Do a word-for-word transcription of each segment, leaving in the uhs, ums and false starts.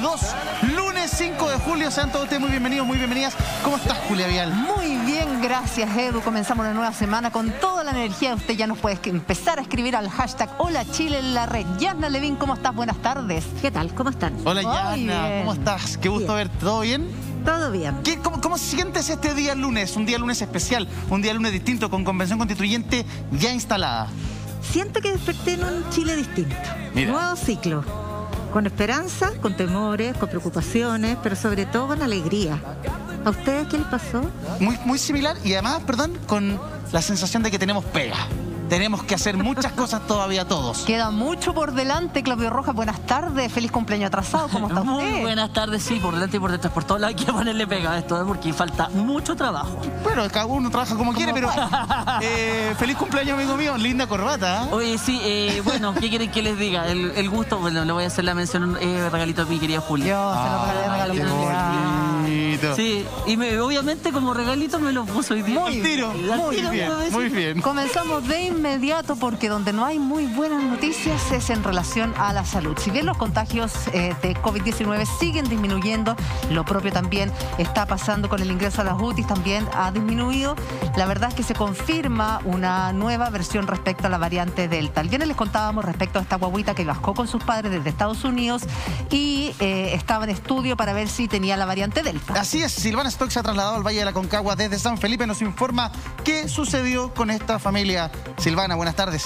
dos, lunes cinco de julio. Sean todos ustedes muy bienvenidos, muy bienvenidas. ¿Cómo estás, Julia Vial? Muy bien, gracias, Edu. Comenzamos una nueva semana con toda la energía. Usted ya nos puede empezar a escribir al hashtag Hola Chile en la red. Yasna Levín, ¿cómo estás? Buenas tardes. ¿Qué tal? ¿Cómo están? Hola, Muy Yasna. bien. ¿Cómo estás? Qué gusto Bien. verte. ¿Todo bien? Todo bien. ¿Qué, cómo, ¿Cómo sientes este día lunes? Un día lunes especial, un día lunes distinto, con convención constituyente ya instalada. Siento que desperté en un Chile distinto. Mira. Nuevo ciclo. Con esperanza, con temores, con preocupaciones, pero sobre todo con alegría. ¿A ustedes qué les pasó? Muy, muy similar y además, perdón, con la sensación de que tenemos pega. Tenemos que hacer muchas cosas todavía todos. Queda mucho por delante, Claudio Rojas. Buenas tardes. Feliz cumpleaños atrasado. ¿Cómo está Muy usted? buenas tardes, sí, por delante y por detrás, por todos lados hay que ponerle pega a esto, ¿eh? Porque falta mucho trabajo. Bueno, cada uno trabaja como quiere, pero eh, feliz cumpleaños, amigo mío. Linda corbata, ¿eh? Oye, sí, eh, bueno, ¿qué quieren que les diga? El, el gusto, bueno, le voy a hacer la mención, eh, regalito a mi querida Julia. Yo se lo regalé, Ah, regalo qué cumpleaños. bonito. Sí, y me, obviamente como regalito me lo puso hoy día. Al tiro, Al muy tiro, bien, me decís. muy bien. Comenzamos de inmediato porque donde no hay muy buenas noticias es en relación a la salud. Si bien los contagios eh, de COVID diecinueve siguen disminuyendo, lo propio también está pasando con el ingreso a las U T Is, también ha disminuido. La verdad es que se confirma una nueva versión respecto a la variante Delta. El viernes les contábamos respecto a esta guaguita que viajó con sus padres desde Estados Unidos y eh, estaba en estudio para ver si tenía la variante Delta. Así es, Silvana Stock se ha trasladado al Valle de la Concagua desde San Felipe. Nos informa qué sucedió con esta familia. Silvana, buenas tardes.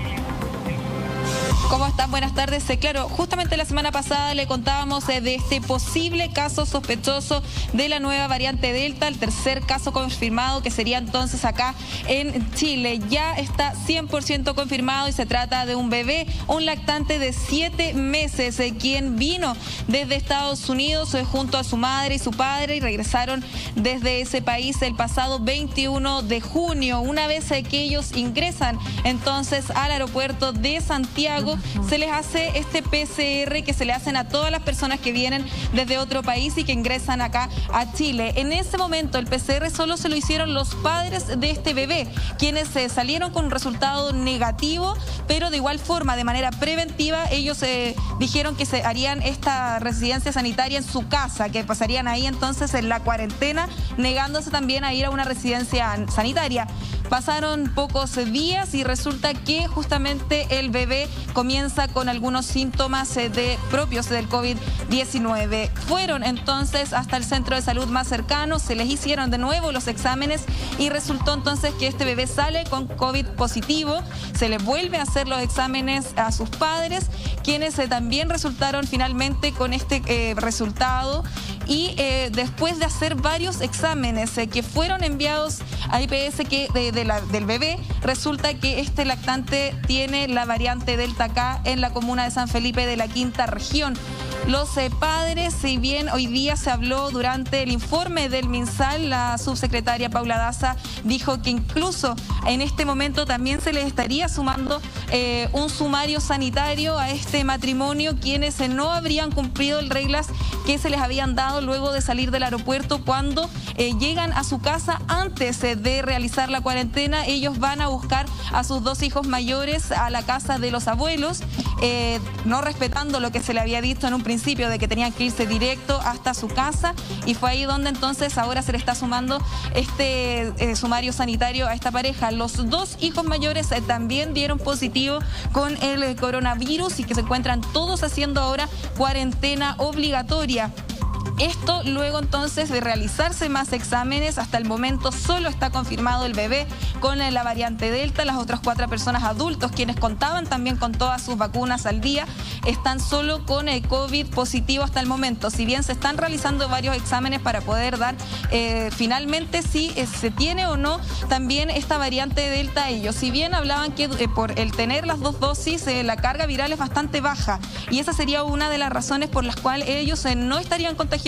¿Cómo están? Buenas tardes. Eh, claro, justamente la semana pasada le contábamos eh, de este posible caso sospechoso de la nueva variante Delta, el tercer caso confirmado que sería entonces acá en Chile. Ya está cien por ciento confirmado y se trata de un bebé, un lactante de siete meses, eh, quien vino desde Estados Unidos eh, junto a su madre y su padre y regresaron desde ese país el pasado veintiuno de junio. Una vez eh, que ellos ingresan entonces al aeropuerto de Santiago, se les hace este P C R que se le hacen a todas las personas que vienen desde otro país y que ingresan acá a Chile. En ese momento el P C R solo se lo hicieron los padres de este bebé, quienes se salieron con un resultado negativo, pero de igual forma, de manera preventiva, ellos eh, dijeron que se harían esta residencia sanitaria en su casa, que pasarían ahí entonces en la cuarentena, negándose también a ir a una residencia sanitaria. Pasaron pocos días y resulta que justamente el bebé comienza con algunos síntomas de, propios del COVID diecinueve. Fueron entonces hasta el centro de salud más cercano, se les hicieron de nuevo los exámenes y resultó entonces que este bebé sale con COVID positivo. Se les vuelve a hacer los exámenes a sus padres, quienes eh, también resultaron finalmente con este eh, resultado. Y eh, después de hacer varios exámenes eh, que fueron enviados a I P S que de, de la, del bebé, resulta que este lactante tiene la variante Delta acá en la comuna de San Felipe de la Quinta Región. Los eh, padres, si bien hoy día se habló durante el informe del MinSal, la subsecretaria Paula Daza dijo que incluso en este momento también se les estaría sumando eh, un sumario sanitario a este matrimonio, quienes eh, no habrían cumplido las reglas que se les habían dado luego de salir del aeropuerto. Cuando eh, llegan a su casa antes eh, de realizar la cuarentena, ellos van a buscar a sus dos hijos mayores a la casa de los abuelos, eh, no respetando lo que se le había dicho en un principio de que tenían que irse directo hasta su casa, y fue ahí donde entonces ahora se le está sumando este eh, sumario sanitario a esta pareja. Los dos hijos mayores eh, también dieron positivo con el eh, coronavirus y que se encuentran todos haciendo ahora cuarentena obligatoria. Esto luego entonces de realizarse más exámenes. Hasta el momento solo está confirmado el bebé con la variante Delta. Las otras cuatro personas adultos, quienes contaban también con todas sus vacunas al día, están solo con el COVID positivo hasta el momento. Si bien se están realizando varios exámenes para poder dar eh, finalmente si eh, se tiene o no también esta variante Delta ellos. Si bien hablaban que eh, por el tener las dos dosis eh, la carga viral es bastante baja, y esa sería una de las razones por las cuales ellos eh, no estarían contagiados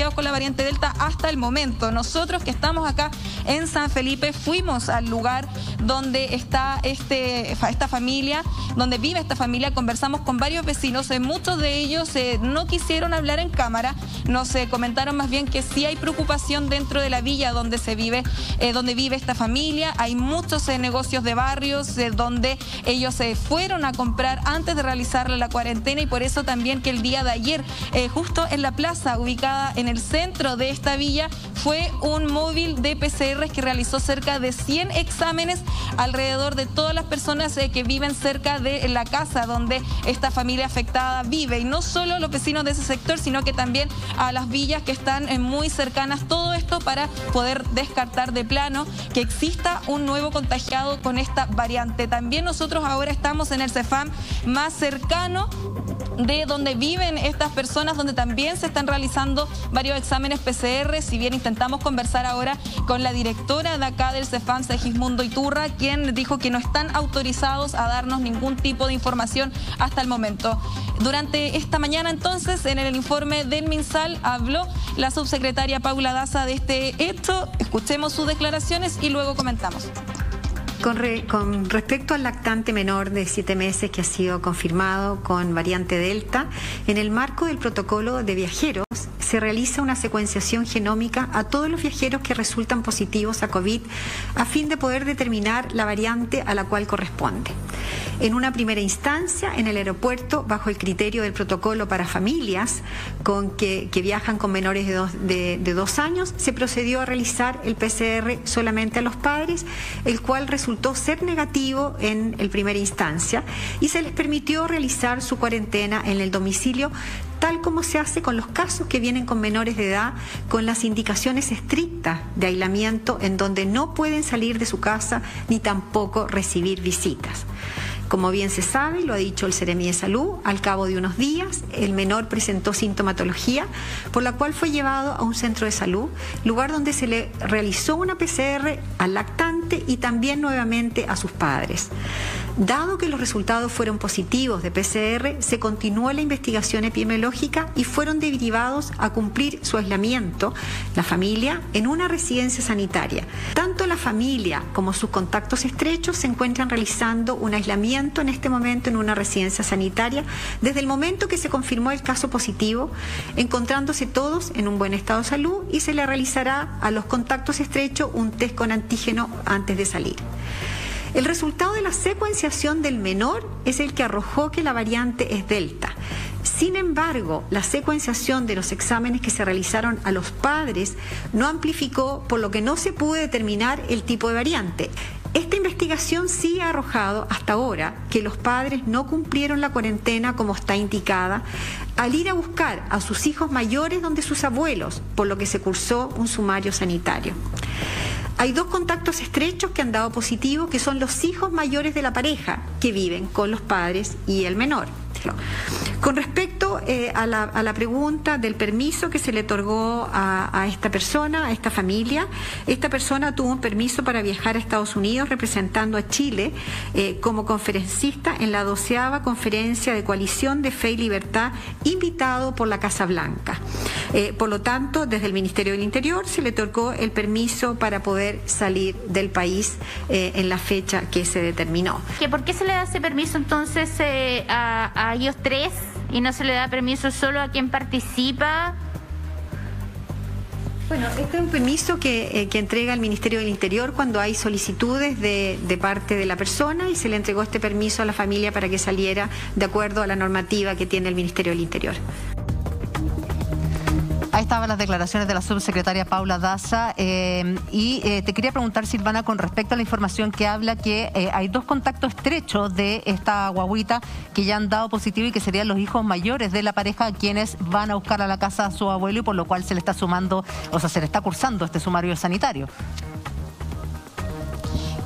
contagiados con la variante Delta hasta el momento. Nosotros que estamos acá en San Felipe fuimos al lugar donde está este, esta familia, donde vive esta familia, conversamos con varios vecinos, eh, muchos de ellos eh, no quisieron hablar en cámara, nos eh, comentaron más bien que sí hay preocupación dentro de la villa donde se vive, eh, donde vive esta familia. Hay muchos eh, negocios de barrios eh, donde ellos se eh, fueron a comprar antes de realizar la cuarentena, y por eso también que el día de ayer, eh, justo en la plaza ubicada en el centro de esta villa, fue un móvil de P C R que realizó cerca de cien exámenes alrededor de todas las personas eh, que viven cerca de la casa donde esta familia afectada vive, y no solo los vecinos de ese sector, sino que también a las villas que están eh, muy cercanas. Todo esto para poder descartar de plano que exista un nuevo contagiado con esta variante. También nosotros ahora estamos en el CEFAM más cercano de donde viven estas personas, donde también se están realizando varios exámenes P C R. Si bien intentamos conversar ahora con la directora de acá del CEFAM, Segismundo Iturra, quien dijo que no están autorizados a darnos ningún tipo de información hasta el momento. Durante esta mañana, entonces, en el informe del MinSal habló la subsecretaria Paula Daza de este hecho. Escuchemos sus declaraciones y luego comentamos. Con, re, con respecto al lactante menor de siete meses que ha sido confirmado con variante Delta, en el marco del protocolo de viajeros se realiza una secuenciación genómica a todos los viajeros que resultan positivos a COVID a fin de poder determinar la variante a la cual corresponde. En una primera instancia, en el aeropuerto, bajo el criterio del protocolo para familias con que, que viajan con menores de dos, de, de dos años, se procedió a realizar el P C R solamente a los padres, el cual resultó ser negativo en el primera instancia, y se les permitió realizar su cuarentena en el domicilio, tal como se hace con los casos que vienen con menores de edad, con las indicaciones estrictas de aislamiento, en donde no pueden salir de su casa ni tampoco recibir visitas. Como bien se sabe, lo ha dicho el Seremi de Salud, al cabo de unos días el menor presentó sintomatología, por la cual fue llevado a un centro de salud, lugar donde se le realizó una P C R al lactante y también nuevamente a sus padres. Dado que los resultados fueron positivos de P C R, se continuó la investigación epidemiológica y fueron derivados a cumplir su aislamiento, la familia, en una residencia sanitaria. Tanto la familia como sus contactos estrechos se encuentran realizando un aislamiento en este momento en una residencia sanitaria desde el momento que se confirmó el caso positivo, encontrándose todos en un buen estado de salud, y se le realizará a los contactos estrechos un test con antígeno antes de salir. El resultado de la secuenciación del menor es el que arrojó que la variante es Delta. Sin embargo, la secuenciación de los exámenes que se realizaron a los padres no amplificó, por lo que no se pudo determinar el tipo de variante. Esta investigación sí ha arrojado hasta ahora que los padres no cumplieron la cuarentena como está indicada al ir a buscar a sus hijos mayores donde sus abuelos, por lo que se cursó un sumario sanitario. Hay dos contactos estrechos que han dado positivo, que son los hijos mayores de la pareja que viven con los padres y el menor. Con respecto eh, a, la, a la pregunta del permiso que se le otorgó a, a esta persona, a esta familia, esta persona tuvo un permiso para viajar a Estados Unidos representando a Chile eh, como conferencista en la doceava conferencia de coalición de Fe y Libertad, invitado por la Casa Blanca. Eh, por lo tanto, desde el Ministerio del Interior se le otorgó el permiso para poder salir del país eh, en la fecha que se determinó. ¿Que ¿Por qué se le da ese permiso entonces eh, a, a ellos tres y no se le da permiso solo a quien participa? Bueno, este es un permiso que, eh, que entrega el Ministerio del Interior cuando hay solicitudes de, de parte de la persona, y se le entregó este permiso a la familia para que saliera de acuerdo a la normativa que tiene el Ministerio del Interior. Ahí estaban las declaraciones de la subsecretaria Paula Daza. Eh, y eh, te quería preguntar, Silvana, con respecto a la información que habla que eh, hay dos contactos estrechos de esta guaguita que ya han dado positivo y que serían los hijos mayores de la pareja quienes van a buscar a la casa a su abuelo, y por lo cual se le está sumando, o sea, se le está cursando este sumario sanitario.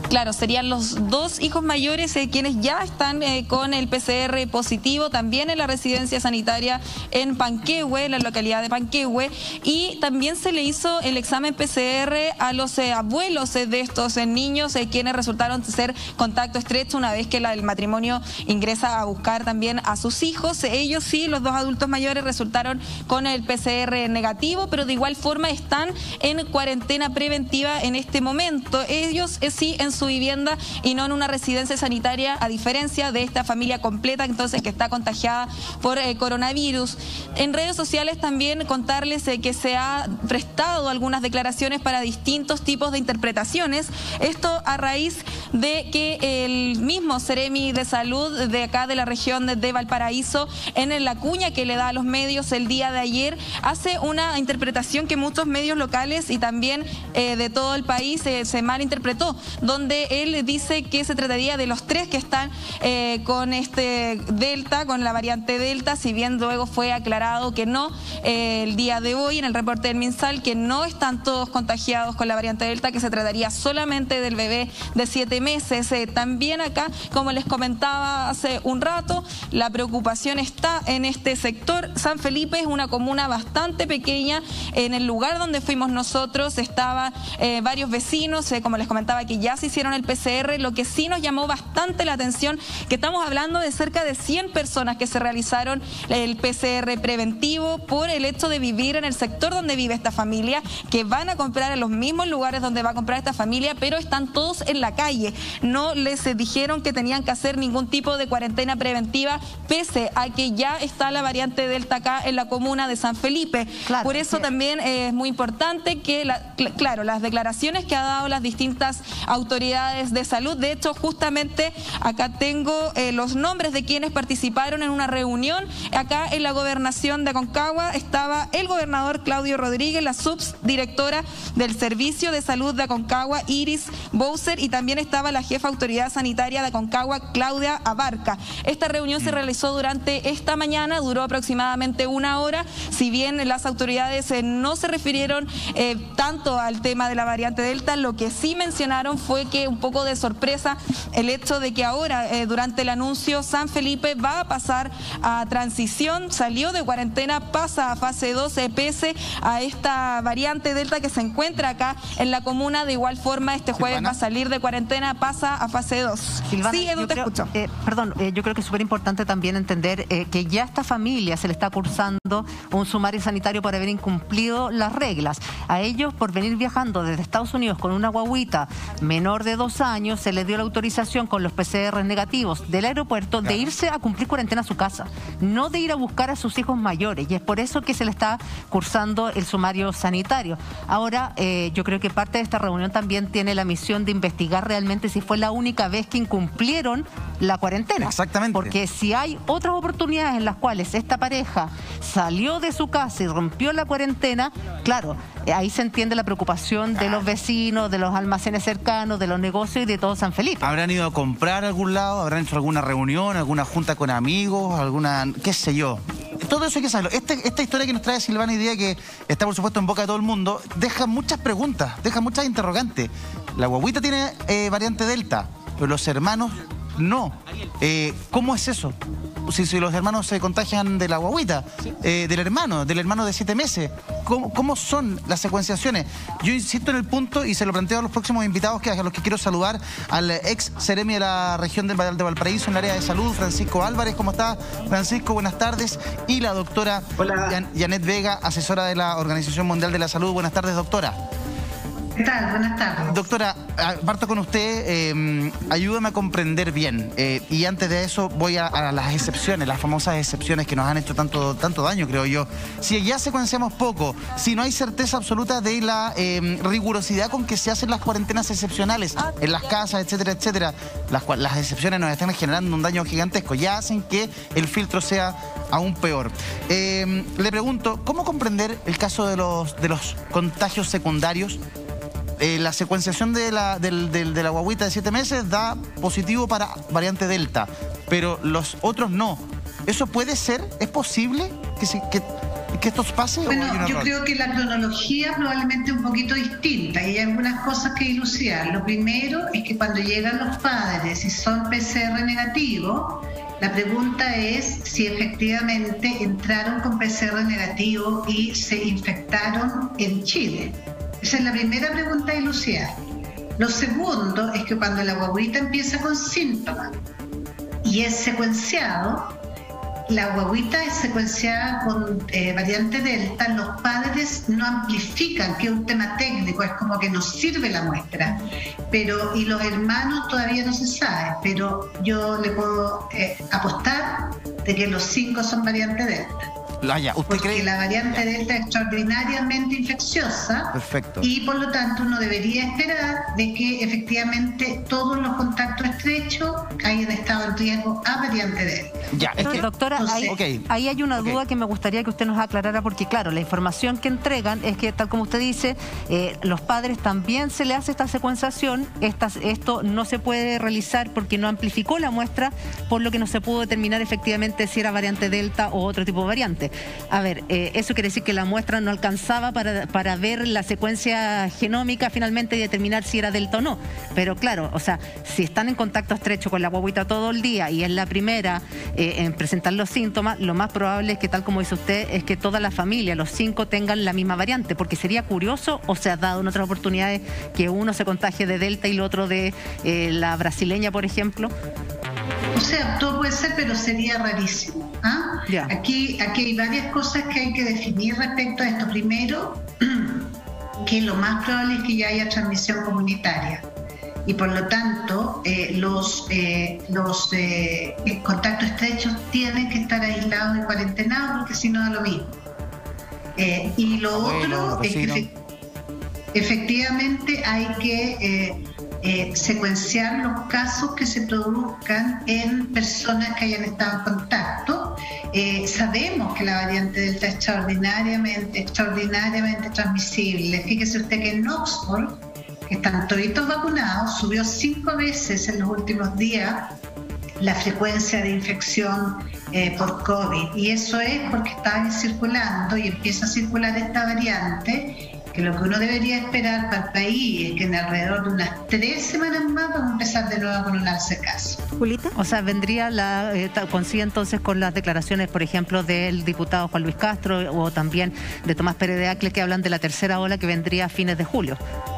Claro, serían los dos hijos mayores eh, quienes ya están eh, con el P C R positivo, también en la residencia sanitaria en Panquehue, en la localidad de Panquehue, y también se le hizo el examen P C R a los eh, abuelos eh, de estos eh, niños, eh, quienes resultaron ser contacto estrecho una vez que la, el matrimonio ingresa a buscar también a sus hijos. Ellos sí, los dos adultos mayores resultaron con el P C R negativo, pero de igual forma están en cuarentena preventiva en este momento. Ellos eh, sí en su vivienda y no en una residencia sanitaria, a diferencia de esta familia completa entonces que está contagiada por eh, coronavirus. En redes sociales también contarles eh, que se ha prestado algunas declaraciones para distintos tipos de interpretaciones. Esto a raíz de que el mismo Seremi de Salud de acá de la región de, de Valparaíso, en la cuña que le da a los medios el día de ayer, hace una interpretación que muchos medios locales y también eh, de todo el país eh, se malinterpretó, donde él dice que se trataría de los tres que están eh, con este Delta, con la variante Delta, si bien luego fue aclarado que no, eh, el día de hoy en el reporte del MinSal, que no están todos contagiados con la variante Delta, que se trataría solamente del bebé de siete meses. Eh, también acá, como les comentaba hace un rato, la preocupación está en este sector. San Felipe es una comuna bastante pequeña. En el lugar donde fuimos nosotros estaban eh, varios vecinos, eh, como les comentaba, que ya se hicieron el P C R. Lo que sí nos llamó bastante la atención, que estamos hablando de cerca de cien personas que se realizaron el P C R preventivo por el hecho de vivir en el sector donde vive esta familia, que van a comprar en los mismos lugares donde va a comprar esta familia, pero están todos en la calle. No les dijeron que tenían que hacer ningún tipo de cuarentena preventiva, pese a que ya está la variante Delta acá en la comuna de San Felipe. Claro, por eso sí. También es muy importante que, la, claro, las declaraciones que ha dado las distintas autoridades de salud. De hecho, justamente acá tengo eh, los nombres de quienes participaron en una reunión acá en la gobernación de Aconcagua. Estaba el gobernador Claudio Rodríguez, la subdirectora del Servicio de Salud de Aconcagua, Iris Bowser, y también estaba la jefa autoridad sanitaria de Aconcagua, Claudia Abarca. Esta reunión se realizó durante esta mañana, duró aproximadamente una hora. Si bien las autoridades eh, no se refirieron eh, tanto al tema de la variante Delta, lo que sí mencionaron fue que un poco de sorpresa el hecho de que ahora, eh, durante el anuncio, San Felipe va a pasar a transición, salió de cuarentena, pasa a fase dos, eh, pese a esta variante Delta que se encuentra acá en la comuna. De igual forma, este jueves Silvana va a salir de cuarentena, pasa a fase dos. Silvana, sí, Edu, te creo, escucho. Eh, perdón, eh, yo creo que es súper importante también entender eh, que ya a esta familia se le está cursando un sumario sanitario por haber incumplido las reglas. A ellos, por venir viajando desde Estados Unidos con una guaguita menor de dos años, se les dio la autorización con los P C R negativos del aeropuerto claro. de irse a cumplir cuarentena a su casa, no de ir a buscar a sus hijos mayores, y es por eso que se le está cursando el sumario sanitario. Ahora, eh, yo creo que parte de esta reunión también tiene la misión de investigar realmente si fue la única vez que incumplieron la cuarentena. Exactamente. Porque si hay otras oportunidades en las cuales esta pareja salió de su casa y rompió la cuarentena, claro, ahí se entiende la preocupación de los vecinos, de los almacenes cercanos, de los negocios y de todo San Felipe. ¿Habrán ido a comprar a algún lado? ¿Habrán hecho alguna reunión, alguna junta con amigos, alguna, qué sé yo? Todo eso hay que saberlo. Este, esta historia que nos trae Silvana hoy día, que está por supuesto en boca de todo el mundo, deja muchas preguntas, deja muchas interrogantes. La guaguita tiene eh, variante Delta, pero los hermanos no. Eh, ¿Cómo es eso? Si, si los hermanos se contagian de la guaguita, eh, del hermano, del hermano de siete meses, ¿cómo, ¿cómo son las secuenciaciones? Yo insisto en el punto y se lo planteo a los próximos invitados, que a los que quiero saludar, al ex Seremi de la región de, de Valparaíso en el área de salud, Francisco Álvarez. ¿Cómo está, Francisco? Buenas tardes. Y la doctora Jan, Janet Vega, asesora de la Organización Mundial de la Salud. Buenas tardes, doctora. ¿Qué tal? Buenas tardes. Doctora, parto con usted, eh, ayúdame a comprender bien. Eh, y antes de eso voy a, a las excepciones, las famosas excepciones que nos han hecho tanto, tanto daño, creo yo. Si ya secuenciamos poco, si no hay certeza absoluta de la eh, rigurosidad con que se hacen las cuarentenas excepcionales en las casas, etcétera, etcétera, las, las excepciones nos están generando un daño gigantesco, ya hacen que el filtro sea aún peor. Eh, le pregunto, ¿cómo comprender el caso de los, de los contagios secundarios? Eh, la secuenciación de la, del, del, de la guaguita de siete meses da positivo para variante Delta, pero los otros no. ¿Eso puede ser? ¿Es posible que, se, que, que esto pase? Bueno, o hay un yo error? creo que la cronología probablemente es un poquito distinta y hay algunas cosas que dilucidar. Lo primero es que cuando llegan los padres y son P C R negativos, la pregunta es si efectivamente entraron con P C R negativo y se infectaron en Chile. Esa es la primera pregunta a dilucidar. Lo segundo es que cuando la guaguita empieza con síntomas y es secuenciado, la guaguita es secuenciada con eh, variante Delta, los padres no amplifican, que es un tema técnico, es como que nos sirve la muestra, pero y los hermanos todavía no se sabe, pero yo le puedo eh, apostar de que los cinco son variante Delta. Ah, ya. ¿Usted Porque cree? la variante Delta es extraordinariamente infecciosa. Perfecto. Y por lo tanto uno debería esperar de que efectivamente todos los contactos estrechos hayan estado en riesgo a variante Delta. Ya, es que, Doctora, ahí, Ok. ahí hay una Ok. duda que me gustaría que usted nos aclarara, porque claro, la información que entregan es que, tal como usted dice, eh, los padres también se le hace esta secuenciación, esta, esto no se puede realizar porque no amplificó la muestra, por lo que no se pudo determinar efectivamente si era variante Delta o otro tipo de variante. A ver, eh, eso quiere decir que la muestra no alcanzaba para, para ver la secuencia genómica finalmente y determinar si era Delta o no. Pero claro, o sea, si están en contacto estrecho con la guaguita todo el día y es la primera eh, en presentar los síntomas, lo más probable es que, tal como dice usted, es que toda la familia, los cinco, tengan la misma variante, porque sería curioso, o se ha dado en otras oportunidades, que uno se contagie de Delta y el otro de eh, la brasileña, por ejemplo. O sea, todo puede ser, pero sería rarísimo. ¿Ah? Ya. Aquí, aquí hay varias cosas que hay que definir respecto a esto. Primero, que lo más probable es que ya haya transmisión comunitaria y por lo tanto eh, los, eh, los eh, contactos estrechos tienen que estar aislados y cuarentenados, porque si no da lo mismo. Eh, y lo Abuelo, otro es que vecino. efe- efectivamente hay que eh, eh, secuenciar los casos que se produzcan en personas que hayan estado en contacto. Eh, sabemos que la variante Delta es extraordinariamente, extraordinariamente transmisible. Fíjese usted que en Oxford, que están toditos vacunados, subió cinco veces en los últimos días la frecuencia de infección eh, por COVID. Y eso es porque está circulando y empieza a circular esta variante, que lo que uno debería esperar para el país es que en alrededor de unas tres semanas más vamos a empezar de nuevo a coronarse casos. Julita. O sea, vendría la eh, ta- coincide entonces con las declaraciones, por ejemplo, del diputado Juan Luis Castro o también de Tomás Pérez de Acle, que hablan de la tercera ola que vendría a fines de julio.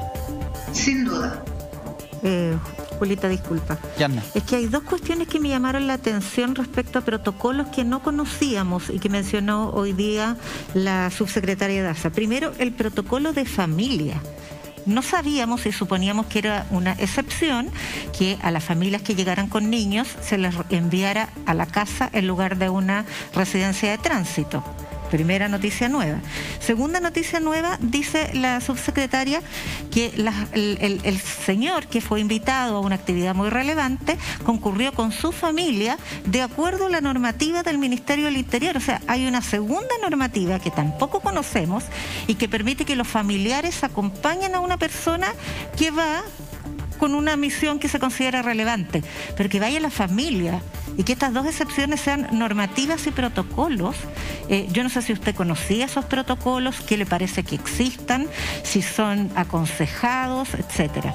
Sin duda. Eh, Julita, disculpa. Yanna. Es que hay dos cuestiones que me llamaron la atención respecto a protocolos que no conocíamos y que mencionó hoy día la subsecretaria Daza. Primero, el protocolo de familia. No sabíamos y suponíamos que era una excepción que a las familias que llegaran con niños se les enviara a la casa en lugar de una residencia de tránsito. Primera noticia nueva. Segunda noticia nueva, dice la subsecretaria que la, el, el, el señor que fue invitado a una actividad muy relevante concurrió con su familia de acuerdo a la normativa del Ministerio del Interior. O sea, hay una segunda normativa que tampoco conocemos y que permite que los familiares acompañen a una persona que va con una misión que se considera relevante, pero que vaya la familia y que estas dos excepciones sean normativas y protocolos. Eh, yo no sé si usted conocía esos protocolos, qué le parece que existan, si son aconsejados, etcétera.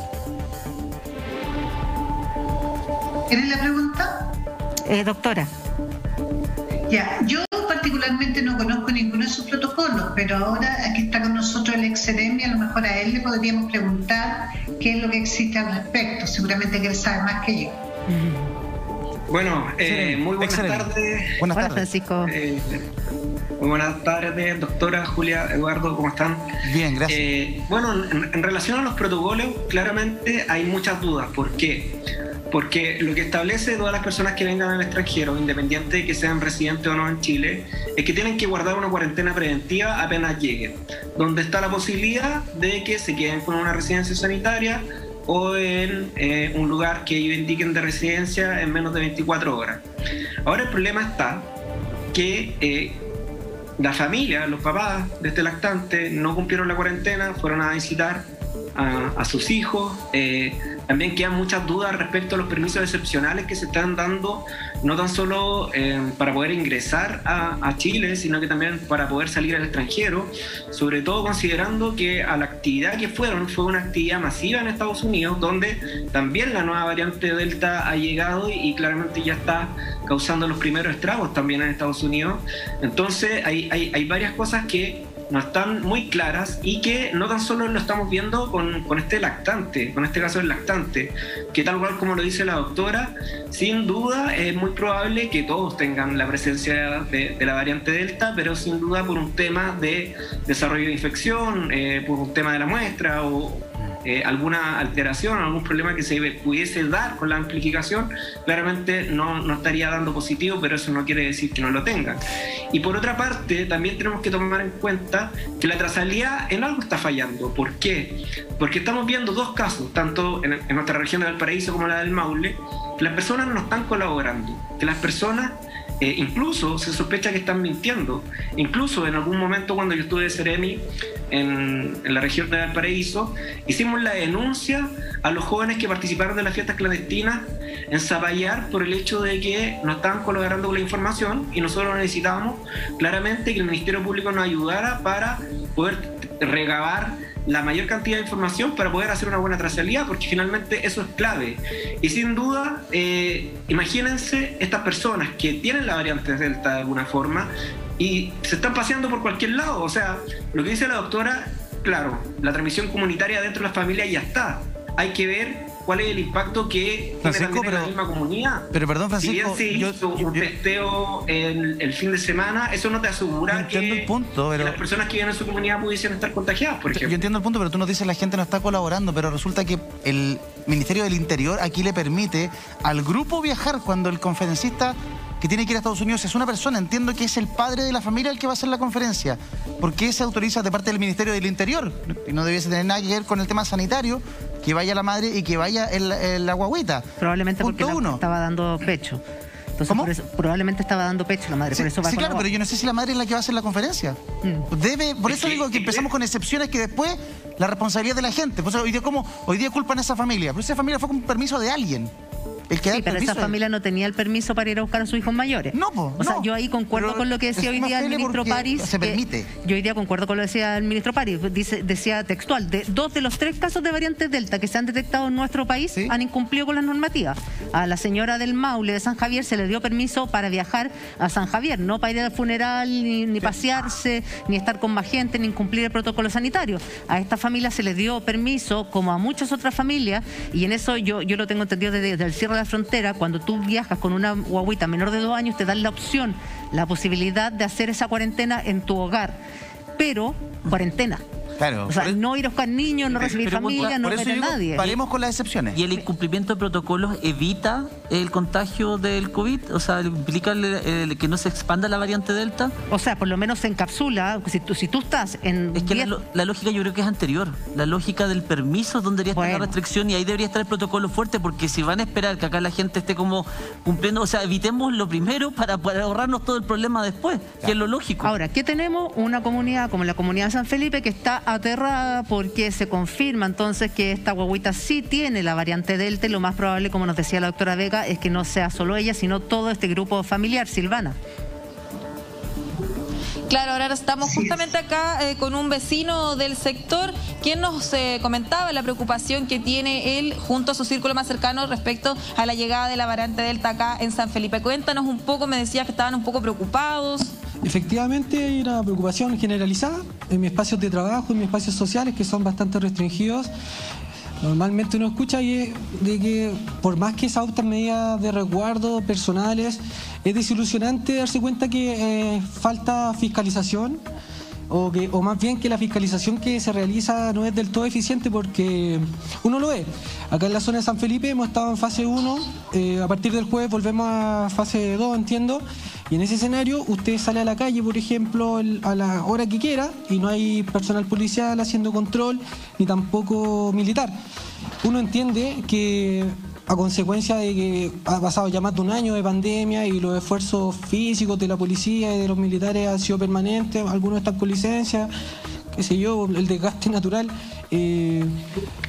¿Tienes la pregunta? Eh, doctora. Ya, yo particularmente no conozco ninguno de sus protocolos, pero ahora aquí está con nosotros el ex-Seremi, a lo mejor a él le podríamos preguntar qué es lo que existe al respecto. Seguramente que él sabe más que yo. Bueno, eh, muy buenas Excelente. tardes. Buenas Hola, tardes. Francisco. Eh, muy buenas tardes, doctora Julia, Eduardo, ¿cómo están? Bien, gracias. Eh, bueno, en, en relación a los protocolos, claramente hay muchas dudas. ¿Por qué? Porque lo que establece todas las personas que vengan al extranjero, independiente de que sean residentes o no en Chile, es que tienen que guardar una cuarentena preventiva apenas lleguen, donde está la posibilidad de que se queden con una residencia sanitaria o en eh, un lugar que ellos indiquen de residencia en menos de veinticuatro horas. Ahora el problema está que eh, la familia, los papás de este lactante no cumplieron la cuarentena, fueron a visitar a, a sus hijos, eh, también quedan muchas dudas respecto a los permisos excepcionales que se están dando, no tan solo eh, para poder ingresar a, a Chile, sino que también para poder salir al extranjero, sobre todo considerando que a la actividad que fueron fue una actividad masiva en Estados Unidos, donde también la nueva variante Delta ha llegado y, y claramente ya está causando los primeros estragos también en Estados Unidos. Entonces hay, hay, hay varias cosas que no están muy claras y que no tan solo lo estamos viendo con, con este lactante, con este caso del lactante, que tal cual como lo dice la doctora, sin duda es muy probable que todos tengan la presencia de, de la variante Delta, pero sin duda por un tema de desarrollo de infección, eh, por un tema de la muestra o eh, alguna alteración, algún problema que se pudiese dar con la amplificación, claramente no, no estaría dando positivo, pero eso no quiere decir que no lo tengan. Y por otra parte, también tenemos que tomar en cuenta que la trazabilidad en algo está fallando. ¿Por qué? Porque estamos viendo dos casos, tanto en, en nuestra región de Valparaíso como la del Maule, que las personas no están colaborando, que las personas eh, incluso se sospecha que están mintiendo. Incluso en algún momento cuando yo estuve de Seremi en, en la región de Valparaíso, hicimos la denuncia a los jóvenes que participaron de las fiestas clandestinas en Zapallar por el hecho de que no estaban colaborando con la información, y nosotros necesitábamos claramente que el Ministerio Público nos ayudara para poder recabar la mayor cantidad de información para poder hacer una buena trazabilidad, porque finalmente eso es clave. Y sin duda, eh, imagínense estas personas que tienen la variante Delta de alguna forma y se están paseando por cualquier lado. O sea, lo que dice la doctora, claro, la transmisión comunitaria dentro de la familia ya está. Hay que ver cuál es el impacto que Francisco, tiene también pero, en la misma comunidad. Pero perdón, Francisco, si bien se yo, hizo yo, un yo, testeo el, el fin de semana, eso no te asegura que, el punto, pero, que las personas que viven en su comunidad pudiesen estar contagiadas, por ejemplo. Yo entiendo el punto, pero tú nos dices la gente no está colaborando, pero resulta que el Ministerio del Interior aquí le permite al grupo viajar cuando el conferencista que tiene que ir a Estados Unidos es una persona. Entiendo que es el padre de la familia el que va a hacer la conferencia. ¿Por qué se autoriza de parte del Ministerio del Interior? Y no debiese tener nada que ver con el tema sanitario, que vaya la madre y que vaya el, el, la guaguita. Probablemente Punto porque uno. La, estaba dando pecho. Entonces, ¿Cómo? Por eso, probablemente estaba dando pecho la madre, Sí, por eso va sí con claro, la... pero yo no sé si la madre es la que va a hacer la conferencia. Mm. Debe, por eso digo que empezamos con excepciones que después la responsabilidad de la gente. Pues hoy día, ¿cómo? Hoy día culpan a esa familia, pero esa familia fue con permiso de alguien. El que sí, pero esa de... familia no tenía el permiso para ir a buscar a sus hijos mayores. No, po, O sea, no. yo ahí concuerdo Pero con lo que decía hoy día el ministro París. Se permite. Yo hoy día concuerdo con lo que decía el ministro París. Dice, decía textual, de dos de los tres casos de variante Delta que se han detectado en nuestro país, ¿sí?, han incumplido con las normativas. A la señora del Maule de San Javier se le dio permiso para viajar a San Javier, no para ir al funeral, ni, ni pasearse, ni estar con más gente, ni incumplir el protocolo sanitario. A esta familia se le dio permiso, como a muchas otras familias, y en eso yo, yo lo tengo entendido desde, desde el cierre de la frontera. Cuando tú viajas con una guaguita menor de dos años, te dan la opción, la posibilidad de hacer esa cuarentena en tu hogar, pero cuarentena. Claro. O sea, no ir a buscar niños, no recibir pero, familia, no meter a nadie. Paremos con las excepciones. ¿Y el incumplimiento de protocolos evita el contagio del COVID? O sea, ¿implica el, el, que no se expanda la variante Delta? O sea, por lo menos se encapsula. Si tú, si tú estás en... Es que diez... la, la lógica yo creo que es anterior. La lógica del permiso donde debería estar bueno. la restricción, y ahí debería estar el protocolo fuerte, porque si van a esperar que acá la gente esté como cumpliendo, o sea, evitemos lo primero para, para ahorrarnos todo el problema después, claro, que es lo lógico. Ahora, ¿qué tenemos? Una comunidad como la comunidad de San Felipe que está aterrada porque se confirma entonces que esta guaguita sí tiene la variante Delta, y lo más probable, como nos decía la doctora Vega, es que no sea solo ella, sino todo este grupo familiar. Silvana. Claro, ahora estamos justamente acá eh, con un vecino del sector, quien nos eh, comentaba la preocupación que tiene él junto a su círculo más cercano respecto a la llegada de la variante Delta acá en San Felipe. Cuéntanos un poco, me decías que estaban un poco preocupados. Efectivamente hay una preocupación generalizada en mis espacios de trabajo, en mis espacios sociales, que son bastante restringidos. Normalmente uno escucha de que por más que se adoptan medidas de resguardo personales, es desilusionante darse cuenta que eh, falta fiscalización, o, que, o más bien que la fiscalización que se realiza no es del todo eficiente, porque uno lo ve. Acá en la zona de San Felipe hemos estado en fase uno, eh, a partir del jueves volvemos a fase dos, entiendo, y en ese escenario usted sale a la calle, por ejemplo, el, a la hora que quiera, y no hay personal policial haciendo control, ni tampoco militar. Uno entiende que a consecuencia de que ha pasado ya más de un año de pandemia y los esfuerzos físicos de la policía y de los militares han sido permanentes, algunos están con licencia, qué sé yo, el desgaste natural, eh,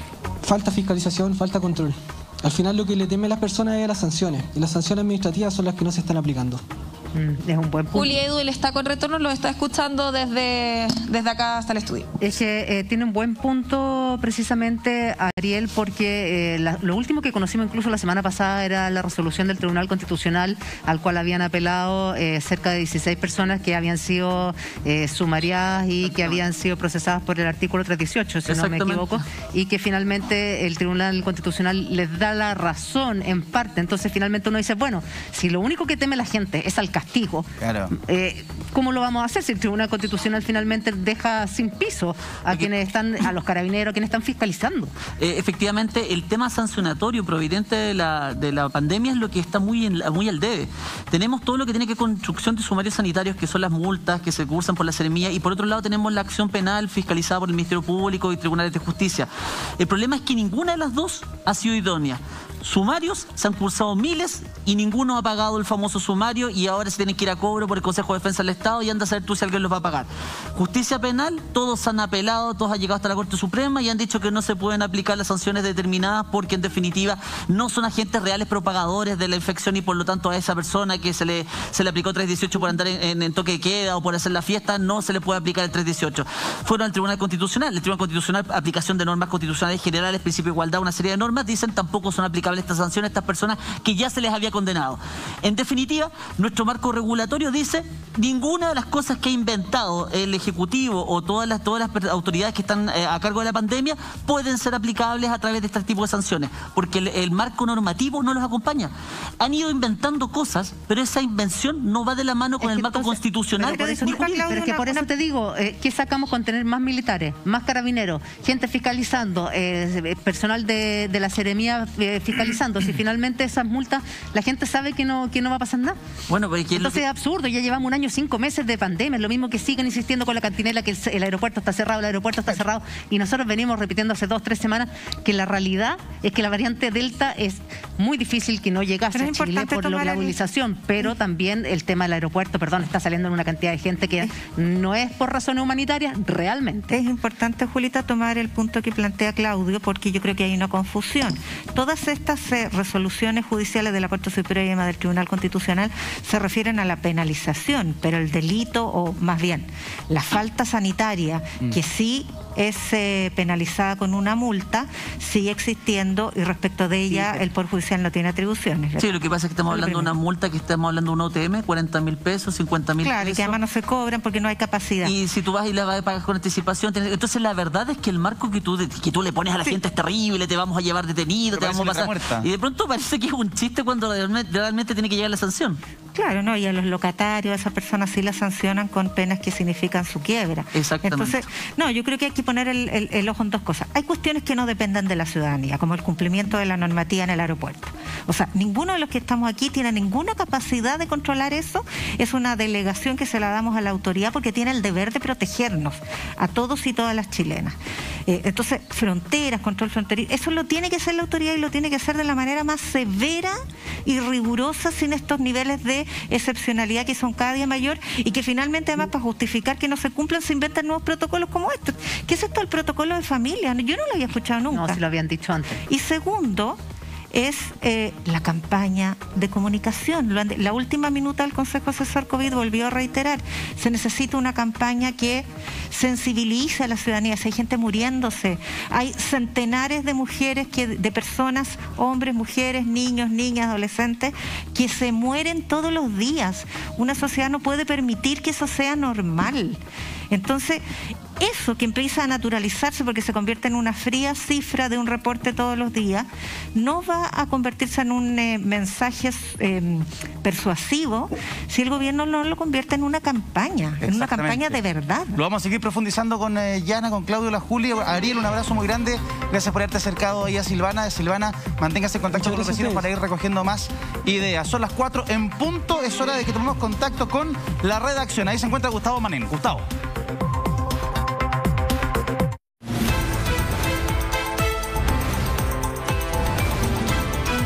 falta fiscalización, falta control. Al final lo que le teme a las personas es a las sanciones, y las sanciones administrativas son las que no se están aplicando. Mm, es un buen punto. Juli Edu, él está con retorno, lo está escuchando desde, desde acá hasta el estudio. Es que eh, tiene un buen punto precisamente Ariel, porque eh, la, lo último que conocimos incluso la semana pasada era la resolución del Tribunal Constitucional al cual habían apelado eh, cerca de dieciséis personas que habían sido eh, sumariadas y que habían sido procesadas por el artículo trescientos dieciocho, si no me equivoco, y que finalmente el Tribunal Constitucional les da la razón en parte. Entonces finalmente uno dice, bueno, si lo único que teme la gente es al castigo, claro. eh, ¿cómo lo vamos a hacer si el Tribunal Constitucional finalmente deja sin piso a quienes están, a los carabineros, a quienes están fiscalizando? Eh, efectivamente, el tema sancionatorio proveniente de la, de la pandemia es lo que está muy, en, muy al debe. Tenemos todo lo que tiene que ver con construcción de sumarios sanitarios, que son las multas que se cursan por la Seremía, y por otro lado tenemos la acción penal fiscalizada por el Ministerio Público y Tribunales de Justicia. El problema es que ninguna de las dos ha sido idónea. Sumarios, se han cursado miles y ninguno ha pagado el famoso sumario, y ahora se tienen que ir a cobro por el Consejo de Defensa del Estado y anda a saber tú si alguien los va a pagar. Justicia penal, todos han apelado, todos han llegado hasta la Corte Suprema y han dicho que no se pueden aplicar las sanciones determinadas porque en definitiva no son agentes reales propagadores de la infección, y por lo tanto a esa persona que se le, se le aplicó trescientos dieciocho por andar en, en, en toque de queda o por hacer la fiesta, no se le puede aplicar el trescientos dieciocho. Fueron al Tribunal Constitucional, el Tribunal Constitucional, aplicación de normas constitucionales generales, principio de igualdad, una serie de normas, dicen tampoco son aplicables estas sanciones a estas personas que ya se les había condenado. En definitiva, nuestro marco regulatorio dice ninguna de las cosas que ha inventado el Ejecutivo o todas las, todas las autoridades que están eh, a cargo de la pandemia pueden ser aplicables a través de este tipo de sanciones, porque el, el marco normativo no los acompaña. Han ido inventando cosas, pero esa invención no va de la mano con el marco entonces, constitucional. Pero, eso, pero es que por eso te digo, eh, ¿qué sacamos con tener más militares, más carabineros, gente fiscalizando, eh, personal de, de la Seremía eh, fiscalizando? Si finalmente esas multas, la gente sabe que no, que no va a pasar nada. Bueno, pues, que entonces que... es absurdo, ya llevamos un año, cinco meses de pandemia, es lo mismo que siguen insistiendo con la cantinela, que el, el aeropuerto está cerrado, el aeropuerto está cerrado, y nosotros venimos repitiendo hace dos, tres semanas que la realidad es que la variante Delta es muy difícil que no llegase a Chile por la globalización, el... pero también el tema del aeropuerto, perdón, está saliendo en una cantidad de gente que no es por razones humanitarias, realmente. Es importante, Julita, tomar el punto que plantea Claudio, porque yo creo que hay una confusión. Todas estas eh, resoluciones judiciales de la Corte Suprema, del Tribunal Constitucional, se refieren a la penalización, pero el delito, o más bien, la falta sanitaria, mm. que sí es eh, penalizada con una multa, sigue existiendo, y respecto de ella sí, el Poder Judicial no tiene atribuciones, ¿verdad? Sí, lo que pasa es que estamos hablando de una multa, que estamos hablando de una O T M, cuarenta mil pesos, cincuenta mil claro, pesos. Y que además no se cobran porque no hay capacidad. Y si tú vas y la vas a pagar con anticipación, tienes... entonces la verdad es que el marco que tú, que tú le pones a la sí. gente es terrible, te vamos a llevar detenido, te vamos a pasar... Muerta. Y de pronto parece que es un chiste cuando realmente, realmente tiene que llegar la sanción. Claro, ¿no? Y a los locatarios, a esas personas sí las sancionan con penas que significan su quiebra. Exactamente. Entonces, no, yo creo que hay que poner el, el, el ojo en dos cosas. Hay cuestiones que no dependen de la ciudadanía, como el cumplimiento de la normativa en el aeropuerto. O sea, ninguno de los que estamos aquí tiene ninguna capacidad de controlar eso. Es una delegación que se la damos a la autoridad porque tiene el deber de protegernos a todos y todas las chilenas. Eh, entonces, fronteras, control fronterizo, eso lo tiene que hacer la autoridad, y lo tiene que hacer de la manera más severa y rigurosa, sin estos niveles de excepcionalidad que son cada día mayor, y que finalmente además para justificar que no se cumplan se inventan nuevos protocolos como estos. ¿Qué es esto del protocolo de familia? Yo no lo había escuchado nunca. No, se lo habían dicho antes. Y segundo, es eh, la campaña de comunicación. La última minuta del Consejo Asesor COVID volvió a reiterar, se necesita una campaña que sensibilice a la ciudadanía. Si hay gente muriéndose, hay centenares de mujeres, que, de personas, hombres, mujeres, niños, niñas, adolescentes, que se mueren todos los días. Una sociedad no puede permitir que eso sea normal. Entonces, eso que empieza a naturalizarse porque se convierte en una fría cifra de un reporte todos los días, no va a convertirse en un eh, mensaje eh, persuasivo si el gobierno no lo convierte en una campaña, en una campaña de verdad. Lo vamos a seguir profundizando con eh, Yana, con Claudio, la Juli. Ariel, un abrazo muy grande. Gracias por haberte acercado ahí a Silvana. Silvana, manténgase en contacto con los vecinos para ir recogiendo más ideas. Son las cuatro en punto. Es hora de que tomemos contacto con la redacción. Ahí se encuentra Gustavo Manén. Gustavo.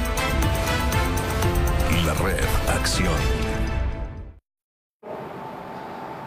Red Acción.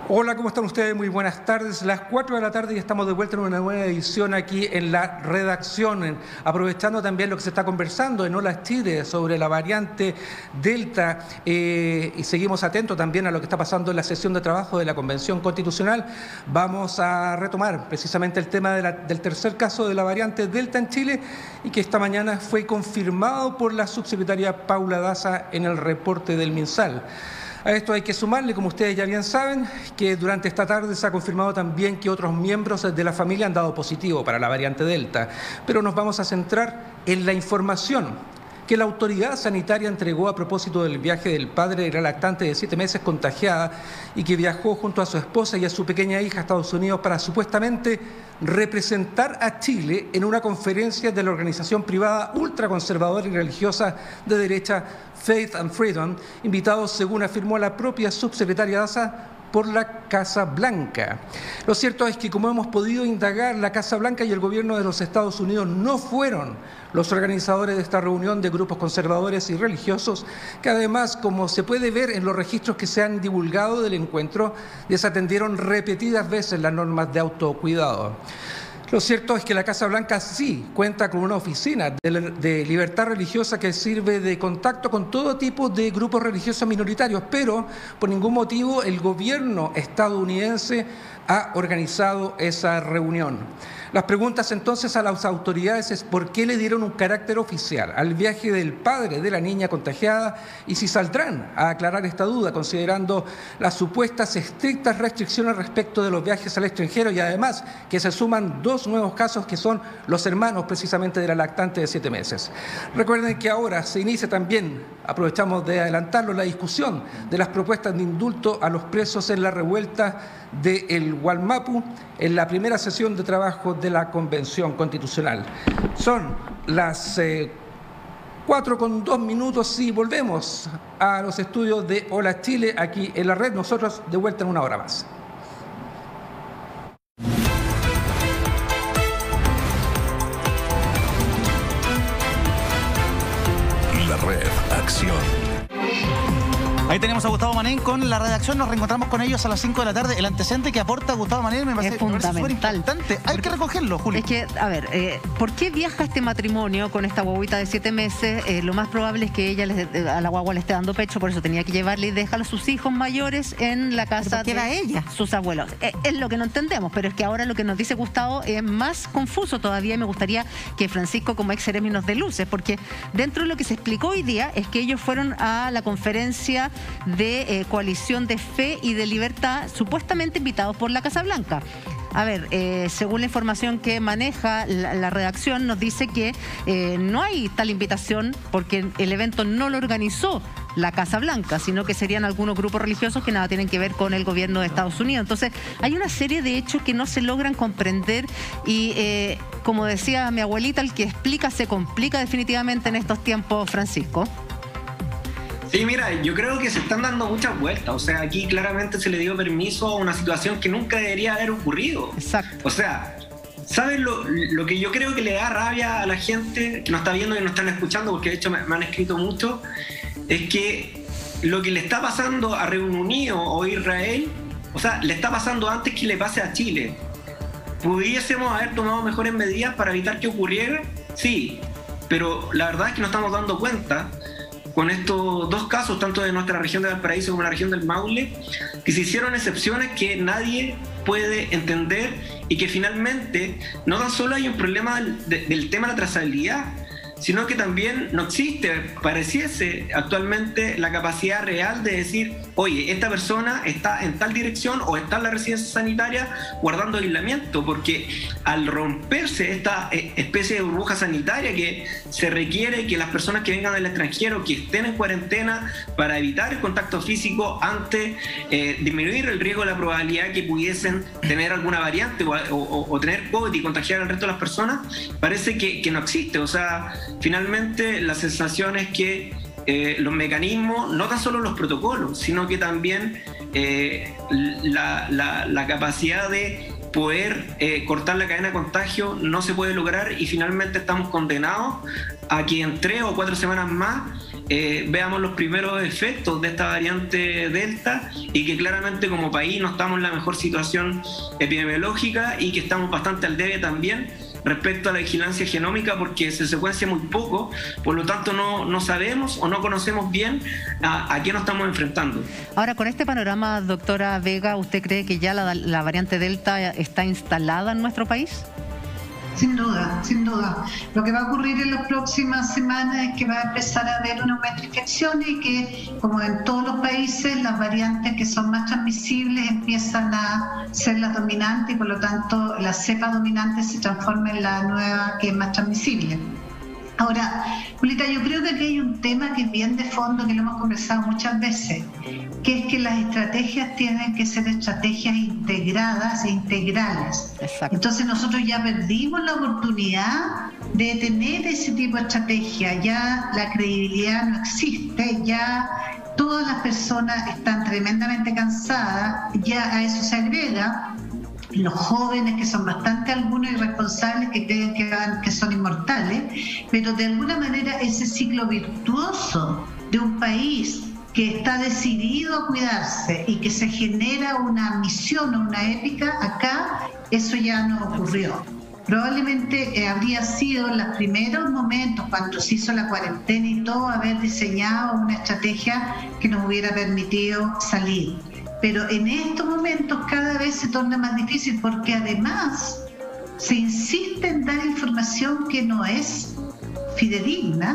Hola, ¿cómo están ustedes? Muy buenas tardes. Las cuatro de la tarde y estamos de vuelta en una nueva edición aquí en la redacción, en, aprovechando también lo que se está conversando en Hola Chile sobre la variante Delta eh, y seguimos atentos también a lo que está pasando en la sesión de trabajo de la Convención Constitucional. Vamos a retomar precisamente el tema de la, del tercer caso de la variante Delta en Chile y que esta mañana fue confirmado por la subsecretaria Paula Daza en el reporte del MinSal. A esto hay que sumarle, como ustedes ya bien saben, que durante esta tarde se ha confirmado también que otros miembros de la familia han dado positivo para la variante Delta. Pero nos vamos a centrar en la información que la autoridad sanitaria entregó a propósito del viaje del padre de la lactante de siete meses contagiada y que viajó junto a su esposa y a su pequeña hija a Estados Unidos para supuestamente representar a Chile en una conferencia de la organización privada ultraconservadora y religiosa de derecha Faith and Freedom, invitados, según afirmó la propia subsecretaria Daza, por la Casa Blanca. Lo cierto es que, como hemos podido indagar, la Casa Blanca y el gobierno de los Estados Unidos no fueron los organizadores de esta reunión de grupos conservadores y religiosos, que además, como se puede ver en los registros que se han divulgado del encuentro, desatendieron repetidas veces las normas de autocuidado. Lo cierto es que la Casa Blanca sí cuenta con una oficina de, de libertad religiosa que sirve de contacto con todo tipo de grupos religiosos minoritarios, pero por ningún motivo el gobierno estadounidense ha organizado esa reunión. Las preguntas entonces a las autoridades es por qué le dieron un carácter oficial al viaje del padre de la niña contagiada y si saldrán a aclarar esta duda, considerando las supuestas estrictas restricciones respecto de los viajes al extranjero y además que se suman dos nuevos casos que son los hermanos precisamente de la lactante de siete meses. Recuerden que ahora se inicia también, aprovechamos de adelantarlo, la discusión de las propuestas de indulto a los presos en la revuelta del Gualmapu en la primera sesión de trabajo de la Convención Constitucional. Son las eh, cuatro con dos minutos y volvemos a los estudios de Hola Chile aquí en la red. Nosotros de vuelta en una hora más. La red Acción. Ahí tenemos a Gustavo Manén con la redacción, nos reencontramos con ellos a las cinco de la tarde. El antecedente que aporta Gustavo Manén me parece, es fundamental. Me parece importante. Hay que recogerlo, Julio. Es que, a ver, eh, ¿por qué viaja este matrimonio con esta guaguita de siete meses? Eh, lo más probable es que ella les, a la guagua le esté dando pecho, por eso tenía que llevarle y dejar a sus hijos mayores en la casa de va ella? sus abuelos. Eh, es lo que no entendemos, pero es que ahora lo que nos dice Gustavo es más confuso todavía y me gustaría que Francisco como ex seremi nos dé luces, porque dentro de lo que se explicó hoy día es que ellos fueron a la conferencia de eh, Coalición de Fe y de Libertad, supuestamente invitados por la Casa Blanca. A ver, eh, según la información que maneja la, la redacción, nos dice que eh, no hay tal invitación porque el evento no lo organizó la Casa Blanca, sino que serían algunos grupos religiosos que nada tienen que ver con el gobierno de Estados Unidos. Entonces, hay una serie de hechos que no se logran comprender y, eh, como decía mi abuelita, el que explica se complica definitivamente en estos tiempos, Francisco. Sí, mira, yo creo que se están dando muchas vueltas. O sea, aquí claramente se le dio permiso a una situación que nunca debería haber ocurrido. Exacto. O sea, ¿sabes lo, lo que yo creo que le da rabia a la gente que nos está viendo y nos están escuchando? Porque de hecho me, me han escrito mucho. Es que lo que le está pasando a Reino Unido o Israel, o sea, le está pasando antes que le pase a Chile. ¿Pudiésemos haber tomado mejores medidas para evitar que ocurriera? Sí, pero la verdad es que nos estamos dando cuenta con estos dos casos, tanto de nuestra región de Valparaíso como la región del Maule, que se hicieron excepciones que nadie puede entender y que finalmente no tan solo hay un problema del, de, del tema de la trazabilidad, sino que también no existe, pareciese actualmente, la capacidad real de decir, oye, esta persona está en tal dirección o está en la residencia sanitaria guardando aislamiento, porque al romperse esta especie de burbuja sanitaria que se requiere que las personas que vengan del extranjero, que estén en cuarentena para evitar el contacto físico antes, eh, disminuir el riesgo de la probabilidad que pudiesen tener alguna variante o, o, o tener COVID y contagiar al resto de las personas, parece que, que no existe. O sea, finalmente la sensación es que eh, los mecanismos, no tan solo los protocolos, sino que también eh, la, la, la capacidad de poder eh, cortar la cadena de contagio no se puede lograr y finalmente estamos condenados a que en tres o cuatro semanas más eh, veamos los primeros efectos de esta variante Delta y que claramente como país no estamos en la mejor situación epidemiológica y que estamos bastante al debe también respecto a la vigilancia genómica porque se secuencia muy poco, por lo tanto no, no sabemos o no conocemos bien a, a qué nos estamos enfrentando. Ahora, con este panorama, doctora Vega, ¿usted cree que ya la, la variante Delta está instalada en nuestro país? Sin duda, sin duda. Lo que va a ocurrir en las próximas semanas es que va a empezar a haber un aumento de infecciones y que, como en todos los países, las variantes que son más transmisibles empiezan a ser las dominantes y, por lo tanto, la cepa dominante se transforma en la nueva que es más transmisible. Ahora, Julita, yo creo que aquí hay un tema que es bien de fondo, que lo hemos conversado muchas veces, que es que las estrategias tienen que ser estrategias integradas e integrales. Exacto. Entonces nosotros ya perdimos la oportunidad de tener ese tipo de estrategia, ya la credibilidad no existe, ya todas las personas están tremendamente cansadas, ya a eso se agrega los jóvenes que son bastante algunos irresponsables que creen que, van, que son inmortales, pero de alguna manera ese ciclo virtuoso de un país que está decidido a cuidarse y que se genera una misión o una épica, acá eso ya no ocurrió. Probablemente eh, habría sido en los primeros momentos, cuando se hizo la cuarentena y todo, haber diseñado una estrategia que nos hubiera permitido salir. Pero en estos momentos cada vez se torna más difícil porque además se insiste en dar información que no es fidedigna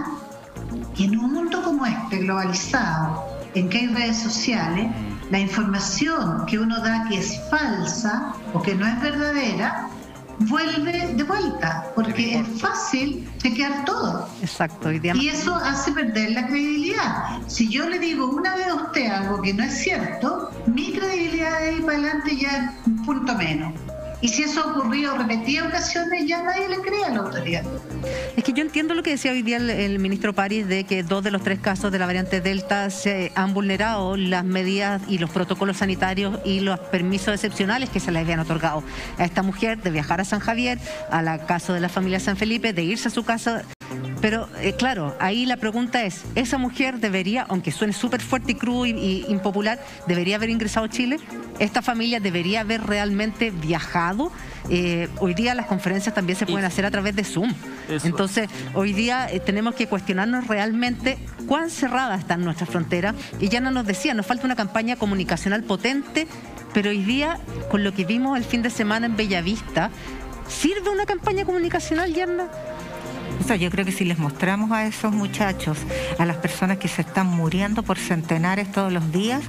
y en un mundo como este, globalizado, en que hay redes sociales, la información que uno da que es falsa o que no es verdadera, vuelve de vuelta, porque es fácil chequear todo. Exacto. Y, y eso hace perder la credibilidad. Si yo le digo una vez a usted algo que no es cierto, mi credibilidad de ahí para adelante ya es un punto menos. Y si eso ha ocurrido repetidas ocasiones, ya nadie le cree a la autoridad. Es que yo entiendo lo que decía hoy día el, el ministro París, de que dos de los tres casos de la variante Delta se han vulnerado las medidas y los protocolos sanitarios y los permisos excepcionales que se les habían otorgado a esta mujer de viajar a San Javier, a la casa de la familia San Felipe, de irse a su casa. Pero eh, claro, ahí la pregunta es, ¿esa mujer debería, aunque suene súper fuerte y crudo y, y impopular, debería haber ingresado a Chile? ¿Esta familia debería haber realmente viajado? Eh, hoy día las conferencias también se pueden hacer a través de Zoom. Eso. Entonces, hoy día eh, tenemos que cuestionarnos realmente cuán cerrada está nuestra frontera. Y ya no nos decía, nos falta una campaña comunicacional potente, pero hoy día, con lo que vimos el fin de semana en Bellavista, ¿sirve una campaña comunicacional, Yarna? O sea, yo creo que si les mostramos a esos muchachos, a las personas que se están muriendo por centenares todos los días,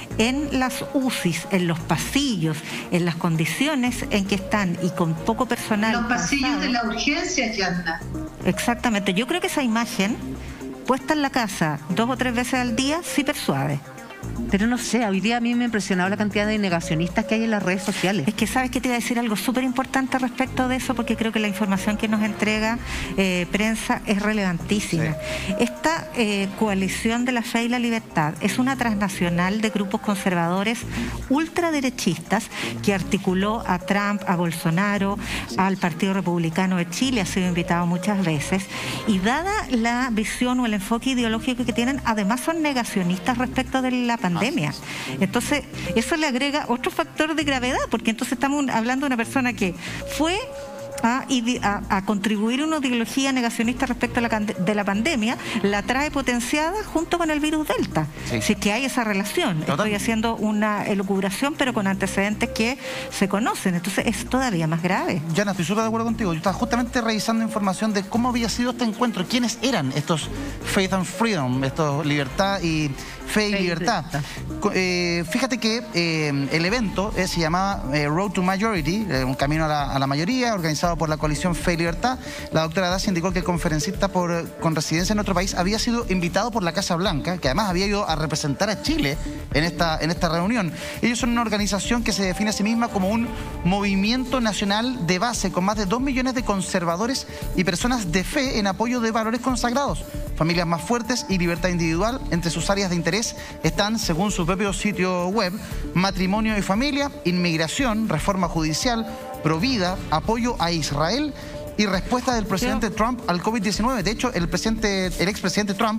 en las U C Is, en los pasillos, en las condiciones en que están y con poco personal. Los pasillos cansado, de la urgencia, Yanda. Exactamente. Yo creo que esa imagen, puesta en la casa dos o tres veces al día, sí persuade. Pero no sé, hoy día a mí me ha impresionado la cantidad de negacionistas que hay en las redes sociales. Es que sabes que te iba a decir algo súper importante respecto de eso, porque creo que la información que nos entrega eh, prensa es relevantísima. Sí. Esta eh, coalición de la fe y la libertad es una transnacional de grupos conservadores ultraderechistas que articuló a Trump, a Bolsonaro, al Partido Republicano de Chile, ha sido invitado muchas veces, y dada la visión o el enfoque ideológico que tienen, además son negacionistas respecto de la pandemia. Entonces, eso le agrega otro factor de gravedad, porque entonces estamos hablando de una persona que fue a, a, a contribuir una ideología negacionista respecto a la, de la pandemia, la trae potenciada junto con el virus Delta. Sí. Si es que hay esa relación. Total. Estoy haciendo una elucubración, pero con antecedentes que se conocen. Entonces, es todavía más grave. Yana, estoy súper de acuerdo contigo. Yo estaba justamente revisando información de cómo había sido este encuentro, quiénes eran estos Faith and Freedom, estos libertad y fe y Fe libertad. Eh, fíjate que eh, el evento eh, se llamaba eh, Road to Majority, eh, un camino a la, a la mayoría, organizado por la coalición Fe y Libertad. La doctora Dacia indicó que el conferencista por, con residencia en nuestro país había sido invitado por la Casa Blanca, que además había ido a representar a Chile en esta, en esta reunión. Ellos son una organización que se define a sí misma como un movimiento nacional de base con más de dos millones de conservadores y personas de fe en apoyo de valores consagrados, familias más fuertes y libertad individual. Entre sus áreas de interés están, según su propio sitio web, matrimonio y familia, inmigración, reforma judicial, provida, apoyo a Israel y respuesta del presidente Trump al COVID diecinueve. De hecho, el presidente, el expresidente Trump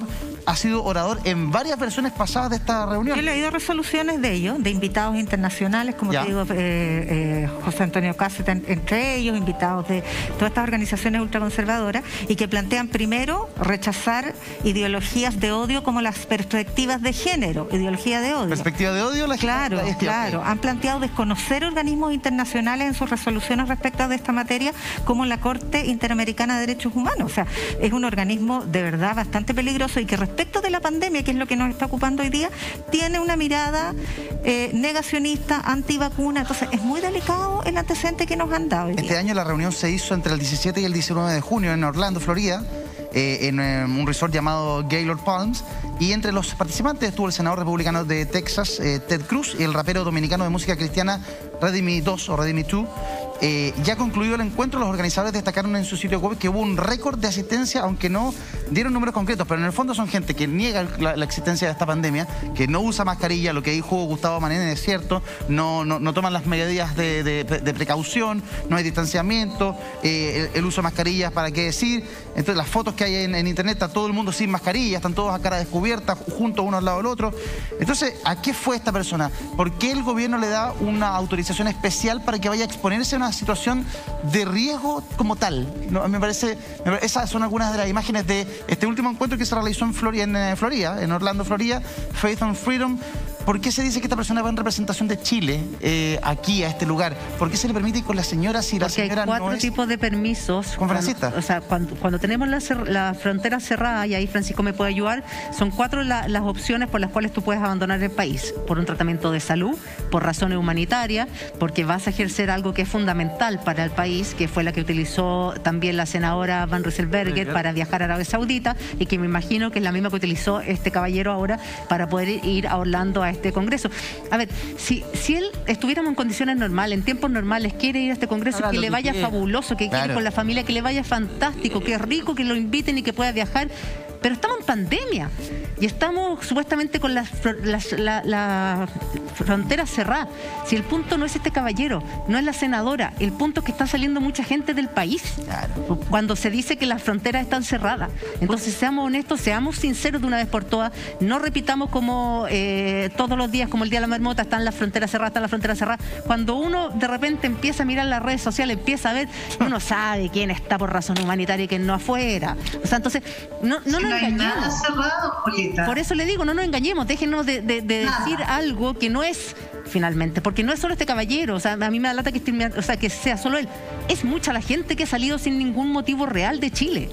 ha sido orador en varias versiones pasadas de esta reunión. Yo he leído resoluciones de ellos, de invitados internacionales, como ya. te digo, eh, eh, José Antonio Cáceres, entre ellos, invitados de todas estas organizaciones ultraconservadoras, y que plantean primero rechazar ideologías de odio como las perspectivas de género, ideología de odio. ¿Perspectiva de odio? La claro, la claro. Han planteado desconocer organismos internacionales en sus resoluciones respecto de esta materia, como la Corte Interamericana de Derechos Humanos. O sea, es un organismo de verdad bastante peligroso y que respecto de la pandemia, que es lo que nos está ocupando hoy día, tiene una mirada eh, negacionista, antivacuna. Entonces, es muy delicado el antecedente que nos han dado hoy día. Este año la reunión se hizo entre el diecisiete y el diecinueve de junio en Orlando, Florida, eh, en eh, un resort llamado Gaylord Palms, y entre los participantes estuvo el senador republicano de Texas, eh, Ted Cruz, y el rapero dominicano de música cristiana Ready dos o Ready dos. Eh, ya concluido el encuentro, los organizadores destacaron en su sitio web que hubo un récord de asistencia, aunque no dieron números concretos, pero en el fondo son gente que niega la, la existencia de esta pandemia, que no usa mascarilla, lo que dijo Gustavo Manén es cierto, no, no, no toman las medidas de, de, de precaución, no hay distanciamiento, eh, el, el uso de mascarillas, ¿para qué decir? Entonces las fotos que hay en, en internet, está todo el mundo sin mascarilla, están todos a cara descubierta, juntos uno al lado del otro. Entonces, ¿a qué fue esta persona? ¿Por qué el gobierno le da una autorización especial para que vaya a exponerse a una situación de riesgo como tal? No, me parece, me parece, esas son algunas de las imágenes de este último encuentro que se realizó en Florida, en, eh, Florida, en Orlando, Florida, Faith and Freedom. ¿Por qué se dice que esta persona va en representación de Chile eh, aquí, a este lugar? ¿Por qué se le permite ir con la señora si la Porque señora hay cuatro no es tipos de permisos. conferencista? Cuando, o sea, cuando, cuando tenemos la, la frontera cerrada, y ahí Francisco me puede ayudar, son cuatro la, las opciones por las cuales tú puedes abandonar el país. Por un tratamiento de salud, por razones humanitarias, porque vas a ejercer algo que es fundamental para el país, que fue la que utilizó también la senadora Van Rieselbergher para viajar a Arabia Saudita, y que me imagino que es la misma que utilizó este caballero ahora para poder ir a Orlando a este congreso. A ver, si, si él estuviéramos en condiciones normales, en tiempos normales, quiere ir a este congreso, Haga que lo le que vaya quiera. fabuloso, que Claro. quiere con la familia, que le vaya fantástico, que es rico, que lo inviten y que pueda viajar. Pero estamos en pandemia y estamos supuestamente con las fro- las- la, la frontera cerrada. Si el punto no es este caballero, no es la senadora, el punto es que está saliendo mucha gente del país. Claro. Cuando se dice que las fronteras están cerradas. Entonces, seamos honestos, seamos sinceros de una vez por todas, no repitamos como eh, todos los días, como el día de la marmota, están las fronteras cerradas, están las fronteras cerradas. Cuando uno de repente empieza a mirar las redes sociales, empieza a ver, uno sabe quién está por razón humanitaria y quién no afuera. O sea, entonces, no, no Si nos no hay nada engañemos. cerrado, Julieta. Por eso le digo, no nos engañemos, déjenos de, de- de Nada. decir algo que no es finalmente, porque no es solo este caballero, o sea, a mí me da lata que, esté- o sea, que sea solo él, es mucha la gente que ha salido sin ningún motivo real de Chile.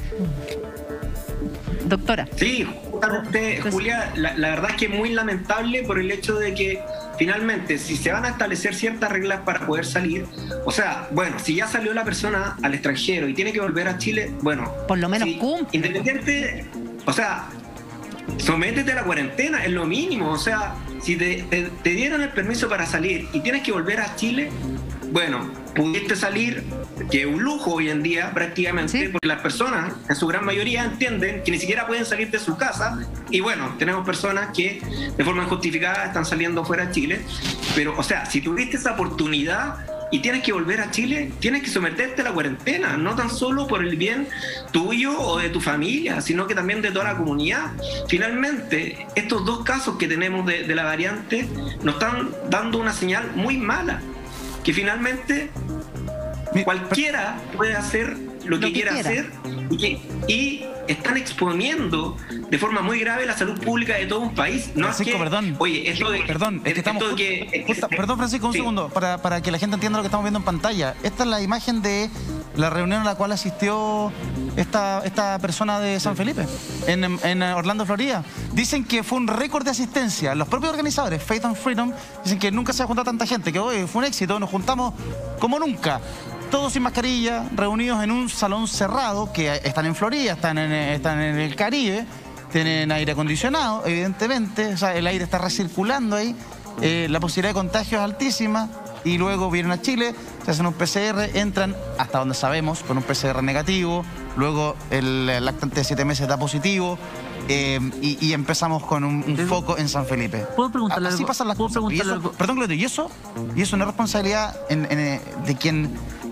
Doctora. Sí, justamente, Pues- Julia, la, la verdad es que es muy lamentable por el hecho de que finalmente, si se van a establecer ciertas reglas para poder salir, o sea, bueno, si ya salió la persona al extranjero y tiene que volver a Chile, bueno, Por lo menos sí, cumple. independiente, o sea, sométete a la cuarentena, es lo mínimo, o sea, si te, te- te dieron el permiso para salir y tienes que volver a Chile, bueno, pudiste salir, que es un lujo hoy en día prácticamente, Sí. porque las personas en su gran mayoría entienden que ni siquiera pueden salir de su casa, y bueno, tenemos personas que de forma injustificada están saliendo fuera de Chile, pero o sea, si tuviste esa oportunidad y tienes que volver a Chile, tienes que someterte a la cuarentena, no tan solo por el bien tuyo o de tu familia, sino que también de toda la comunidad. Finalmente, estos dos casos que tenemos de, de la variante nos están dando una señal muy mala, que finalmente Mi- cualquiera puede hacer lo que, que quiera, quiera. hacer y, que, y están exponiendo de forma muy grave la salud pública de todo un país. No es Francisco, que, perdón. Oye, esto de, Perdón, es que estamos esto de justo- que- justo- perdón, Francisco, un Sí. segundo, para, para que la gente entienda lo que estamos viendo en pantalla. Esta es la imagen de la reunión a la cual asistió esta, esta persona de San Felipe, en, en Orlando, Florida. Dicen que fue un récord de asistencia. Los propios organizadores, Faith and Freedom, dicen que nunca se ha juntado tanta gente, que hoy fue un éxito, nos juntamos como nunca. Todos sin mascarilla, reunidos en un salón cerrado, que están en Florida, están en, están en el Caribe, tienen aire acondicionado, evidentemente, o sea, el aire está recirculando ahí, eh, la posibilidad de contagio es altísima, y luego vienen a Chile, se hacen un P C R, entran, hasta donde sabemos, con un P C R negativo, luego el, el lactante de siete meses da positivo, eh, y, y empezamos con un, un foco en San Felipe. ¿Puedo preguntarle Así algo? pasan las ¿Puedo cosas. Y preguntarle eso- algo? Perdón, Gloria, y eso, y eso no es responsabilidad en- en, eh, de quien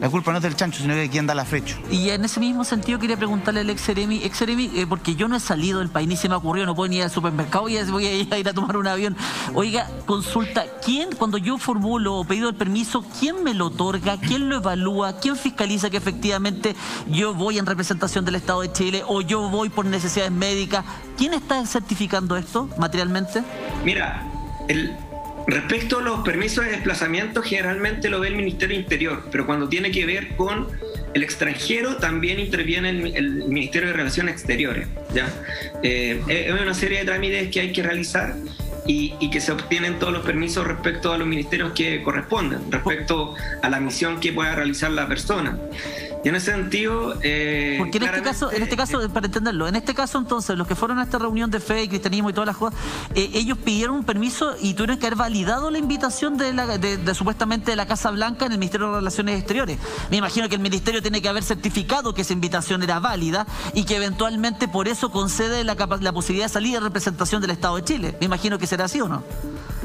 La culpa no es del chancho, sino de quien da la flecha. Y en ese mismo sentido quería preguntarle al ex Seremi, ex Seremi, eh, porque yo no he salido del país, ni se me ocurrió, no puedo ni ir al supermercado y voy a ir a, ir a tomar un avión. Oiga, consulta, ¿quién, cuando yo formulo o pido el permiso, quién me lo otorga, quién lo evalúa, quién fiscaliza que efectivamente yo voy en representación del Estado de Chile o yo voy por necesidades médicas? ¿Quién está certificando esto materialmente? Mira, el... respecto a los permisos de desplazamiento, generalmente lo ve el Ministerio del Interior, pero cuando tiene que ver con el extranjero, también interviene el, el Ministerio de Relaciones Exteriores, ¿ya? Eh, es una serie de trámites que hay que realizar y, y que se obtienen todos los permisos respecto a los ministerios que corresponden, respecto a la misión que pueda realizar la persona. Y en ese sentido... Eh, Porque en este caso, en este caso, para entenderlo, en este caso entonces, los que fueron a esta reunión de fe y cristianismo y todas las cosas, eh, ellos pidieron un permiso y tuvieron que haber validado la invitación de, la, de, de supuestamente de la Casa Blanca en el Ministerio de Relaciones Exteriores. Me imagino que el Ministerio tiene que haber certificado que esa invitación era válida y que eventualmente por eso concede la, la posibilidad de salir de representación del Estado de Chile. Me imagino que será así o no.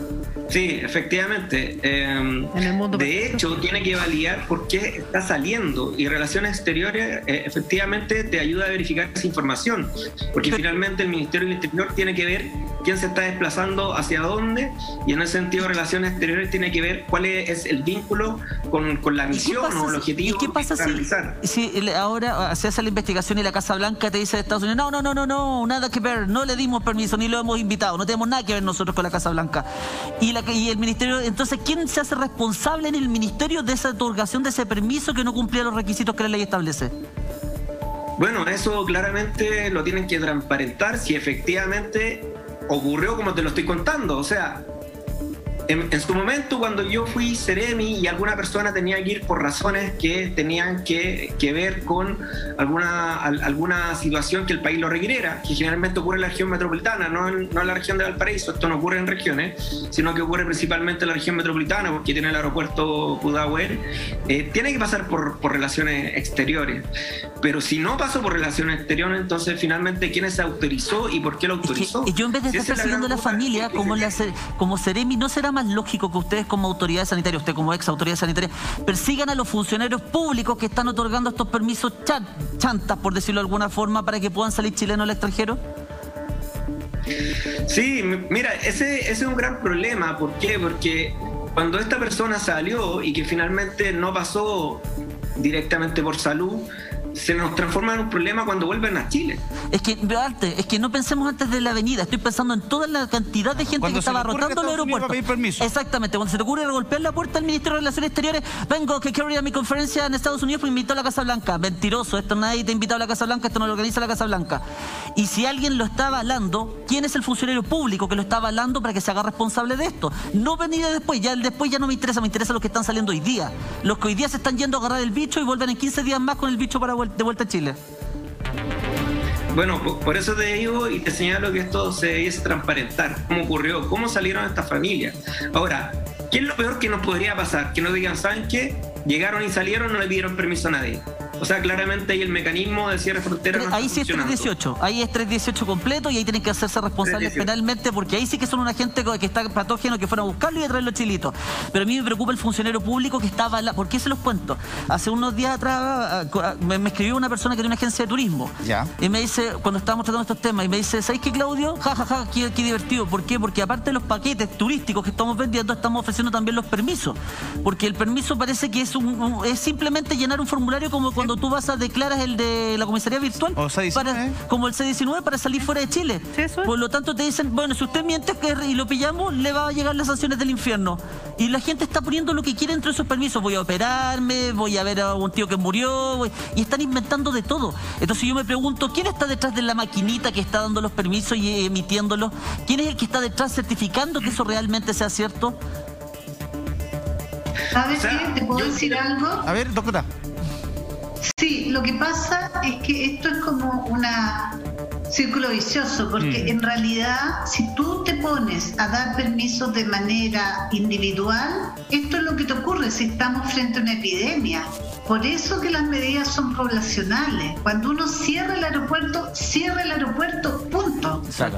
Sí, efectivamente. Eh, en el mundo de hecho, tiene que validar por qué está saliendo y Relaciones Exteriores eh, efectivamente te ayuda a verificar esa información, porque finalmente el Ministerio del Interior tiene que ver quién se está desplazando hacia dónde y en ese sentido Relaciones Exteriores tiene que ver cuál es el vínculo con, con la misión o el objetivo. ¿Y qué pasa si, si ahora se hace la investigación y la Casa Blanca te dice de Estados Unidos, no, no, no, no, no, nada que ver, no le dimos permiso ni lo hemos invitado, no tenemos nada que ver nosotros con la Casa Blanca? Y la Y el ministerio, entonces, ¿quién se hace responsable en el ministerio de esa otorgación de ese permiso que no cumplía los requisitos que la ley establece? Bueno, eso claramente lo tienen que transparentar si efectivamente ocurrió como te lo estoy contando. O sea, en, en su momento cuando yo fui Seremi y alguna persona tenía que ir por razones que tenían que, que ver con alguna, al, alguna situación que el país lo requiriera, que generalmente ocurre en la región metropolitana, no en, no en la región de Valparaíso. Esto no ocurre en regiones, sino que ocurre principalmente en la región metropolitana porque tiene el aeropuerto Pudahuel. Eh, tiene que pasar por, por relaciones exteriores, pero si no pasó por relaciones exteriores, entonces finalmente ¿quién se autorizó y por qué lo autorizó? Es que yo en vez de si estar persiguiendo a la familia como, la, como Seremi, ¿no será más lógico que ustedes como autoridades sanitarias, usted como ex autoridad sanitaria, persigan a los funcionarios públicos que están otorgando estos permisos chantas, por decirlo de alguna forma, para que puedan salir chilenos al extranjero? Sí, mira, ese, ese es un gran problema. ¿Por qué? Porque cuando esta persona salió y que finalmente no pasó directamente por salud, se nos transforma en un problema cuando vuelven a Chile. Es que, es que no pensemos antes de la avenida, estoy pensando en toda la cantidad de gente cuando que estaba rotando el aeropuerto. Exactamente, cuando se te ocurre golpear la puerta del Ministerio de Relaciones Exteriores, vengo que quiero ir a mi conferencia en Estados Unidos porque me invitó a la Casa Blanca. Mentiroso, esto nadie te ha invitado a la Casa Blanca, esto no lo organiza la Casa Blanca. Y si alguien lo está avalando, ¿quién es el funcionario público que lo está avalando para que se haga responsable de esto? No venir después, ya el después ya no me interesa, me interesa los que están saliendo hoy día. Los que hoy día se están yendo a agarrar el bicho y vuelven en quince días más con el bicho para de vuelta a Chile. Bueno, por eso te digo y te señalo que esto se debiese transparentar. ¿Cómo ocurrió? ¿Cómo salieron estas familias? Ahora, ¿qué es lo peor que nos podría pasar? Que nos digan, ¿saben qué? Llegaron y salieron, no le pidieron permiso a nadie. O sea, claramente ahí el mecanismo de cierre frontera no ahí sí es tres dieciocho, ahí es tres dieciocho completo y ahí tienen que hacerse responsables penalmente porque ahí sí que son una gente que está patógeno que fueron a buscarlo y a traer los chilitos. Pero a mí me preocupa el funcionario público que estaba... La... ¿Por qué se los cuento? Hace unos días atrás me, me escribió una persona que tiene una agencia de turismo. Ya. Y me dice, cuando estábamos tratando estos temas, y me dice, ¿sabes qué, Claudio? Ja, ja, ja, qué, qué divertido. ¿Por qué? Porque aparte de los paquetes turísticos que estamos vendiendo, estamos ofreciendo también los permisos. Porque el permiso parece que es, un, un, es simplemente llenar un formulario como cuando tú vas a declarar el de la comisaría virtual o C diecinueve. Para, como el C diecinueve para salir fuera de Chile. Sí, eso es. Por lo tanto te dicen, bueno, si usted miente y lo pillamos, le va a llegar las sanciones del infierno. Y la gente está poniendo lo que quiere entre esos permisos. Voy a operarme, voy a ver a un tío que murió, voy... y están inventando de todo. Entonces yo me pregunto, ¿quién está detrás de la maquinita que está dando los permisos y emitiéndolos? ¿Quién es el que está detrás certificando que eso realmente sea cierto? ¿Sabes qué? ¿Te puedo decir algo? A ver, doctora. Sí, lo que pasa es que esto es como un círculo vicioso, porque mm. en realidad si tú te pones a dar permisos de manera individual, esto es lo que te ocurre si estamos frente a una epidemia. Por eso que las medidas son poblacionales. Cuando uno cierra el aeropuerto, cierra el aeropuerto, punto. Exacto.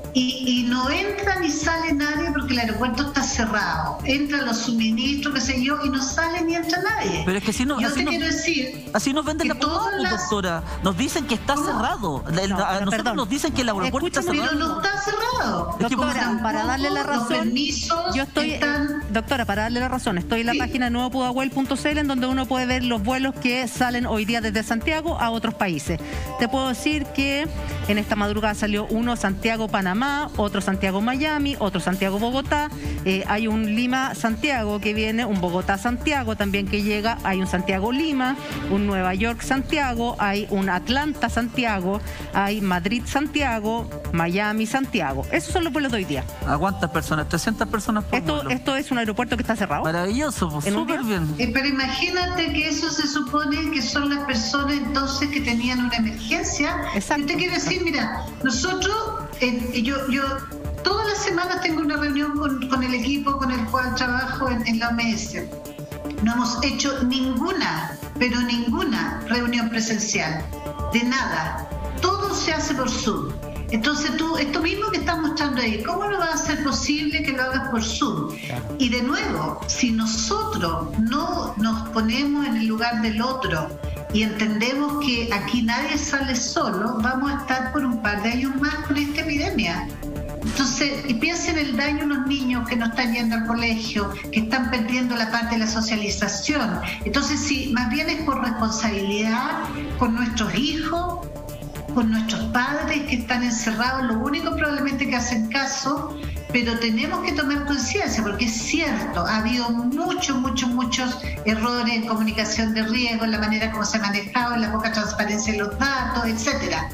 Y, y no entra ni sale nadie porque el aeropuerto está cerrado. Entran los suministros, qué sé yo, y no sale ni entra nadie. Pero es que si no, yo así te no, quiero decir, así nos venden la todas pomada, las... doctora. Nos dicen que está ¿Cómo? cerrado. La, No, a nosotros perdón. nos dicen que el aeropuerto está Pero cerrado. no está cerrado. Es que Doctora, tampoco para darle la los razón, permisos yo estoy, están... doctora, para darle la razón, estoy en la Sí. página nuevo pudahuel punto c l en donde uno puede ver los vuelos que salen hoy día desde Santiago a otros países. Te puedo decir que en esta madrugada salió uno Santiago-Panamá, otro Santiago-Miami, otro Santiago-Bogotá, eh, hay un Lima-Santiago que viene, un Bogotá-Santiago también que llega, hay un Santiago-Lima, un Nueva York-Santiago, hay un Atlanta-Santiago, hay Madrid-Santiago, Miami-Santiago. Esos son los vuelos de hoy día. ¿A cuántas personas? trescientas personas por Esto, vuelo. esto es un aeropuerto que está cerrado. Maravilloso, pues, ¿En un súper día? bien. Eh, pero imagínate que eso se supone que son las personas entonces que tenían una emergencia. Exacto. Yo te quiero decir, mira, nosotros, eh, yo, yo todas las semanas tengo una reunión con, con el equipo con el cual trabajo en, en la O M S. No hemos hecho ninguna, pero ninguna reunión presencial, de nada. Todo se hace por Zoom. Entonces tú, esto mismo que estás mostrando ahí, ¿cómo no va a ser posible que lo hagas por Zoom? Y de nuevo, si nosotros no nos ponemos en el lugar del otro y entendemos que aquí nadie sale solo, vamos a estar por un par de años más con esta epidemia. Entonces, y piensen en el daño a los niños que no están yendo al colegio, que están perdiendo la parte de la socialización. Entonces, sí, más bien es por responsabilidad con nuestros hijos, con nuestros padres que están encerrados, lo único probablemente que hacen caso, pero tenemos que tomar conciencia, porque es cierto, ha habido muchos, muchos, muchos errores en comunicación de riesgo, en la manera como se ha manejado, en la poca transparencia de los datos, etcétera.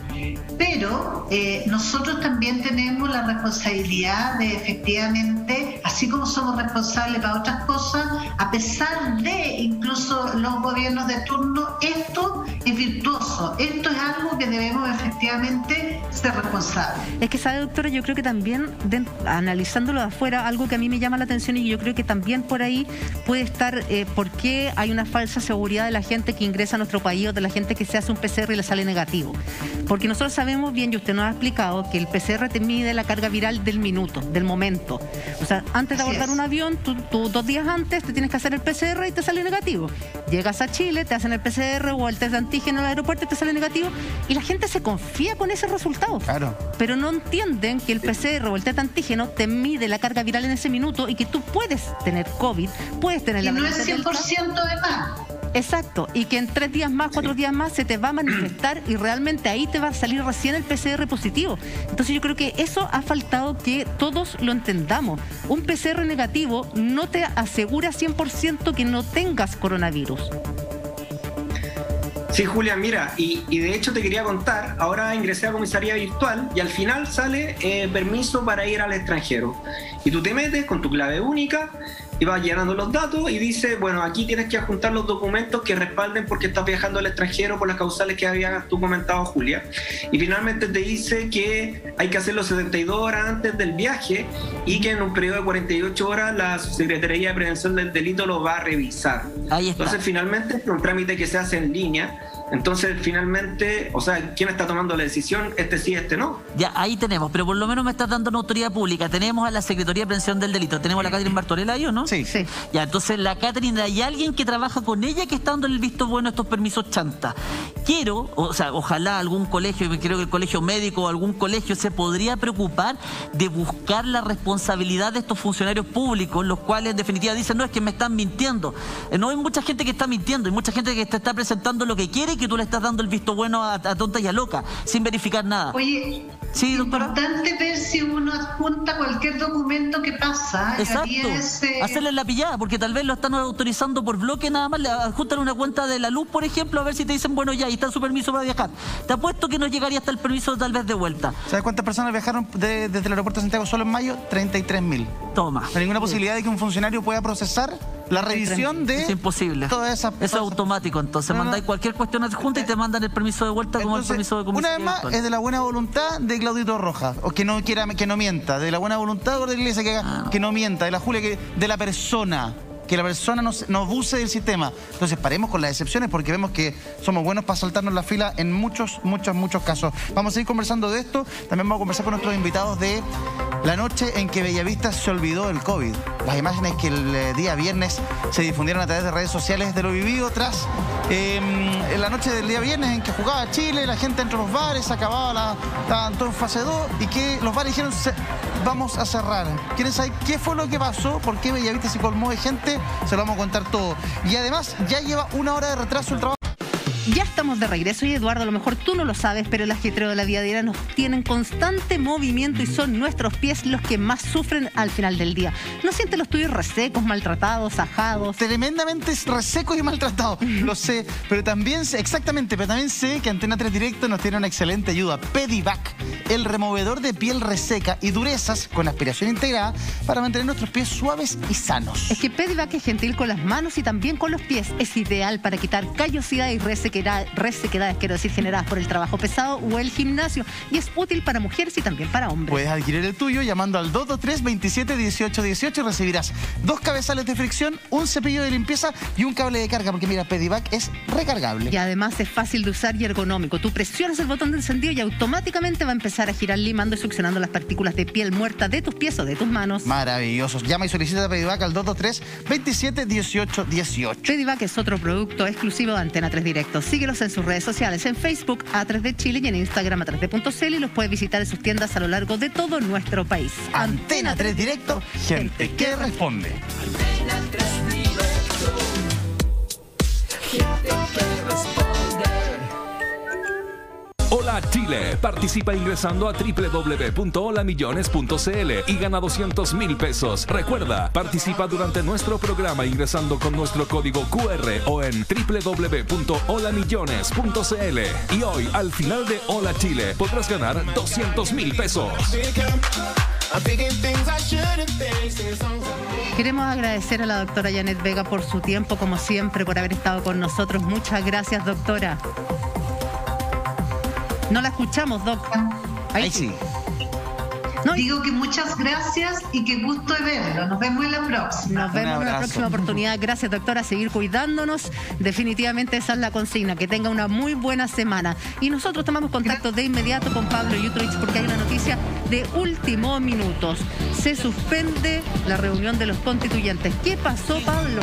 Pero eh, nosotros también tenemos la responsabilidad de efectivamente, así como somos responsables para otras cosas, a pesar de incluso los gobiernos de turno, esto es virtuoso, esto es algo que debemos efectivamente ser responsables. Es que, sabe, doctora, yo creo que también, de, analizándolo de afuera, algo que a mí me llama la atención y yo creo que también por ahí puede estar eh, por qué hay una falsa seguridad de la gente que ingresa a nuestro país o de la gente que se hace un P C R y le sale negativo. Porque nosotros sabemos bien, y usted nos ha explicado, que el P C R te mide la carga viral del minuto, del momento. O sea, antes de Así abordar es. un avión, tú, tú dos días antes te tienes que hacer el P C R y te sale negativo. Llegas a Chile, te hacen el P C R o el test de antígeno en el aeropuerto y te sale negativo. Y la gente se confía con ese resultado. Claro. Pero no entienden que el P C R o el test de antígeno te mide la carga viral en ese minuto y que tú puedes tener COVID, puedes tener Y la no es variante cien por Delta. ciento de más. Exacto, y que en tres días más, cuatro días más se te va a manifestar y realmente ahí te va a salir recién el P C R positivo. Entonces yo creo que eso ha faltado que todos lo entendamos. Un P C R negativo no te asegura cien por ciento que no tengas coronavirus. Sí, Julia, mira, y, y de hecho te quería contar, ahora ingresé a comisaría virtual y al final sale eh, permiso para ir al extranjero. Y tú te metes con tu clave única y vas llenando los datos y dice, bueno, aquí tienes que adjuntar los documentos que respalden porque estás viajando al extranjero por las causales que habías tú comentado, Julia. Y finalmente te dice que hay que hacerlo setenta y dos horas antes del viaje y que en un periodo de cuarenta y ocho horas la Secretaría de Prevención del Delito lo va a revisar. Ahí está. Entonces, finalmente, es un trámite que se hace en línea. Entonces, finalmente, o sea, ¿quién está tomando la decisión? Este sí, este no. Ya, ahí tenemos, pero por lo menos me estás dando una autoridad pública. Tenemos a la Secretaría de Prevención del Delito. Tenemos a la Catherine Bartorella ahí, ¿o no? Sí. Sí. Ya, entonces la Catherine, hay alguien que trabaja con ella que está dando el visto bueno a estos permisos chanta. Quiero, o sea, ojalá algún colegio, creo que el colegio médico o algún colegio se podría preocupar de buscar la responsabilidad de estos funcionarios públicos, los cuales en definitiva dicen, no, es que me están mintiendo. Eh, No hay mucha gente que está mintiendo, hay mucha gente que te está presentando lo que quiere y que tú le estás dando el visto bueno a, a tonta y a loca, sin verificar nada. Oye, Sí, es doctora. importante ver si uno adjunta cualquier documento que pasa. Exacto, Y es, eh, hacerle la pillada, porque tal vez lo están autorizando por bloque nada más, le adjuntan una cuenta de la luz, por ejemplo, a ver si te dicen, bueno, ya, ahí está su permiso para viajar. Te apuesto que no llegaría hasta el permiso tal vez de vuelta. ¿Sabes cuántas personas viajaron de- desde el aeropuerto de Santiago solo en mayo? treinta y tres mil. Toma. No hay ninguna posibilidad de que un funcionario pueda procesar la revisión de Es imposible. todas esas Eso es todas esas- automático, entonces No, no. mandáis cualquier cuestión adjunta y te mandan el permiso de vuelta como el Entonces, permiso de una comisaría vez más, virtual. es de la buena voluntad de Claudito Rojas, o que no quiera, que no mienta, de la buena voluntad de la Iglesia que, haga- que no mienta, de la Julia, que, de la persona. que la persona no, no abuse del sistema. Entonces paremos con las excepciones porque vemos que somos buenos para saltarnos la fila en muchos, muchos, muchos casos. Vamos a seguir conversando de esto. También vamos a conversar con nuestros invitados de la noche en que Bellavista se olvidó del COVID. Las imágenes que el eh, día viernes se difundieron a través de redes sociales de lo vivido tras eh, en la noche del día viernes en que jugaba Chile, la gente entre los bares, acababa la, estaban todos en fase dos y que los bares dijeron se, vamos a cerrar. ¿Quieren saber qué fue lo que pasó? ¿Por qué Bellavista se colmó de gente? Se lo vamos a contar todo. Y además ya lleva una hora de retraso el trabajo. Ya estamos de regreso y Eduardo, a lo mejor tú no lo sabes, pero el ajetreo de la vida diaria nos tiene en constante movimiento y son nuestros pies los que más sufren al final del día. ¿No sientes los tuyos resecos, maltratados, ajados? Tremendamente resecos y maltratados, lo sé, pero también sé, exactamente, pero también sé que Antena tres Directo nos tiene una excelente ayuda. Pedivac, el removedor de piel reseca y durezas con aspiración integrada para mantener nuestros pies suaves y sanos. Es que Pedivac es gentil con las manos y también con los pies. Es ideal para quitar callosidad y resequedad resequedades, quiero decir, generadas por el trabajo pesado o el gimnasio, y es útil para mujeres y también para hombres. Puedes adquirir el tuyo llamando al dos dos tres, veintisiete, dieciocho, dieciocho y recibirás dos cabezales de fricción, un cepillo de limpieza y un cable de carga, porque mira, Pedivac es recargable. Y además es fácil de usar y ergonómico. Tú presionas el botón de encendido y automáticamente va a empezar a girar limando y succionando las partículas de piel muerta de tus pies o de tus manos. Maravillosos. Llama y solicita Pedivac al dos dos tres, veintisiete, dieciocho, dieciocho. Pedivac es otro producto exclusivo de Antena tres Directo. Síguelos en sus redes sociales, en Facebook A tres D Chile y en Instagram A tres D punto C L, y los puedes visitar en sus tiendas a lo largo de todo nuestro país. Antena tres Directo, gente que responde. Antena tres Directo, gente que responde. Hola Chile, participa ingresando a doble u doble u doble u punto hola millones punto c l y gana doscientos mil pesos. Recuerda, participa durante nuestro programa ingresando con nuestro código cu erre o en doble u doble u doble u punto hola millones punto c l. Y hoy, al final de Hola Chile, podrás ganar doscientos mil pesos. Queremos agradecer a la doctora Janet Vega por su tiempo, como siempre, por haber estado con nosotros. Muchas gracias, doctora. No la escuchamos, Doc. Ahí, Ahí sí. No, digo que muchas gracias y que gusto de verlo. Nos vemos en la próxima. Nos vemos en la próxima oportunidad. Gracias, doctora, a seguir cuidándonos. Definitivamente esa es la consigna, que tenga una muy buena semana. Y nosotros tomamos contacto de inmediato con Pablo Yutrovich porque hay una noticia de último minuto. Se suspende la reunión de los constituyentes. ¿Qué pasó, Pablo?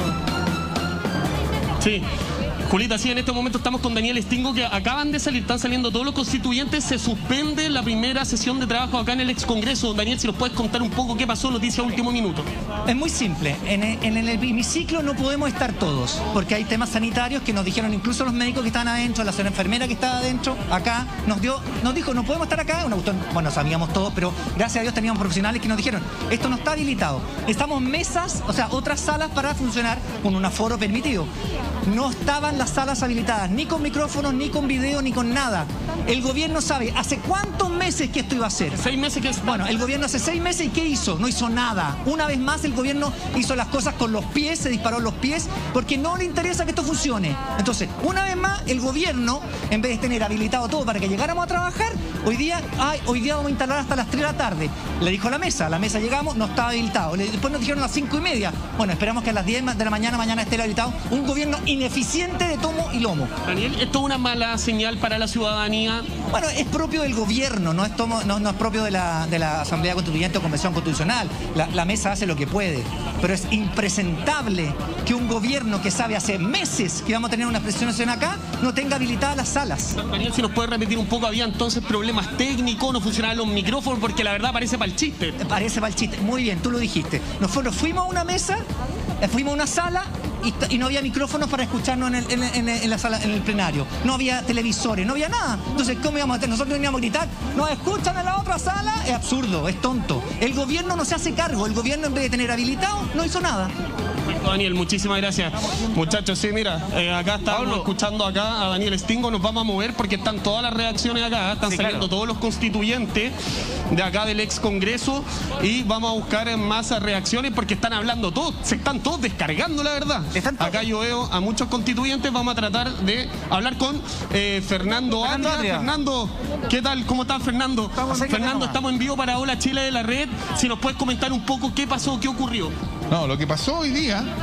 Sí. Julita, sí, en este momento estamos con Daniel Stingo, que acaban de salir, están saliendo todos los constituyentes, se suspende la primera sesión de trabajo acá en el ex Congreso. Daniel, si nos puedes contar un poco qué pasó, noticia último minuto. Es muy simple, en el, en el hemiciclo no podemos estar todos, porque hay temas sanitarios que nos dijeron incluso los médicos que estaban adentro, la señora enfermera que estaba adentro, acá, nos dio, nos dijo, no podemos estar acá, una cuestión, bueno, sabíamos todos, pero gracias a Dios teníamos profesionales que nos dijeron, esto no está habilitado. Estamos mesas, o sea, otras salas para funcionar con un aforo permitido. No estaban las salas habilitadas, ni con micrófonos, ni con video, ni con nada. El gobierno sabe, ¿hace cuántos meses que esto iba a hacer? Seis meses que... Bueno, el gobierno hace seis meses, ¿y qué hizo? No hizo nada. Una vez más el gobierno hizo las cosas con los pies, se disparó los pies, porque no le interesa que esto funcione. Entonces, una vez más, el gobierno, en vez de tener habilitado todo para que llegáramos a trabajar, hoy día, ay, hoy día vamos a instalar hasta las tres de la tarde. Le dijo a la mesa, a la mesa llegamos, no estaba habilitado. Después nos dijeron a las cinco y media. Bueno, esperamos que a las diez de la mañana, mañana esté habilitado. Un gobierno ineficiente de tomo y lomo. Daniel, ¿esto es una mala señal para la ciudadanía? Bueno, es propio del gobierno, no es, tomo, no, no es propio de la, de la Asamblea Constituyente o Convención Constitucional. La, la mesa hace lo que puede, pero es impresentable que un gobierno que sabe hace meses que vamos a tener una presentación acá no tenga habilitadas las salas. Daniel, si nos puede repetir un poco, había entonces problemas técnicos, no funcionaban los micrófonos, porque la verdad parece para el chiste. Parece para el chiste, muy bien, tú lo dijiste. Nosotros fuimos a una mesa, fuimos a una sala y, y no había micrófonos para escucharnos en el, en, en, en la sala, en el plenario. No había televisores, no había nada. Entonces, ¿cómo íbamos a hacer? Nosotros veníamos a gritar, ¿nos escuchan en la otra sala? Es absurdo, es tonto. El gobierno no se hace cargo, el gobierno en vez de tener habilitado, no hizo nada. Daniel, muchísimas gracias. Muchachos, sí, mira, eh, acá estamos Pablo. escuchando acá a Daniel Stingo, nos vamos a mover porque están todas las reacciones acá, están sí, saliendo claro. todos los constituyentes de acá del ex Congreso y vamos a buscar más reacciones porque están hablando todos, se están todos descargando, la verdad. Acá yo veo a muchos constituyentes, vamos a tratar de hablar con eh, Fernando Atria. Fernando, ¿qué tal? ¿Cómo estás, Fernando? Estamos Fernando, estamos en vivo para Hola Chile de la Red. Si nos puedes comentar un poco qué pasó, qué ocurrió. No, lo que pasó hoy día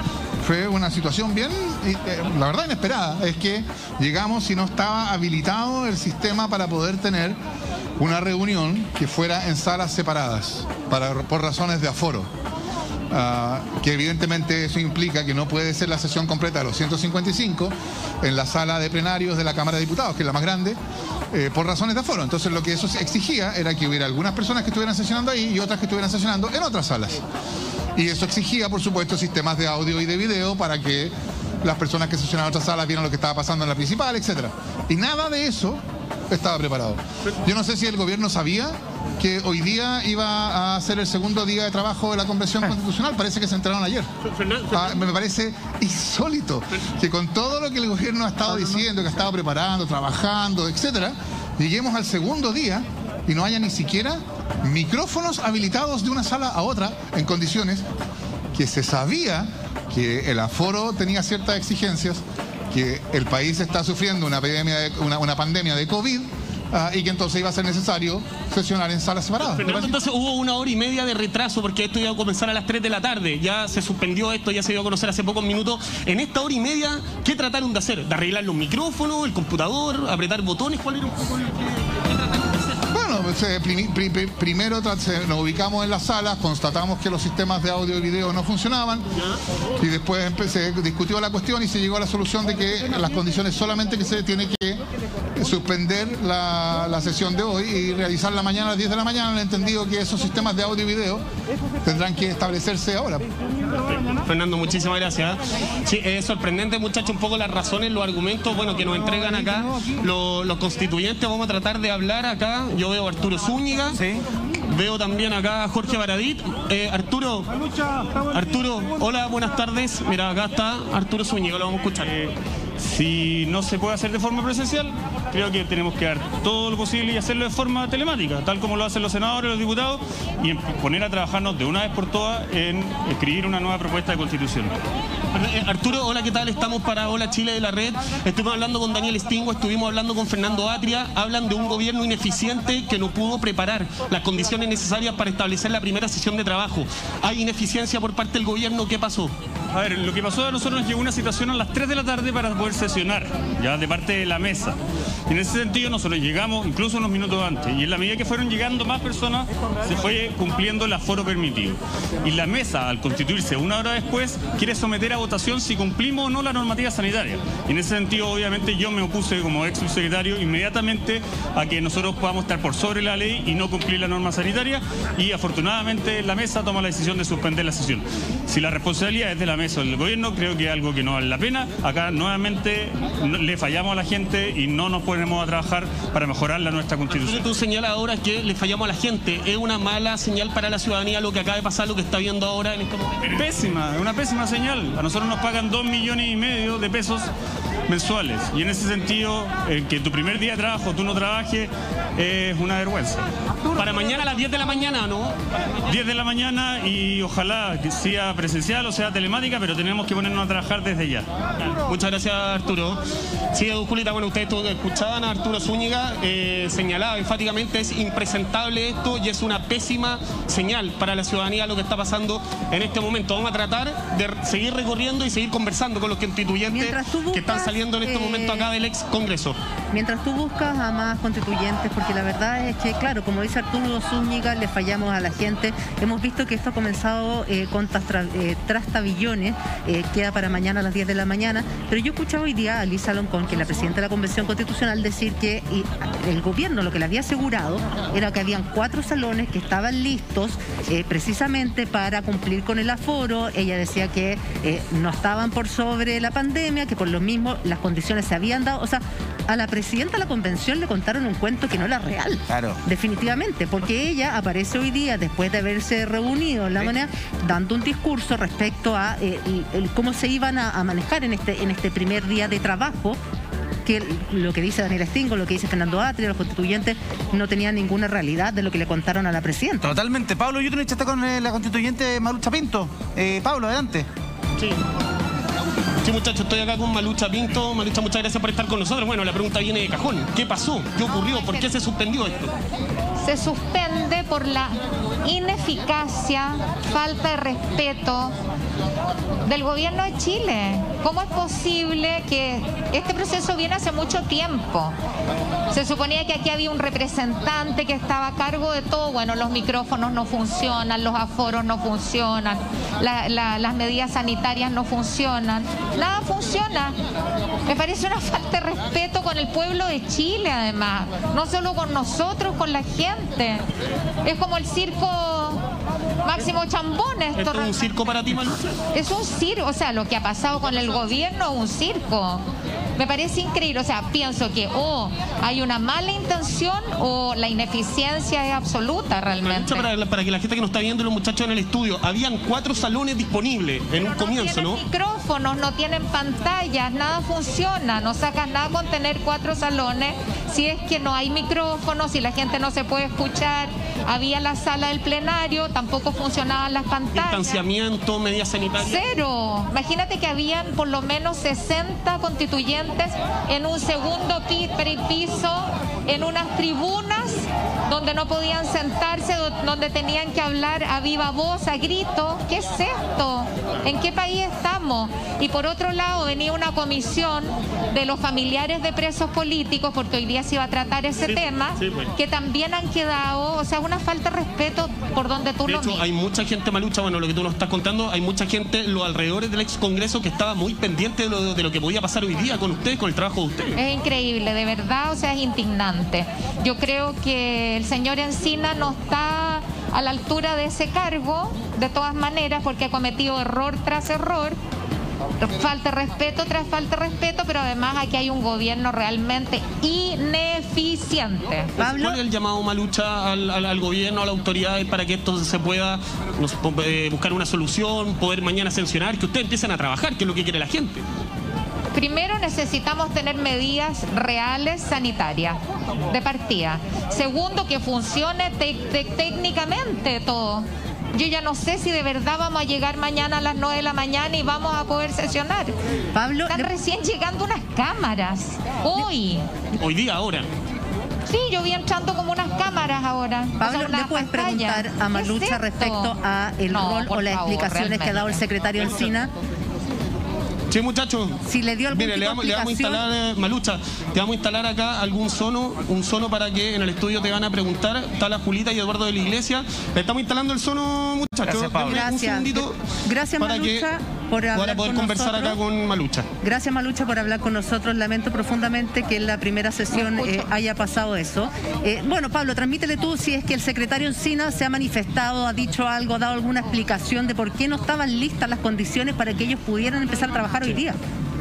fue una situación bien, eh, la verdad inesperada, es que llegamos y no estaba habilitado el sistema para poder tener una reunión que fuera en salas separadas, para, por razones de aforo. Uh, que evidentemente eso implica que no puede ser la sesión completa de los ciento cincuenta y cinco en la sala de plenarios de la Cámara de Diputados, que es la más grande, eh, por razones de aforo. Entonces lo que eso exigía era que hubiera algunas personas que estuvieran sesionando ahí y otras que estuvieran sesionando en otras salas. Y eso exigía, por supuesto, sistemas de audio y de video para que las personas que sesionaban en otras salas vieran lo que estaba pasando en la principal, etcétera. Y nada de eso estaba preparado. Yo no sé si el gobierno sabía que hoy día iba a ser el segundo día de trabajo de la Convención Constitucional. Parece que se enteraron ayer. Ah, me parece insólito que con todo lo que el gobierno ha estado diciendo, que ha estado preparando, trabajando, etcétera, lleguemos al segundo día y no haya ni siquiera micrófonos habilitados de una sala a otra en condiciones que se sabía que el aforo tenía ciertas exigencias, que el país está sufriendo una, epidemia de, una, una pandemia de COVID, uh, y que entonces iba a ser necesario sesionar en salas separadas. Fernando, entonces hubo una hora y media de retraso porque esto iba a comenzar a las tres de la tarde. Ya se suspendió esto, ya se dio a conocer hace pocos minutos. En esta hora y media, ¿qué trataron de hacer? ¿De arreglar los micrófonos, el computador, apretar botones? ¿Cuál era un poco el Bueno, pues, eh, prim, prim, prim, primero nos ubicamos en las salas, constatamos que los sistemas de audio y video no funcionaban, y después se discutió la cuestión y se llegó a la solución de que las condiciones solamente que se tiene que suspender la, la sesión de hoy y realizarla mañana a las diez de la mañana. Han entendido que esos sistemas de audio y video tendrán que establecerse ahora. Fernando, muchísimas gracias. Sí, es sorprendente, muchachos, un poco las razones, los argumentos, bueno, que nos entregan acá los, los constituyentes. Vamos a tratar de hablar acá. Yo veo a Arturo Zúñiga, sí. Veo también acá a Jorge Baradit. Eh, Arturo, Arturo, hola, buenas tardes. Mira, acá está Arturo Zúñiga, lo vamos a escuchar. Eh, si no se puede hacer de forma presencial, creo que tenemos que dar todo lo posible y hacerlo de forma telemática, tal como lo hacen los senadores, los diputados, y poner a trabajarnos de una vez por todas en escribir una nueva propuesta de constitución. Arturo, hola, ¿qué tal? Estamos para Hola Chile de la Red. Estuvimos hablando con Daniel Stingo, estuvimos hablando con Fernando Atria. Hablan de un gobierno ineficiente que no pudo preparar las condiciones necesarias para establecer la primera sesión de trabajo. ¿Hay ineficiencia por parte del gobierno? ¿Qué pasó? A ver, lo que pasó a nosotros nos llegó una citación a las tres de la tarde para poder sesionar, ya de parte de la mesa. Y en ese sentido nosotros llegamos incluso unos minutos antes, y en la medida que fueron llegando más personas se fue cumpliendo el aforo permitido. Y la mesa, al constituirse una hora después, quiere someter a votación si cumplimos o no la normativa sanitaria. Y en ese sentido, obviamente, yo me opuse como ex subsecretario inmediatamente a que nosotros podamos estar por sobre la ley y no cumplir la norma sanitaria, y afortunadamente la mesa toma la decisión de suspender la sesión. Si la responsabilidad es de la mesa o del gobierno, creo que es algo que no vale la pena. Acá nuevamente le fallamos a la gente y no nos ponemos a trabajar para mejorar la nuestra constitución. Tú señalas ahora que le fallamos a la gente. ¿Es una mala señal para la ciudadanía lo que acaba de pasar, lo que está viendo ahora en este momento? Pésima, es una pésima señal. A nosotros nos pagan dos millones y medio de pesos mensuales, y en ese sentido, el que tu primer día de trabajo tú no trabajes es una vergüenza. Para mañana a las diez de la mañana, ¿no? diez de la mañana, y ojalá que sea presencial o sea telemática, pero tenemos que ponernos a trabajar desde ya. Muchas gracias, Arturo. Sí, Julita, bueno, ustedes escuchaban a Arturo Zúñiga, eh, señalaba enfáticamente, es impresentable esto y es una pésima señal para la ciudadanía lo que está pasando en este momento. Vamos a tratar de seguir recorriendo y seguir conversando con los constituyentes buscas, que están saliendo en este eh, momento acá del ex Congreso. Mientras tú buscas a más constituyentes, porque la verdad es que, claro, como dice Arturo Zúñiga, le fallamos a la gente. Hemos visto que esto ha comenzado eh, con tastra, eh, trastabillones, eh, queda para mañana a las diez de la mañana, pero yo escuchaba hoy día a Lisa Loncón, que es la presidenta de la Convención Constitucional, decir que y, el gobierno lo que le había asegurado era que habían cuatro salones que estaban listos eh, precisamente para cumplir con el aforo. Ella decía que eh, no estaban por sobre la pandemia, que por lo mismo las condiciones se habían dado. O sea, a la presidenta de la Convención le contaron un cuento que no era real. Claro. Definitivamente, porque ella aparece hoy día, después de haberse reunido en la manera, dando un discurso respecto a eh, el, el, cómo se iban a, a manejar en este, en este primer día de trabajo, que lo que dice Daniel Stingo, lo que dice Fernando Atria, los constituyentes, no tenían ninguna realidad de lo que le contaron a la presidenta. Totalmente. Pablo Yutunich está con eh, la constituyente Malucha Pinto. Eh, Pablo, adelante. Sí. Sí, muchachos, estoy acá con Malucha Pinto. Malucha, muchas gracias por estar con nosotros. Bueno, la pregunta viene de cajón. ¿Qué pasó? ¿Qué ocurrió? ¿Por qué se suspendió esto? se suspende por la ineficacia, falta de respeto del gobierno de Chile. ¿Cómo es posible que este proceso viene hace mucho tiempo? Se suponía que aquí había un representante que estaba a cargo de todo. Bueno, los micrófonos no funcionan, los aforos no funcionan, la, la, las medidas sanitarias no funcionan, nada funciona. Me parece una falta de respeto con el pueblo de Chile, además, no solo con nosotros, con la gente. Es como el circo Máximo Chambón. Esto, ¿Esto es un circo para ti, Manu? Es un circo, o sea, lo que ha pasado con el gobierno es un circo. Me parece increíble, o sea, pienso que o hay una mala intención o la ineficiencia es absoluta realmente. Para, para que la gente que nos está viendo, los muchachos en el estudio, habían cuatro salones disponibles en un no comienzo, ¿no? No tienen micrófonos, no tienen pantallas, nada funciona, no sacas nada con tener cuatro salones si es que no hay micrófonos, si la gente no se puede escuchar. Había la sala del plenario, tampoco funcionaban las pantallas. Distanciamiento, medidas sanitarias. Cero. Imagínate que habían por lo menos sesenta constituyentes en un segundo piso, en unas tribunas donde no podían sentarse, donde tenían que hablar a viva voz, a grito. ¿Qué es esto? ¿En qué país estamos? Y por otro lado venía una comisión de los familiares de presos políticos, porque hoy día se iba a tratar ese sí, tema, sí, bueno. que también han quedado, o sea, una falta de respeto por donde tú de lo hecho, miras. Hay mucha gente, Malucha, bueno, lo que tú nos estás contando, hay mucha gente, los alrededores del ex Congreso, que estaba muy pendiente de lo, de lo que podía pasar hoy día con ustedes, con el trabajo de ustedes. Es increíble, de verdad, o sea, es indignante. Yo creo que el señor Encina no está a la altura de ese cargo, de todas maneras, porque ha cometido error tras error, falta de respeto tras falta de respeto, pero además aquí hay un gobierno realmente ineficiente. ¿Cuál es el llamado, Malucha, al, al, al gobierno, a la autoridad, para que esto se pueda nos, eh, buscar una solución, poder mañana sancionar, que ustedes empiecen a trabajar, que es lo que quiere la gente? Primero necesitamos tener medidas reales sanitarias de partida. Segundo, que funcione te te técnicamente todo. Yo ya no sé si de verdad vamos a llegar mañana a las nueve de la mañana y vamos a poder sesionar. Pablo, están recién llegando unas cámaras. Hoy. Hoy día, ahora. Sí, yo vi entrando como unas cámaras ahora. Pablo, o sea, ¿le puedes pantalla. preguntar a Malucha es respecto a el no, rol o las favor, explicaciones realmente. que ha dado el secretario Encina? Sí, muchachos. Si le dio algún Mire, tipo le vamos, de le vamos a instalar, eh, Malucha, te vamos a instalar acá algún sono, un sono para que en el estudio te van a preguntar. Está la Julita y Eduardo de la Iglesia. Le estamos instalando el sono, muchachos. Gracias, Pablo. Un segundito. Gracias, para Malucha, que por hablar para poder con conversar nosotros. acá con Malucha. Gracias, Malucha, por hablar con nosotros. Lamento profundamente que en la primera sesión eh, haya pasado eso. Eh, bueno, Pablo, transmítele tú si es que el secretario Encina se ha manifestado, ha dicho algo, ha dado alguna explicación de por qué no estaban listas las condiciones para que ellos pudieran empezar a trabajar hoy día.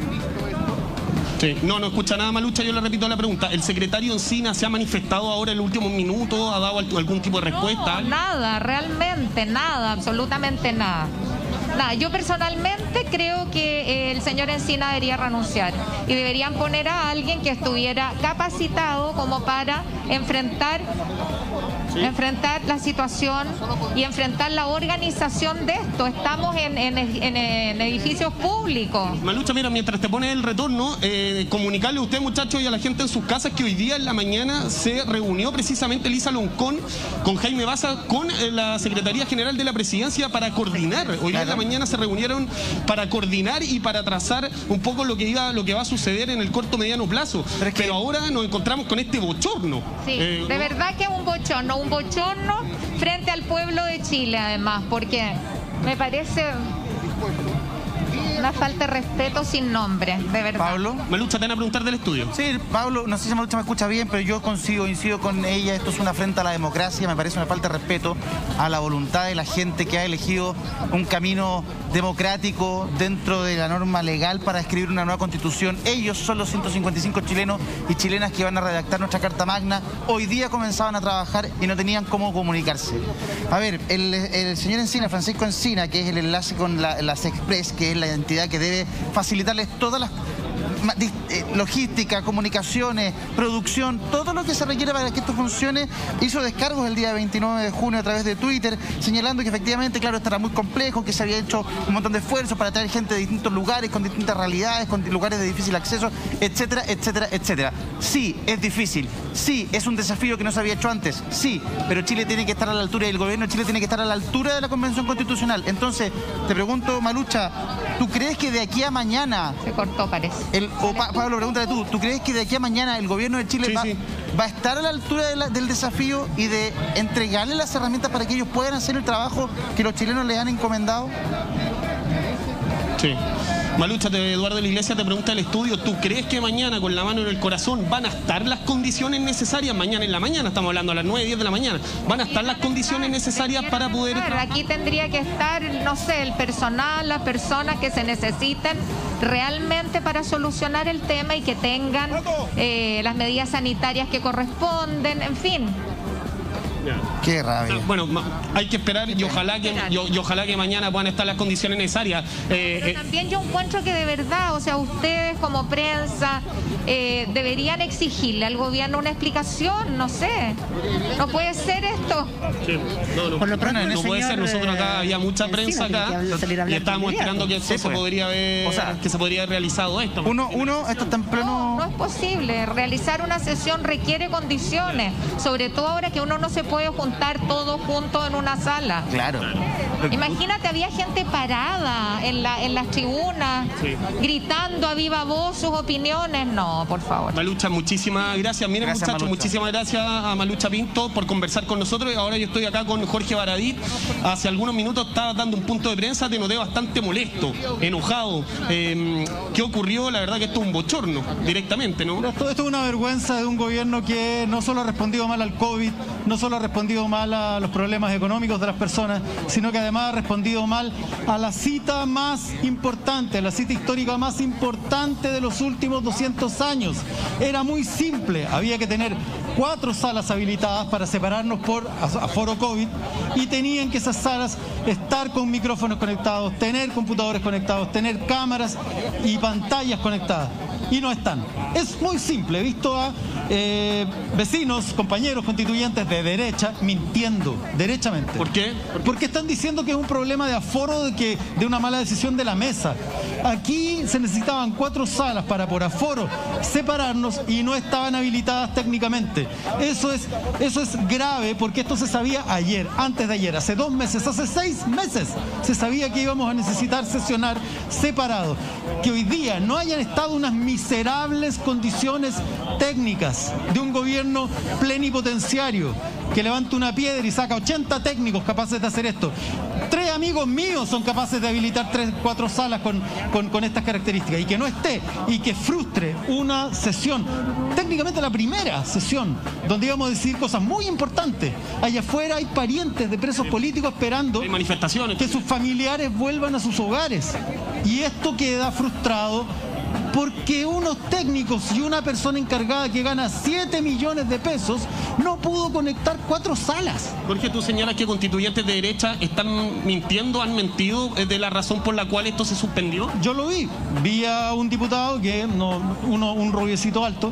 Sí. No, no escucha nada, Malucha, yo le repito la pregunta. ¿El secretario Encina se ha manifestado ahora en el último minuto? ¿Ha dado algún tipo de respuesta? No, nada, realmente nada, absolutamente nada. Nada, yo personalmente creo que eh, el señor Encina debería renunciar y deberían poner a alguien que estuviera capacitado como para enfrentar ¿Sí? enfrentar la situación y enfrentar la organización de esto. Estamos en, en, en, en edificios públicos. Malucha, mira, mientras te pone el retorno, eh, comunicarle a usted, muchachos, y a la gente en sus casas que hoy día en la mañana se reunió precisamente Elisa Loncón con Jaime Baza, con eh, la Secretaría General de la Presidencia para coordinar. Hoy día en la mañana se reunieron para coordinar y para trazar un poco lo que iba, lo que va a suceder en el corto mediano plazo. Pero, es que... Pero ahora nos encontramos con este bochorno. Sí, eh, de verdad que es un bochorno, un bochorno frente al pueblo de Chile, además, porque me parece una falta de respeto sin nombre, de verdad. Pablo. Malucha, te van a preguntar del estudio. Sí, Pablo, no sé si Malucha me escucha bien, pero yo consigo, incido con ella, esto es una afrenta a la democracia, me parece una falta de respeto a la voluntad de la gente que ha elegido un camino democrático dentro de la norma legal para escribir una nueva constitución. Ellos son los ciento cincuenta y cinco chilenos y chilenas que van a redactar nuestra Carta Magna. Hoy día comenzaban a trabajar y no tenían cómo comunicarse. A ver, el, el señor Encina, Francisco Encina, que es el enlace con la, la Sexpress, que es la entidad que debe facilitarles todas las logística, comunicaciones, producción, todo lo que se requiere para que esto funcione, hizo descargos el día veintinueve de junio a través de Twitter, señalando que efectivamente, claro, esto era muy complejo, que se había hecho un montón de esfuerzos para traer gente de distintos lugares, con distintas realidades, con lugares de difícil acceso, etcétera, etcétera, etcétera. Sí, es difícil. Sí, es un desafío que no se había hecho antes. Sí, pero Chile tiene que estar a la altura y el gobierno de Chile tiene que estar a la altura de la Convención Constitucional. Entonces, te pregunto, Malucha, ¿tú crees que de aquí a mañana... Se cortó, parece. El, o pa, Pablo, pregúntale tú, ¿tú crees que de aquí a mañana el gobierno de Chile sí, va, sí. va a estar a la altura de la, del desafío y de entregarle las herramientas para que ellos puedan hacer el trabajo que los chilenos les han encomendado? Sí. Malucha, Eduardo de la Iglesia te pregunta el estudio, ¿tú crees que mañana con la mano en el corazón van a estar las condiciones necesarias? Mañana en la mañana, estamos hablando a las nueve, diez de la mañana, ¿van a estar las condiciones necesarias para poder...? Aquí tendría que estar, no sé, el personal, las personas que se necesiten realmente para solucionar el tema y que tengan eh, las medidas sanitarias que corresponden, en fin. Qué rabia. Bueno, hay que esperar y ojalá que, y, y ojalá que mañana puedan estar las condiciones necesarias. Eh, Pero también yo encuentro que de verdad, o sea, ustedes como prensa eh, deberían exigirle al gobierno una explicación, no sé. No puede ser esto. Sí. No, no, Por lo pronto, no, no puede señor, ser. Nosotros acá había mucha prensa acá y estábamos esperando que esto Sí, se pues. podría haber, O sea, que se podría haber realizado esto. Uno, uno, esto temprano... No, no es posible. Realizar una sesión requiere condiciones, sobre todo ahora que uno no se puede juntar todos juntos en una sala. Claro. Imagínate, había gente parada en, la, en las tribunas, Sí. gritando a viva voz sus opiniones. No, por favor. Malucha, muchísimas gracias. Miren, Gracias, muchachos, Malucha. muchísimas gracias a Malucha Pinto por conversar con nosotros. Ahora yo estoy acá con Jorge Baradit. Hace algunos minutos estaba dando un punto de prensa, te noté bastante molesto, enojado. Eh, ¿Qué ocurrió? La verdad que esto es un bochorno, directamente, ¿no? Esto, esto es una vergüenza de un gobierno que no solo ha respondido mal al COVID, no solo ha respondido mal a los problemas económicos de las personas, sino que además ha respondido mal a la cita más importante, a la cita histórica más importante de los últimos doscientos años. Era muy simple, había que tener cuatro salas habilitadas para separarnos por aforo COVID y tenían que esas salas estar con micrófonos conectados, tener computadores conectados, tener cámaras y pantallas conectadas. Y no están. Es muy simple, he visto a eh, vecinos, compañeros constituyentes de derecha mintiendo, derechamente. ¿Por qué? Porque están diciendo que es un problema de aforo, de, que, de una mala decisión de la mesa. Aquí se necesitaban cuatro salas para por aforo separarnos y no estaban habilitadas técnicamente. Eso es, eso es grave porque esto se sabía ayer, antes de ayer, hace dos meses, hace seis meses se sabía que íbamos a necesitar sesionar separados. Que hoy día no hayan estado unas miserables condiciones técnicas de un gobierno plenipotenciario que levanta una piedra y saca ochenta técnicos capaces de hacer esto. Tres amigos míos son capaces de habilitar tres, cuatro salas con, con, con estas características y que no esté y que frustre una sesión, técnicamente la primera sesión, donde íbamos a decir cosas muy importantes. Allá afuera hay parientes de presos políticos esperando Hay manifestaciones. que sus familiares vuelvan a sus hogares. Y esto queda frustrado porque unos técnicos y una persona encargada que gana siete millones de pesos no pudo conectar cuatro salas. Jorge, tú señalas que constituyentes de derecha están mintiendo, han mentido de la razón por la cual esto se suspendió. Yo lo vi. Vi a un diputado, que no, uno, un rubiecito alto,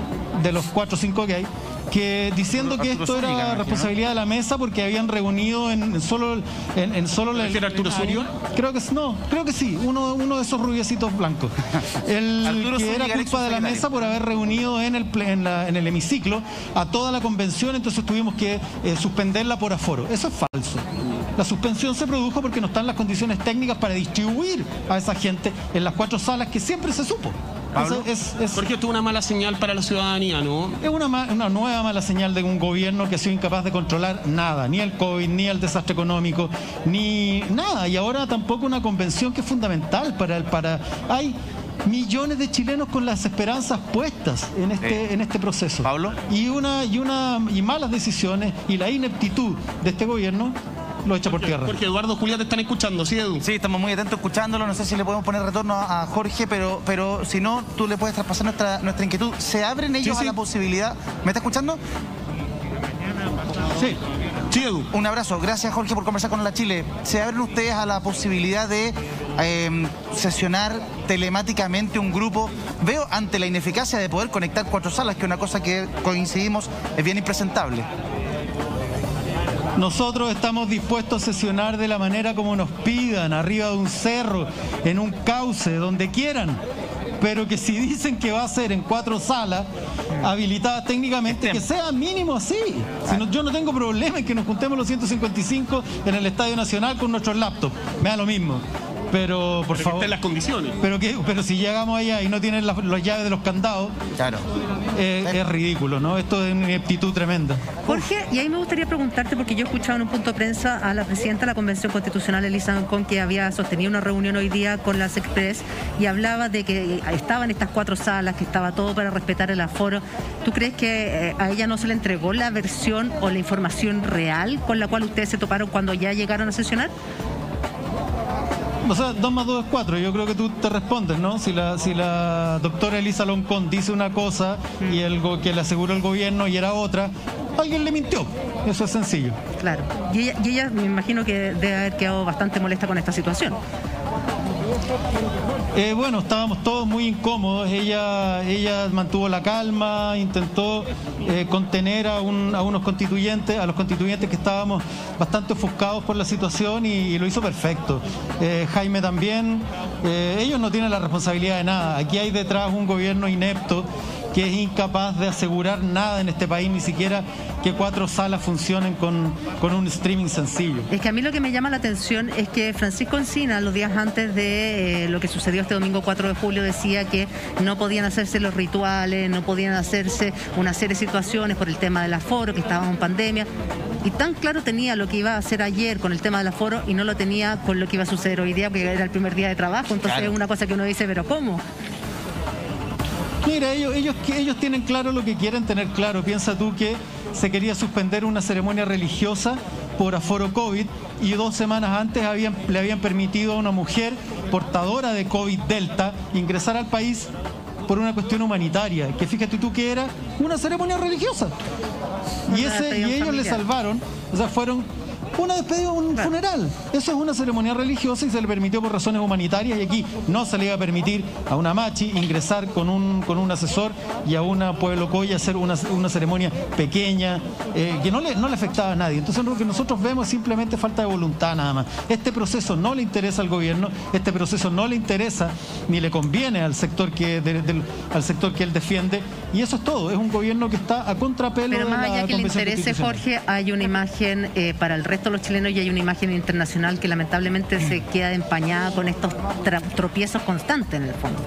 de los cuatro o cinco que hay, que diciendo que esto era responsabilidad de la mesa porque habían reunido en, en solo en, en solo la, ¿Era Arturo Zúñiga? Creo que no, creo que sí, uno, uno de esos rubiecitos blancos. El Arturo que Zúñiga, era Alexis culpa de la Solidario. mesa por haber reunido en el ple- en, la- en el hemiciclo a toda la convención, entonces tuvimos que eh, suspenderla por aforo. Eso es falso. La suspensión se produjo porque no están las condiciones técnicas para distribuir a esa gente en las cuatro salas que siempre se supo. Pablo, Es, es, Jorge, esto es una mala señal para la ciudadanía, ¿no? es una, ma- una nueva mala señal de un gobierno que ha sido incapaz de controlar nada, ni el COVID, ni el desastre económico, ni nada. Y ahora tampoco una convención que es fundamental para el... Para, hay millones de chilenos con las esperanzas puestas en este, Eh, en este proceso. Pablo. Y, una, y, una, y malas decisiones y la ineptitud de este gobierno lo echa por tierra. Jorge, Eduardo, Julia, te están escuchando, ¿sí, Edu? Sí, estamos muy atentos escuchándolo. No sé si le podemos poner retorno a, a Jorge, pero, pero si no, tú le puedes traspasar nuestra, nuestra inquietud. ¿Se abren ellos Sí, sí. a la posibilidad? ¿Me está escuchando? Sí. Sí, Edu. Un abrazo. Gracias, Jorge, por conversar con la Chile. ¿Se abren ustedes a la posibilidad de eh, sesionar telemáticamente un grupo? Veo ante la ineficacia de poder conectar cuatro salas, que es una cosa que coincidimos es bien impresentable. Nosotros estamos dispuestos a sesionar de la manera como nos pidan, arriba de un cerro, en un cauce, donde quieran. Pero que si dicen que va a ser en cuatro salas habilitadas técnicamente, que sea mínimo así. Si no, yo no tengo problema en que nos juntemos los ciento cincuenta y cinco en el Estadio Nacional con nuestros laptops. Me da lo mismo. Pero, por pero favor. Que estén las condiciones. Pero, que, pero si llegamos allá y no tienen las, las llaves de los candados, claro. eh, es ridículo, ¿no? Esto es una ineptitud tremenda. Jorge, y ahí me gustaría preguntarte, porque yo he escuchado en un punto de prensa a la presidenta de la Convención Constitucional, Elisa Loncón, que había sostenido una reunión hoy día con las Express y hablaba de que estaban estas cuatro salas, que estaba todo para respetar el aforo. ¿Tú crees que eh, a ella no se le entregó la versión o la información real con la cual ustedes se toparon cuando ya llegaron a sesionar? O sea, dos más dos es cuatro. Yo creo que tú te respondes, ¿no? Si la, si la doctora Elisa Loncón dice una cosa y el que le aseguró el gobierno y era otra, alguien le mintió. Eso es sencillo. Claro. Y ella, y ella me imagino que debe haber quedado bastante molesta con esta situación. Eh, bueno, estábamos todos muy incómodos. Ella, ella mantuvo la calma, intentó eh, contener a, un, a unos constituyentes, a los constituyentes que estábamos bastante ofuscados por la situación y, y lo hizo perfecto. Eh, Jaime también. Eh, ellos no tienen la responsabilidad de nada. Aquí hay detrás un gobierno inepto que es incapaz de asegurar nada en este país, ni siquiera que cuatro salas funcionen con, con un streaming sencillo. Es que a mí lo que me llama la atención es que Francisco Encina, los días antes de eh, lo que sucedió este domingo cuatro de julio, decía que no podían hacerse los rituales, no podían hacerse una serie de situaciones por el tema del aforo, que estábamos en pandemia. Y tan claro tenía lo que iba a hacer ayer con el tema del aforo y no lo tenía con lo que iba a suceder hoy día, porque era el primer día de trabajo. Entonces claro. Es una cosa que uno dice, ¿pero cómo? Mira, ellos, ellos, ellos tienen claro lo que quieren tener claro. Piensa tú que se quería suspender una ceremonia religiosa por aforo COVID y dos semanas antes habían, le habían permitido a una mujer portadora de COVID Delta ingresar al país por una cuestión humanitaria, que fíjate tú que era una ceremonia religiosa. Y, ese, y ellos le salvaron, o sea, fueron una despedida, un claro. funeral. Eso es una ceremonia religiosa y se le permitió por razones humanitarias, y aquí no se le iba a permitir a una machi ingresar con un, con un asesor y a una Pueblo Coya hacer una, una ceremonia pequeña eh, que no le, no le afectaba a nadie. Entonces lo que nosotros vemos es simplemente falta de voluntad nada más. Este proceso no le interesa al gobierno, este proceso no le interesa ni le conviene al sector que, de, del, al sector que él defiende, y eso es todo. Es un gobierno que está a contrapelo de la Convención Constitucional. Pero más allá que le interese, Jorge, hay una imagen eh, para el resto de los chilenos y hay una imagen internacional que lamentablemente se queda empañada con estos tropiezos constantes en el fondo.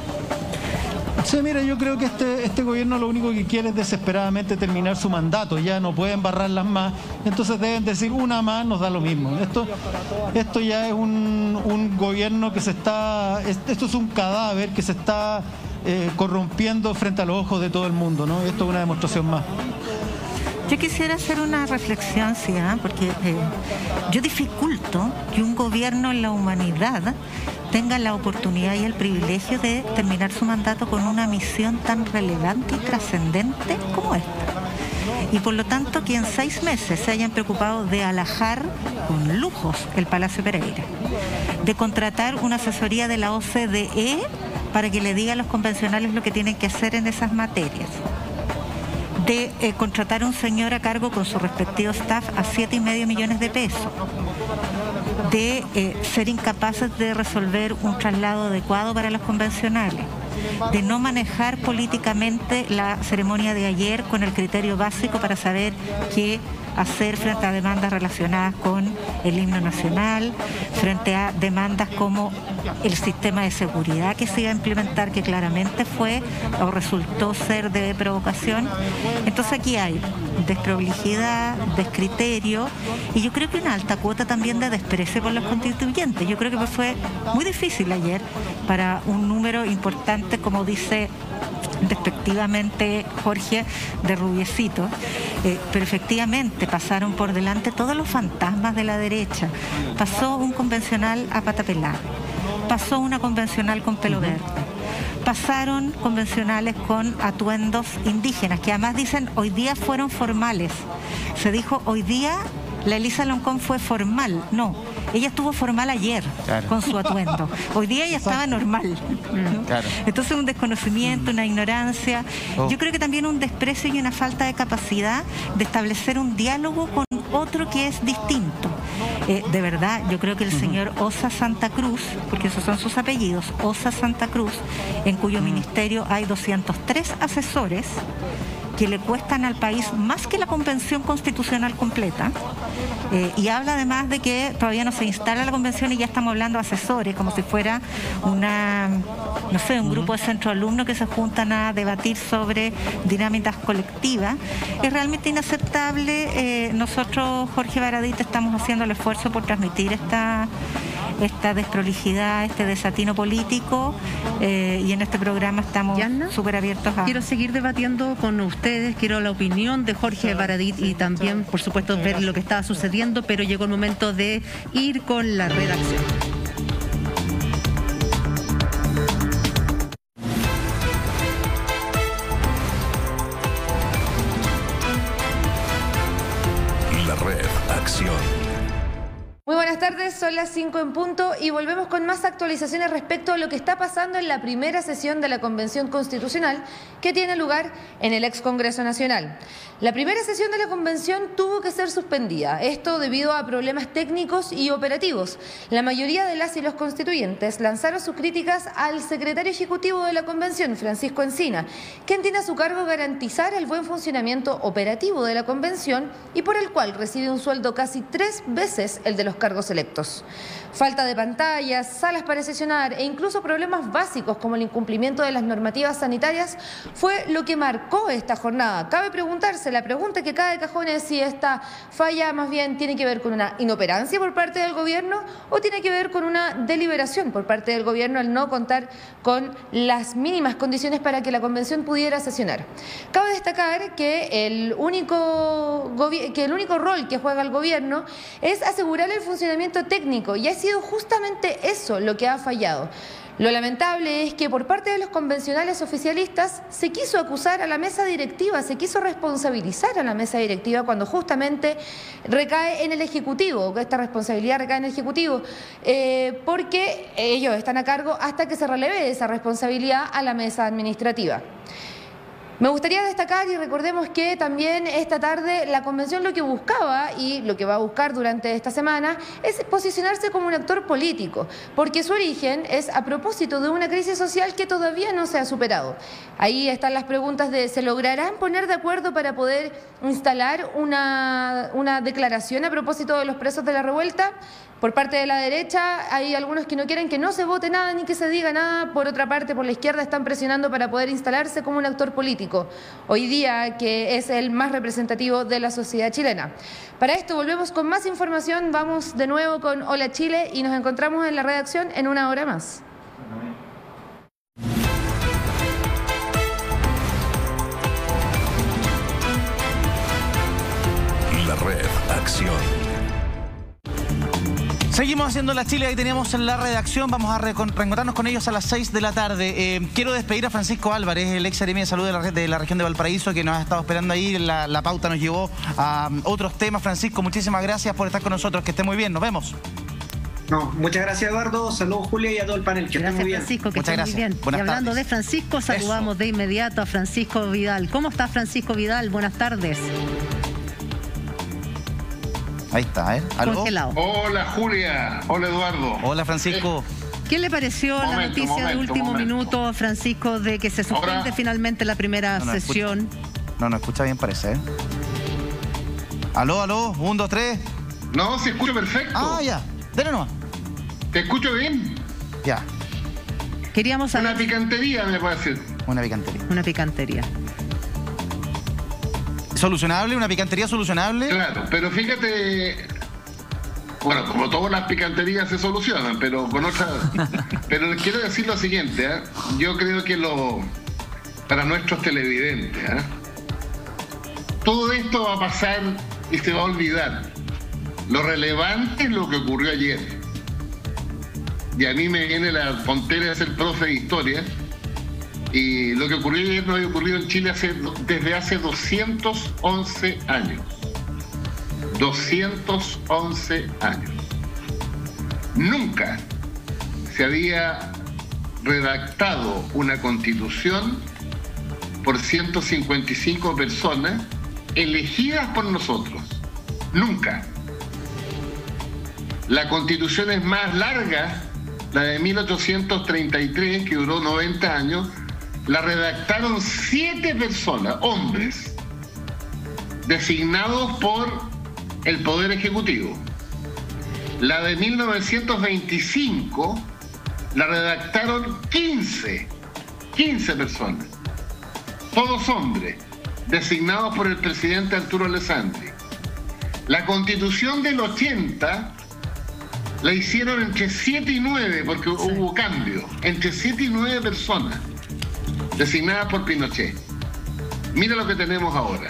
Sí, mira, yo creo que este, este gobierno lo único que quiere es desesperadamente terminar su mandato, ya no pueden barrarlas más, entonces deben decir una más, nos da lo mismo. Esto, esto ya es un, un gobierno que se está, esto es un cadáver que se está eh, corrompiendo frente a los ojos de todo el mundo, ¿no? Esto es una demostración más. Yo quisiera hacer una reflexión, sí, ¿eh? porque eh, yo dificulto que un gobierno en la humanidad tenga la oportunidad y el privilegio de terminar su mandato con una misión tan relevante y trascendente como esta. Y por lo tanto que en seis meses se hayan preocupado de alajar con lujos el Palacio Pereira, de contratar una asesoría de la O C D E para que le diga a los convencionales lo que tienen que hacer en esas materias, de eh, contratar a un señor a cargo con su respectivo staff a siete y medio millones de pesos, de eh, ser incapaces de resolver un traslado adecuado para los convencionales, de no manejar políticamente la ceremonia de ayer con el criterio básico para saber qué hacer frente a demandas relacionadas con el himno nacional, frente a demandas como el sistema de seguridad que se iba a implementar, que claramente fue o resultó ser de provocación. Entonces aquí hay desprolijidad, descriterio, y yo creo que una alta cuota también de desprecio por los constituyentes. Yo creo que fue muy difícil ayer para un número importante, como dice despectivamente Jorge, de rubiecito, eh, pero efectivamente pasaron por delante todos los fantasmas de la derecha. Pasó un convencional a pata pelada, pasó una convencional con pelo verde, pasaron convencionales con atuendos indígenas, que además dicen hoy día fueron formales. Se dijo hoy día la Elisa Loncón fue formal. No, ella estuvo formal ayer claro. con su atuendo. Hoy día ella estaba normal. Claro. Entonces un desconocimiento, una ignorancia. Oh. Yo creo que también un desprecio y una falta de capacidad de establecer un diálogo con otro que es distinto. Eh, de verdad, yo creo que el señor Osa Santa Cruz, porque esos son sus apellidos, Osa Santa Cruz, en cuyo ministerio hay doscientos tres asesores que le cuestan al país más que la Convención Constitucional completa, eh, y habla además de que todavía no se instala la Convención y ya estamos hablando de asesores, como si fuera una, no sé, un grupo de centro alumnos que se juntan a debatir sobre dinámicas colectivas. Es realmente inaceptable. Eh, nosotros, Jorge Baradit, estamos haciendo el esfuerzo por transmitir esta esta desprolijidad, este desatino político, eh, y en este programa estamos súper abiertos a... Quiero seguir debatiendo con ustedes, quiero la opinión de Jorge Baradit y también, por supuesto, ver lo que estaba sucediendo, pero llegó el momento de ir con la redacción. La Red Acción. Muy buenas tardes, son las cinco en punto y volvemos con más actualizaciones respecto a lo que está pasando en la primera sesión de la Convención Constitucional que tiene lugar en el ex Congreso Nacional. La primera sesión de la Convención tuvo que ser suspendida, esto debido a problemas técnicos y operativos. La mayoría de las y los constituyentes lanzaron sus críticas al secretario ejecutivo de la Convención, Francisco Encina, quien tiene a su cargo garantizar el buen funcionamiento operativo de la Convención y por el cual recibe un sueldo casi tres veces el de los cargos electos. Falta de pantallas, salas para sesionar e incluso problemas básicos como el incumplimiento de las normativas sanitarias fue lo que marcó esta jornada. Cabe preguntarse, la pregunta que cae de cajón es si esta falla más bien tiene que ver con una inoperancia por parte del gobierno o tiene que ver con una deliberación por parte del gobierno al no contar con las mínimas condiciones para que la convención pudiera sesionar. Cabe destacar que el único, que el único rol que juega el gobierno es asegurar el funcionamiento técnico y ha sido justamente eso lo que ha fallado. Lo lamentable es que por parte de los convencionales oficialistas se quiso acusar a la mesa directiva, se quiso responsabilizar a la mesa directiva cuando justamente recae en el Ejecutivo, que esta responsabilidad recae en el Ejecutivo, eh, porque ellos están a cargo hasta que se releve esa responsabilidad a la mesa administrativa. Me gustaría destacar y recordemos que también esta tarde la Convención lo que buscaba y lo que va a buscar durante esta semana es posicionarse como un actor político, porque su origen es a propósito de una crisis social que todavía no se ha superado. Ahí están las preguntas de ¿se lograrán poner de acuerdo para poder instalar una, una declaración a propósito de los presos de la revuelta? Por parte de la derecha hay algunos que no quieren que no se vote nada ni que se diga nada. Por otra parte, por la izquierda están presionando para poder instalarse como un actor político, hoy día que es el más representativo de la sociedad chilena. Para esto volvemos con más información, vamos de nuevo con Hola Chile y nos encontramos en la redacción en una hora más. La Red Acción. Seguimos haciendo la Chile, ahí teníamos en la redacción, vamos a reencontrarnos con ellos a las seis de la tarde. Eh, quiero despedir a Francisco Álvarez, el ex seremi de salud de la, de la región de Valparaíso, que nos ha estado esperando ahí, la, la pauta nos llevó a um, otros temas. Francisco, muchísimas gracias por estar con nosotros, que esté muy bien, nos vemos. No, muchas gracias Eduardo, saludos Julia y a todo el panel, que gracias, estén muy bien. Francisco, que muchas esté gracias. muy bien. Buenas y hablando tardes. de Francisco, saludamos Eso. de inmediato a Francisco Vidal. ¿Cómo está Francisco Vidal? Buenas tardes. Ahí está, ¿eh? ¿Aló? Congelado. Hola Julia, hola Eduardo. Hola Francisco. ¿Qué le pareció momento, la noticia momento, de último momento. minuto, Francisco, de que se suspende Ahora, finalmente la primera no, no, sesión? Escucha, no, no escucha bien, parece, ¿eh? Aló, aló, un, dos, tres. No, se escucha perfecto. Ah, ya, dale nomás. ¿Te escucho bien? Ya. Queríamos saber... Una picantería, me parece. Una picantería. Una picantería. ¿Solucionable? ¿Una picantería solucionable? Claro, pero fíjate... Bueno, como todas las picanterías se solucionan, pero con otra... Pero les quiero decir lo siguiente, ¿eh? Yo creo que lo... Para nuestros televidentes, ¿eh? Todo esto va a pasar y se va a olvidar. Lo relevante es lo que ocurrió ayer. Y a mí me viene la tontera de ser profe de historia. Y lo que ocurrió ayer no había ocurrido en Chile hace, desde hace doscientos once años. doscientos once años. Nunca se había redactado una constitución por ciento cincuenta y cinco personas elegidas por nosotros. Nunca. La constitución es más larga, la de mil ochocientos treinta y tres, que duró noventa años, la redactaron siete personas, hombres, designados por el Poder Ejecutivo. La de mil novecientos veinticinco la redactaron quince, quince personas, todos hombres, designados por el presidente Arturo Alessandri. La Constitución del ochenta la hicieron entre siete y nueve, porque hubo cambio, entre siete y nueve personas, designadas por Pinochet. Mira lo que tenemos ahora.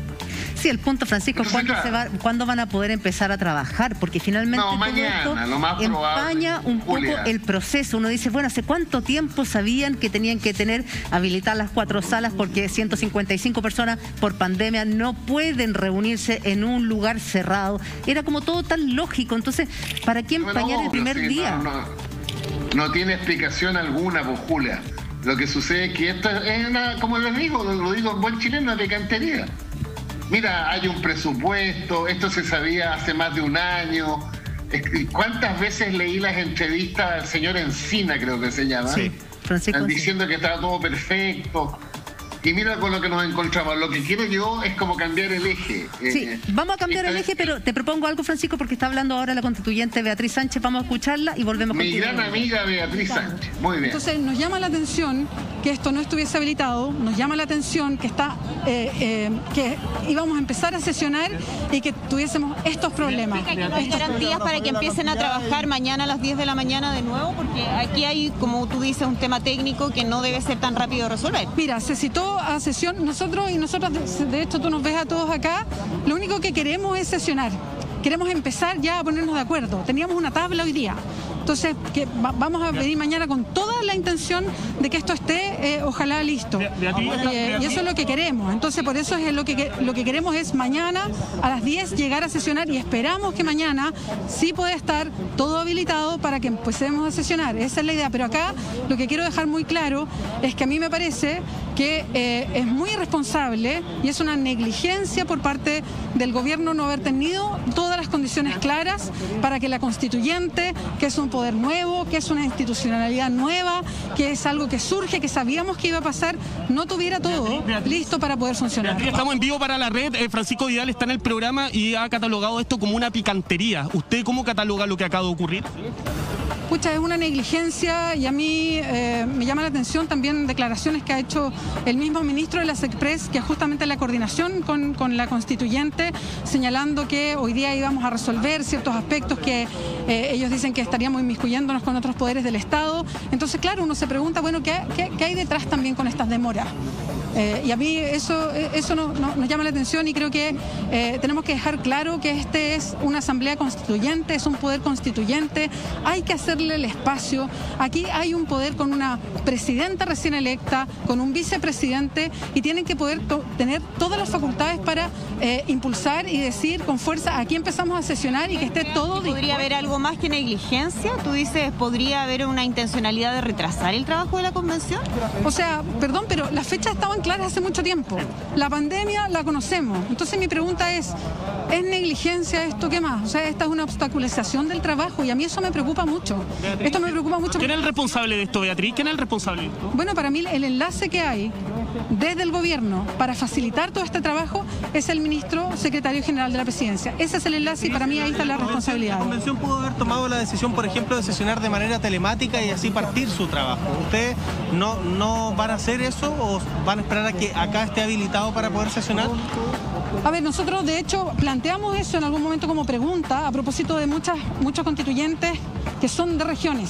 Sí, el punto, Francisco, es ¿cuándo, se va, ¿cuándo van a poder empezar a trabajar? Porque finalmente no, todo mañana, esto lo más empaña probable, un poco Julia. el proceso. Uno dice, bueno, ¿hace cuánto tiempo sabían que tenían que tener habilitadas las cuatro salas? Porque ciento cincuenta y cinco personas por pandemia no pueden reunirse en un lugar cerrado. Era como todo tan lógico. Entonces, ¿para qué empañar no, el primer sí, día? No, no, no tiene explicación alguna, pues, Julia. Lo que sucede es que esto es una, como les digo, lo digo en buen chileno, una picantería. Mira, hay un presupuesto, esto se sabía hace más de un año. ¿Cuántas veces leí las entrevistas al señor Encina, creo que se llama? Sí, Francisco Están diciendo que estaba todo perfecto. Y mira con lo que nos encontramos. Lo que quiero yo es como cambiar el eje. Sí, eh, vamos a cambiar esta el eje, pero te propongo algo, Francisco, porque está hablando ahora la constituyente Beatriz Sánchez. Vamos a escucharla y volvemos Mi contigo. gran amiga Beatriz Sánchez. Muy bien. Entonces nos llama la atención que esto no estuviese habilitado, nos llama la atención que está eh, eh, que íbamos a empezar a sesionar y que tuviésemos estos problemas. ¿Hay garantías para que empiecen a trabajar mañana a las diez de la mañana de nuevo? Porque aquí hay, como tú dices, un tema técnico que no debe ser tan rápido de resolver. Mira, se citó a sesión, nosotros y nosotras, de hecho tú nos ves a todos acá, lo único que queremos es sesionar. Queremos empezar ya a ponernos de acuerdo. Teníamos una tabla hoy día. Entonces, que va, vamos a venir mañana con toda la intención de que esto esté, eh, ojalá, listo. Eh, y eso es lo que queremos. Entonces, por eso es lo que, lo que queremos es mañana a las diez llegar a sesionar y esperamos que mañana sí pueda estar todo habilitado para que empecemos a sesionar. Esa es la idea. Pero acá lo que quiero dejar muy claro es que a mí me parece que eh, es muy irresponsable y es una negligencia por parte del gobierno no haber tenido todas las condiciones claras para que la constituyente, que es un poder nuevo, que es una institucionalidad nueva, que es algo que surge, que sabíamos que iba a pasar, no tuviera todo listo para poder funcionar. Beatriz, estamos en vivo para la red. Eh, Francisco Vidal está en el programa y ha catalogado esto como una picantería. ¿Usted cómo cataloga lo que acaba de ocurrir? Pucha, es una negligencia y a mí eh, me llama la atención también declaraciones que ha hecho el mismo ministro de la SECPRES, que es justamente la coordinación con, con la constituyente, señalando que hoy día íbamos a resolver ciertos aspectos que eh, ellos dicen que estaríamos inmiscuyéndonos con otros poderes del Estado. Entonces, claro, uno se pregunta, bueno, ¿qué, qué, qué hay detrás también con estas demoras? Eh, y a mí eso, eso no, no, nos llama la atención y creo que eh, tenemos que dejar claro que este es una asamblea constituyente, es un poder constituyente, hay que hacerle el espacio. Aquí hay un poder con una presidenta recién electa, con un vicepresidente y tienen que poder to tener todas las facultades para eh, impulsar y decir con fuerza, aquí empezamos a sesionar y que esté todo dispuesto. ¿Podría haber algo más que negligencia? Tú dices, ¿podría haber una intencionalidad de retrasar el trabajo de la convención? O sea, perdón, pero las fechas estaban claras hace mucho tiempo. La pandemia la conocemos. Entonces mi pregunta es, ¿es negligencia esto? ¿Qué más? O sea, esta es una obstaculización del trabajo y a mí eso me preocupa mucho. Esto me preocupa mucho. ¿Quién es el responsable de esto, Beatriz? ¿Quién es el responsable de esto? Bueno, para mí el enlace que hay desde el gobierno para facilitar todo este trabajo es el ministro secretario general de la presidencia. Ese es el enlace y para mí ahí está la responsabilidad. La convención pudo haber tomado la decisión, por ejemplo, de sesionar de manera telemática y así partir su trabajo. ¿Ustedes no, no van a hacer eso o van a esperar a que acá esté habilitado para poder sesionar? A ver, nosotros de hecho planteamos eso en algún momento como pregunta a propósito de muchas, muchos constituyentes que son de regiones.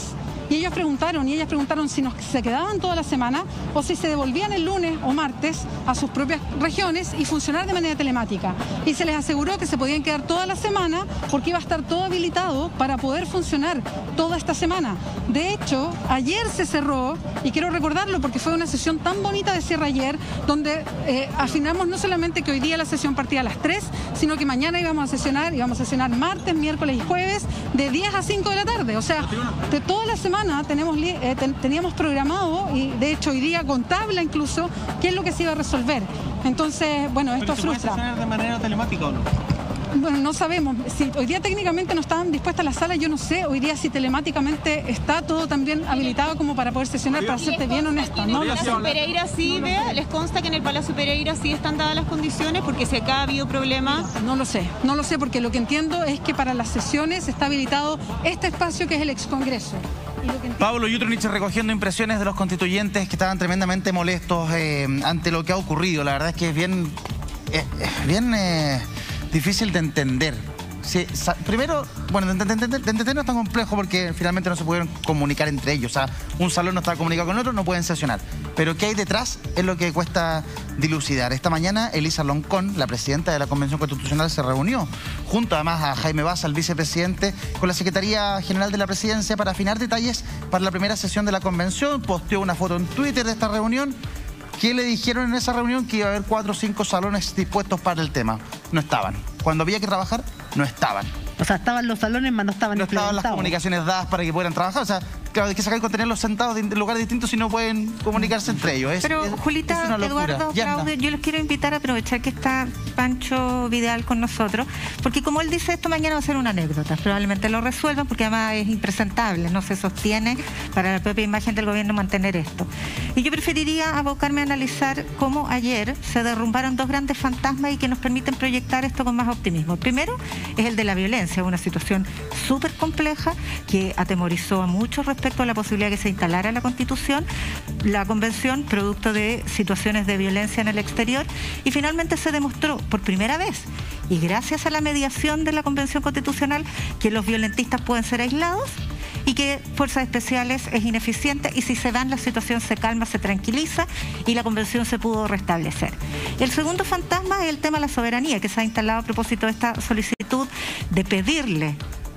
y ellos preguntaron, y ellas preguntaron si nos, se quedaban toda la semana o si se devolvían el lunes o martes a sus propias regiones y funcionar de manera telemática. Y se les aseguró que se podían quedar toda la semana porque iba a estar todo habilitado para poder funcionar toda esta semana. De hecho, ayer se cerró, y quiero recordarlo porque fue una sesión tan bonita de cierre ayer, donde eh, afinamos no solamente que hoy día la sesión partía a las tres, sino que mañana íbamos a sesionar, íbamos a sesionar martes, miércoles y jueves de diez a cinco de la tarde. O sea, de toda la semana tenemos, eh, ten, teníamos programado, y de hecho hoy día con tabla incluso, qué es lo que se iba a resolver. Entonces, bueno, esto ¿Pero se puede frustra. sesionar de manera telemática o no? Bueno, no sabemos. Si hoy día técnicamente no estaban dispuestas las salas, yo no sé hoy día si telemáticamente está todo también habilitado como para poder sesionar, para serte bien honesta. No lo sé. Palacio Pereira sí, vea, les consta que en el Palacio Pereira sí están dadas las condiciones, porque si acá ha habido problemas. No, no lo sé, no lo sé, porque lo que entiendo es que para las sesiones está habilitado este espacio que es el excongreso. Pablo Yutrunich recogiendo impresiones de los constituyentes que estaban tremendamente molestos eh, ante lo que ha ocurrido. La verdad es que es bien, eh, bien eh, difícil de entender. Sí, primero, bueno, de entender, de entender no es tan complejo porque finalmente no se pudieron comunicar entre ellos. O sea, un salón no está comunicado con otro, no pueden sesionar. Pero qué hay detrás es lo que cuesta dilucidar. Esta mañana Elisa Loncón, la presidenta de la Convención Constitucional, se reunió junto además a Jaime Baza, el vicepresidente, con la Secretaría General de la Presidencia para afinar detalles para la primera sesión de la Convención. Posteó una foto en Twitter de esta reunión. ¿Qué le dijeron en esa reunión? Que iba a haber cuatro o cinco salones dispuestos para el tema. No estaban. Cuando había que trabajar, no estaban. O sea, estaban los salones, mas no estaban No estaban las comunicaciones dadas para que pudieran trabajar. O sea, claro, hay que sacar y contenerlos sentados en lugares distintos si no pueden comunicarse entre ellos. Es, Pero, es, Julita, es una Eduardo, Claudio, yo les quiero invitar a aprovechar que está Pancho Vidal con nosotros, porque como él dice, esto mañana va a ser una anécdota. Probablemente lo resuelvan porque además es impresentable, no se sostiene para la propia imagen del gobierno mantener esto. Y yo preferiría abocarme a analizar cómo ayer se derrumbaron dos grandes fantasmas y que nos permiten proyectar esto con más optimismo. El primero es el de la violencia, una situación súper compleja que atemorizó a muchos respecto a la posibilidad de que se instalara la Constitución, la Convención, producto de situaciones de violencia en el exterior, y finalmente se demostró por primera vez, y gracias a la mediación de la Convención Constitucional, que los violentistas pueden ser aislados y que Fuerzas Especiales es ineficiente, y si se dan la situación se calma, se tranquiliza y la Convención se pudo restablecer. El segundo fantasma es el tema de la soberanía, que se ha instalado a propósito de esta solicitud de pedirle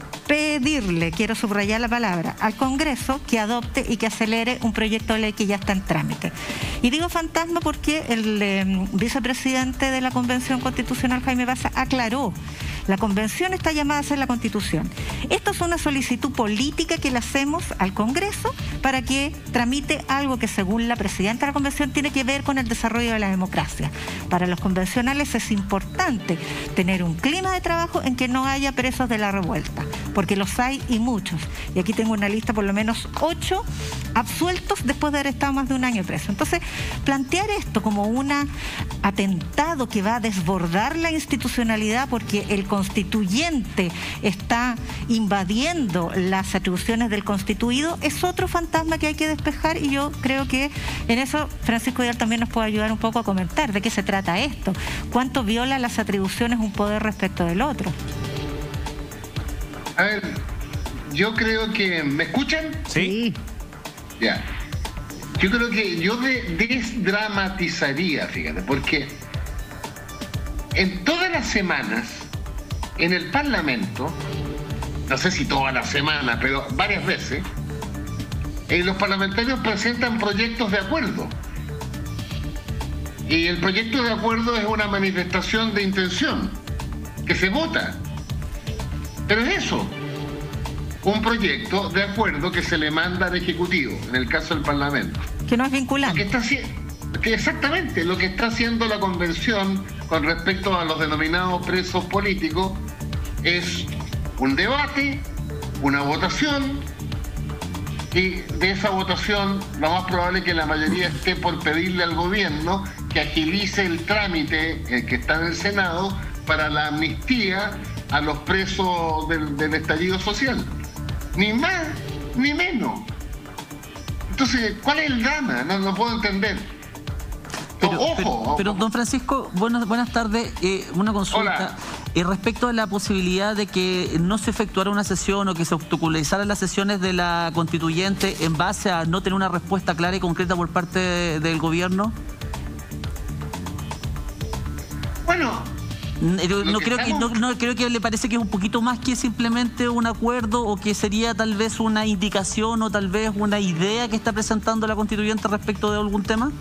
pedirle, quiero subrayar la palabra, al Congreso que adopte y que acelere un proyecto de ley que ya está en trámite. Y digo fantasma porque el eh, vicepresidente de la Convención Constitucional, Jaime Baza, aclaró: la Convención está llamada a ser la Constitución. Esto es una solicitud política que le hacemos al Congreso para que tramite algo que, según la presidenta de la Convención, tiene que ver con el desarrollo de la democracia. Para los convencionales es importante tener un clima de trabajo en que no haya presos de la revuelta, porque los hay y muchos. Y aquí tengo una lista, por lo menos ocho absueltos después de haber estado más de un año preso. Entonces, plantear esto como un atentado que va a desbordar la institucionalidad porque el constituyente está invadiendo las atribuciones del constituido es otro fantasma que hay que despejar, y yo creo que en eso Francisco Vidal también nos puede ayudar un poco a comentar de qué se trata esto. ¿Cuánto viola las atribuciones un poder respecto del otro? A ver, yo creo que... ¿Me escuchan? Sí. Ya. Yo creo que yo de, desdramatizaría, fíjate, porque en todas las semanas, en el Parlamento, no sé si todas las semanas, pero varias veces, eh, los parlamentarios presentan proyectos de acuerdo. Y el proyecto de acuerdo es una manifestación de intención, que se vota. Pero es eso, un proyecto de acuerdo que se le manda al Ejecutivo, en el caso del Parlamento. Que no es vinculante. Que está, que exactamente, lo que está haciendo la Convención con respecto a los denominados presos políticos es un debate, una votación, y de esa votación lo más probable es que la mayoría esté por pedirle al gobierno que agilice el trámite el que está en el Senado para la amnistía a los presos del, del estallido social. Ni más, ni menos. Entonces, ¿cuál es el drama? No, no puedo entender. Pero, Ojo, pero, pero, don Francisco, buenas, buenas tardes. Eh, una consulta. Y respecto a la posibilidad de que no se efectuara una sesión o que se obstaculizaran las sesiones de la constituyente en base a no tener una respuesta clara y concreta por parte de, del gobierno. Bueno, no, no creo estamos... que no, no creo que le parece que es un poquito más que simplemente un acuerdo, o que sería tal vez una indicación o tal vez una idea que está presentando la constituyente respecto de algún tema.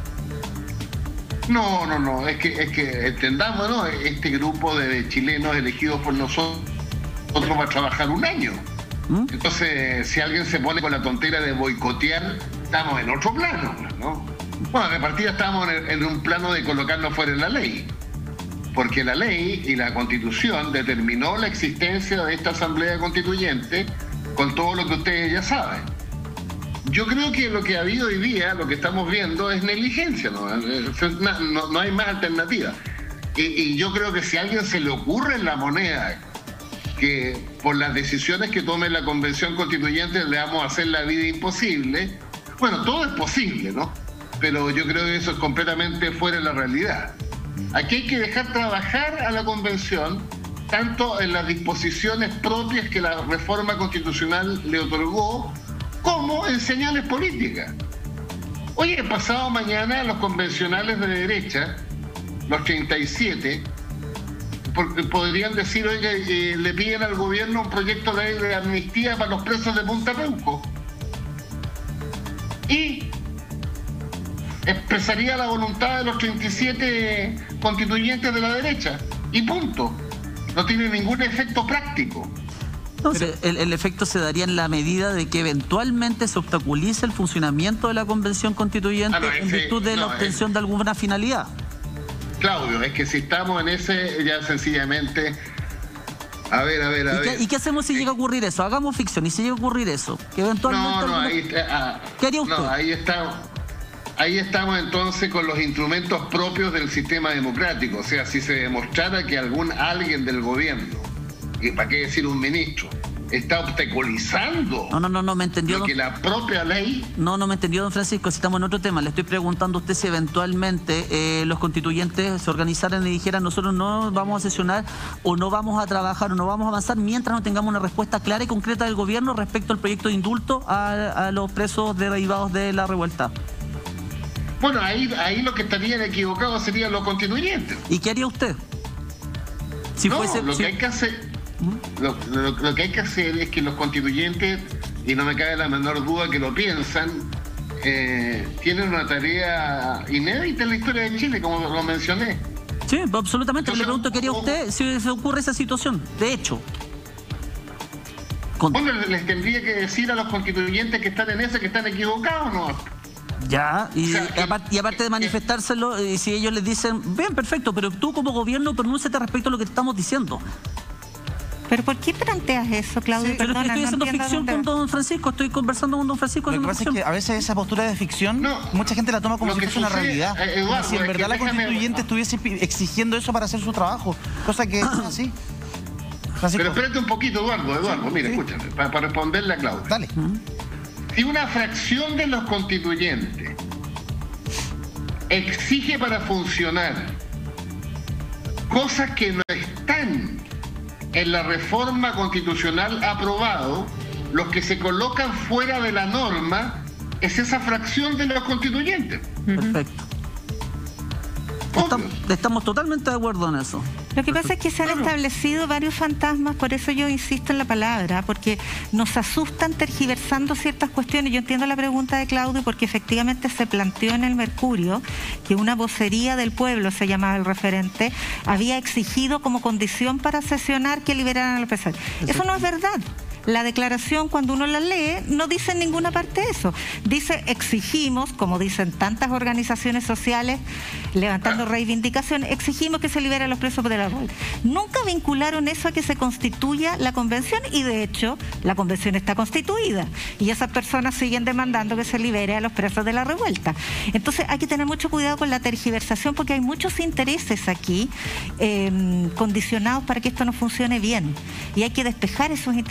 No, no, no, es que, es que entendamos, ¿no? Este grupo de chilenos elegidos por nosotros va a trabajar un año. ¿Mm? Entonces, si alguien se pone con la tontera de boicotear, estamos en otro plano, ¿no? Bueno, de partida estamos en, en un plano de colocarnos fuera de la ley, porque la ley y la Constitución determinó la existencia de esta Asamblea Constituyente con todo lo que ustedes ya saben. Yo creo que lo que ha habido hoy día, lo que estamos viendo, es negligencia, ¿no? No, no hay más alternativa. Y, y yo creo que si a alguien se le ocurre en la moneda que por las decisiones que tome la Convención Constituyente le vamos a hacer la vida imposible, bueno, todo es posible, ¿no? Pero yo creo que eso es completamente fuera de la realidad. Aquí hay que dejar trabajar a la Convención, tanto en las disposiciones propias que la reforma constitucional le otorgó, como en señales políticas. Oye, pasado mañana los convencionales de derecha, los treinta y siete, podrían decir, oye, eh, le piden al gobierno un proyecto de ley de amnistía para los presos de Punta Peuco. Y expresaría la voluntad de los treinta y siete constituyentes de la derecha. Y punto. No tiene ningún efecto práctico. Entonces, el, el efecto se daría en la medida de que eventualmente se obstaculice el funcionamiento de la Convención Constituyente ah, no, en virtud de no, la obtención es... de alguna finalidad. Claudio, es que si estamos en ese, ya sencillamente... A ver, a ver, a ¿Y ver. Qué, ¿Y qué hacemos si llega a ocurrir eso? Hagamos ficción, y si llega a ocurrir eso, que eventualmente... No, no, alguna... ahí está... Ah, ¿Qué haría usted? No, ahí está... Ahí estamos entonces con los instrumentos propios del sistema democrático. O sea, si se demostrara que algún alguien del gobierno, y para qué decir un ministro, está obstaculizando no, no, no, no, me entendió, lo que la propia ley... No, no me entendió, don Francisco, si estamos en otro tema. Le estoy preguntando a usted si eventualmente eh, los constituyentes se organizaran y dijeran nosotros no vamos a sesionar o no vamos a trabajar o no vamos a avanzar mientras no tengamos una respuesta clara y concreta del gobierno respecto al proyecto de indulto a, a los presos derivados de la revuelta. Bueno, ahí, ahí lo que estarían equivocados serían los constituyentes. ¿Y qué haría usted? Si no, fuese, lo si... que hay que hacer, lo, lo, lo que hay que hacer es que los constituyentes, y no me cabe la menor duda que lo piensan, eh, tienen una tarea inédita en la historia de Chile, como lo mencioné. Sí, absolutamente. Entonces, le pregunto qué haría usted si se ocurre esa situación. De hecho. Con... Bueno, les tendría que decir a los constituyentes que están en ese que están equivocados, ¿no? Ya, y, o sea, que, aparte, y aparte de manifestárselo, y si ellos les dicen, bien, perfecto, pero tú como gobierno pronúnciate respecto a lo que estamos diciendo. ¿Pero por qué planteas eso, Claudio? Sí, Perdona, pero estoy haciendo no ficción dónde... con don Francisco, estoy conversando con don Francisco. Lo que pasa ficción. es que a veces esa postura de ficción, no, mucha gente la toma como si fuese una realidad. Eh, Eduardo, como si en verdad la constituyente déjame... estuviese exigiendo eso para hacer su trabajo, cosa que es así. Francisco. Pero espérate un poquito, Eduardo, Eduardo, sí, mira, sí. escúchame, para, para responderle a Claudio. Dale. Uh-huh. Si una fracción de los constituyentes exige para funcionar cosas que no están en la reforma constitucional aprobado, los que se colocan fuera de la norma es esa fracción de los constituyentes. Perfecto. Estamos, estamos totalmente de acuerdo en eso. Lo que pasa es que se han establecido varios fantasmas, por eso yo insisto en la palabra, porque nos asustan tergiversando ciertas cuestiones. Yo entiendo la pregunta de Claudio porque efectivamente se planteó en el Mercurio que una vocería del pueblo, se llamaba el referente, había exigido como condición para sesionar que liberaran a los presos. Eso no es verdad. La declaración, cuando uno la lee, no dice en ninguna parte eso. Dice, exigimos, como dicen tantas organizaciones sociales, levantando reivindicación, exigimos que se liberen los presos de la revuelta. Nunca vincularon eso a que se constituya la convención y, de hecho, la convención está constituida. Y esas personas siguen demandando que se libere a los presos de la revuelta. Entonces, hay que tener mucho cuidado con la tergiversación porque hay muchos intereses aquí eh, condicionados para que esto no funcione bien. Y hay que despejar esos intereses porque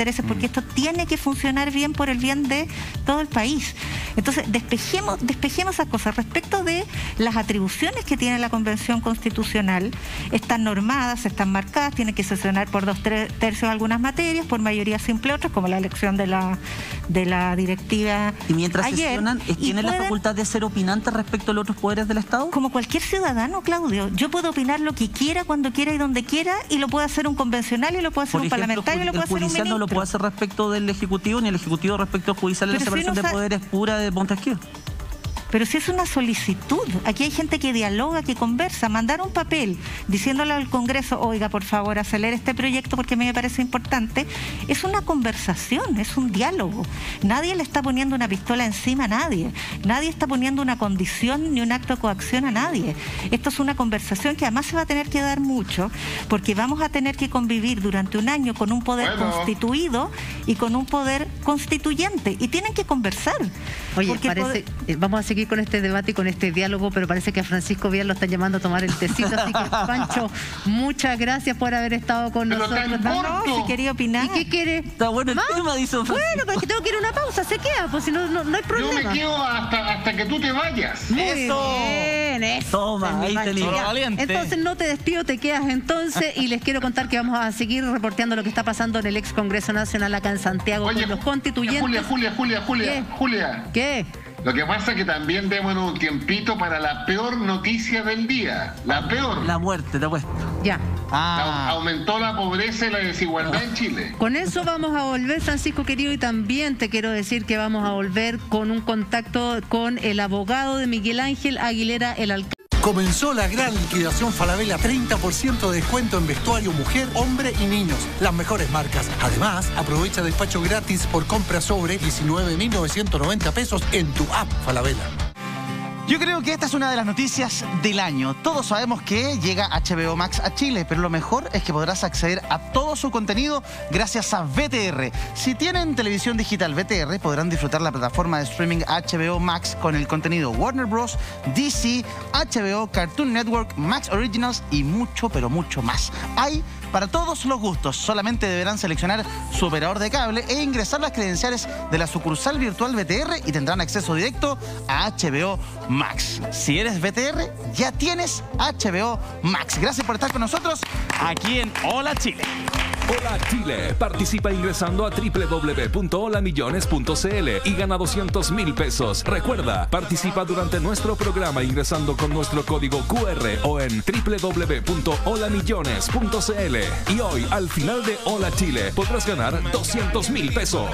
porque esto tiene que funcionar bien por el bien de todo el país. Entonces, despejemos, despejemos esas cosas. Respecto de las atribuciones que tiene la Convención Constitucional, están normadas, están marcadas, tienen que sesionar por dos tres tercios algunas materias, por mayoría simple otras, como la elección de la, de la directiva. Y mientras ayer, sesionan, ¿tienen la facultad de ser opinantes respecto a los otros poderes del Estado? Como cualquier ciudadano, Claudio. Yo puedo opinar lo que quiera, cuando quiera y donde quiera, y lo puede hacer un convencional, y lo puede hacer Por un ejemplo, parlamentario, y lo puede el hacer un judicial ministro. no lo puede hacer respecto del Ejecutivo, ni el Ejecutivo respecto al judicial. La Pero si separación no de sa- poderes pura de Montesquieu. Pero si es una solicitud, aquí hay gente que dialoga, que conversa, mandar un papel diciéndole al Congreso, oiga, por favor, acelere este proyecto porque a mí me parece importante, es una conversación, es un diálogo. Nadie le está poniendo una pistola encima a nadie, nadie está poniendo una condición ni un acto de coacción a nadie. Esto es una conversación que además se va a tener que dar mucho, porque vamos a tener que convivir durante un año con un poder Bueno. constituido y con un poder constituyente, y tienen que conversar. Oye, Porque el parece, poder- eh, vamos a seguir con este debate y con este diálogo, pero parece que a Francisco Vial lo están llamando a tomar el tecito, así que Pancho, muchas gracias por haber estado con Pero nosotros. tan corto. si quería opinar. ¿Y qué quiere? Está bueno el ¿Más? tema, dice don Francisco. Bueno, pero es que tengo que ir a una pausa, se queda, pues si no, no, no hay Yo problema. me quedo hasta, hasta que tú te vayas. Muy Eso. bien, eso. Toma, es mi ahí te macho. ligo. Ya, Valiente. Entonces no te despido, te quedas entonces, y les quiero contar que vamos a seguir reporteando lo que está pasando en el ex Congreso Nacional acá en Santiago Oye, con los constituyentes. Julia, Julia, Julia, Julia, ¿Qué? Julia. ¿Qué? Lo que pasa es que también démonos un tiempito para la peor noticia del día. La peor. La muerte, te apuesto. Ya. La- aumentó la pobreza y la desigualdad en Chile. Con eso vamos a volver, Francisco querido, y también te quiero decir que vamos a volver con un contacto con el abogado de Miguel Ángel Aguilera, el alcalde. Comenzó la gran liquidación Falabella, treinta por ciento de descuento en vestuario mujer, hombre y niños. Las mejores marcas. Además, aprovecha despacho gratis por compra sobre diecinueve mil novecientos noventa pesos en tu app Falabella. Yo creo que esta es una de las noticias del año. Todos sabemos que llega H B O Max a Chile, pero lo mejor es que podrás acceder a todo su contenido gracias a V T R. Si tienen televisión digital V T R, podrán disfrutar la plataforma de streaming H B O Max con el contenido Warner Bros., D C, H B O, Cartoon Network, Max Originals y mucho, pero mucho más. Hay para todos los gustos. Solamente deberán seleccionar su operador de cable e ingresar las credenciales de la sucursal virtual V T R y tendrán acceso directo a H B O Max. Si eres V T R, ya tienes H B O Max. Gracias por estar con nosotros aquí en Hola Chile. Hola Chile. Participa ingresando a doble u doble u doble u punto hola millones punto c l y gana doscientos mil pesos. Recuerda, participa durante nuestro programa ingresando con nuestro código Q R o en doble u doble u doble u punto hola millones punto c l. Y hoy, al final de Hola Chile, podrás ganar doscientos mil pesos.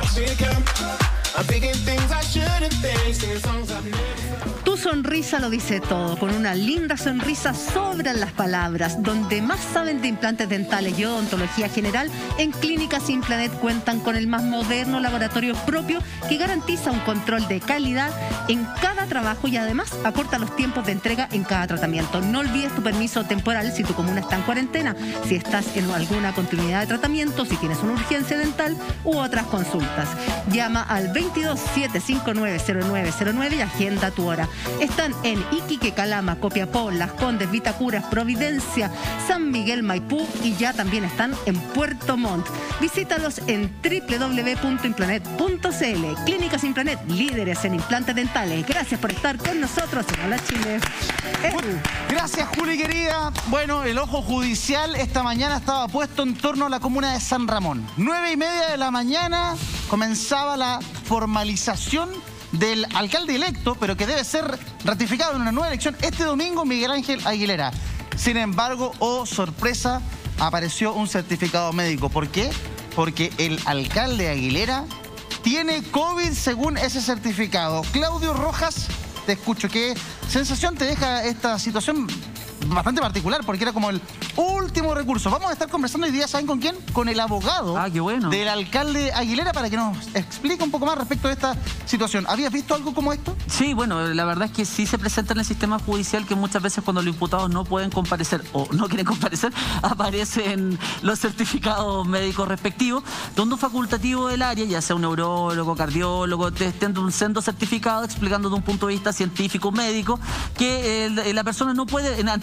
Tu sonrisa lo dice todo. Con una linda sonrisa sobran las palabras. Donde más saben de implantes dentales y odontología general, en Clínicas Implanet cuentan con el más moderno laboratorio propio que garantiza un control de calidad en cada trabajo y además acorta los tiempos de entrega en cada tratamiento. No olvides tu permiso temporal si tu comuna está en cuarentena, si estás en alguna continuidad de tratamiento, si tienes una urgencia dental u otras consultas. Llama al veintidós siete cinco nueve cero nueve cero nueve y agenda tu hora. Están en Iquique, Calama, Copiapó, Las Condes, Vitacuras, Providencia, San Miguel, Maipú y ya también están en Puerto Montt. Visítalos en doble u doble u doble u punto implanet punto c l. Clínicas Implanet, líderes en implantes dentales. Gracias por estar con nosotros en Hola Chile. Eh, Gracias, Juli, querida. Bueno, el ojo judicial esta mañana estaba puesto en torno a la comuna de San Ramón. Nueve y media de la mañana comenzaba la formalización del alcalde electo, pero que debe ser ratificado en una nueva elección este domingo, Miguel Ángel Aguilera. Sin embargo, oh sorpresa, apareció un certificado médico. ¿Por qué? Porque el alcalde Aguilera tiene COVID según ese certificado. Claudio Rojas, te escucho. ¿Qué sensación te deja esta situación bastante particular? Porque era como el último recurso. Vamos a estar conversando hoy día, ¿saben con quién? Con el abogado Ah, qué bueno. del alcalde Aguilera para que nos explique un poco más respecto a esta situación. ¿Habías visto algo como esto? Sí, bueno, la verdad es que sí se presenta en el sistema judicial que muchas veces cuando los imputados no pueden comparecer o no quieren comparecer, aparecen los certificados médicos respectivos, donde un facultativo del área, ya sea un neurólogo, cardiólogo, te estén un sendo certificado explicando de un punto de vista científico, médico, que eh, la persona no puede, en antiguo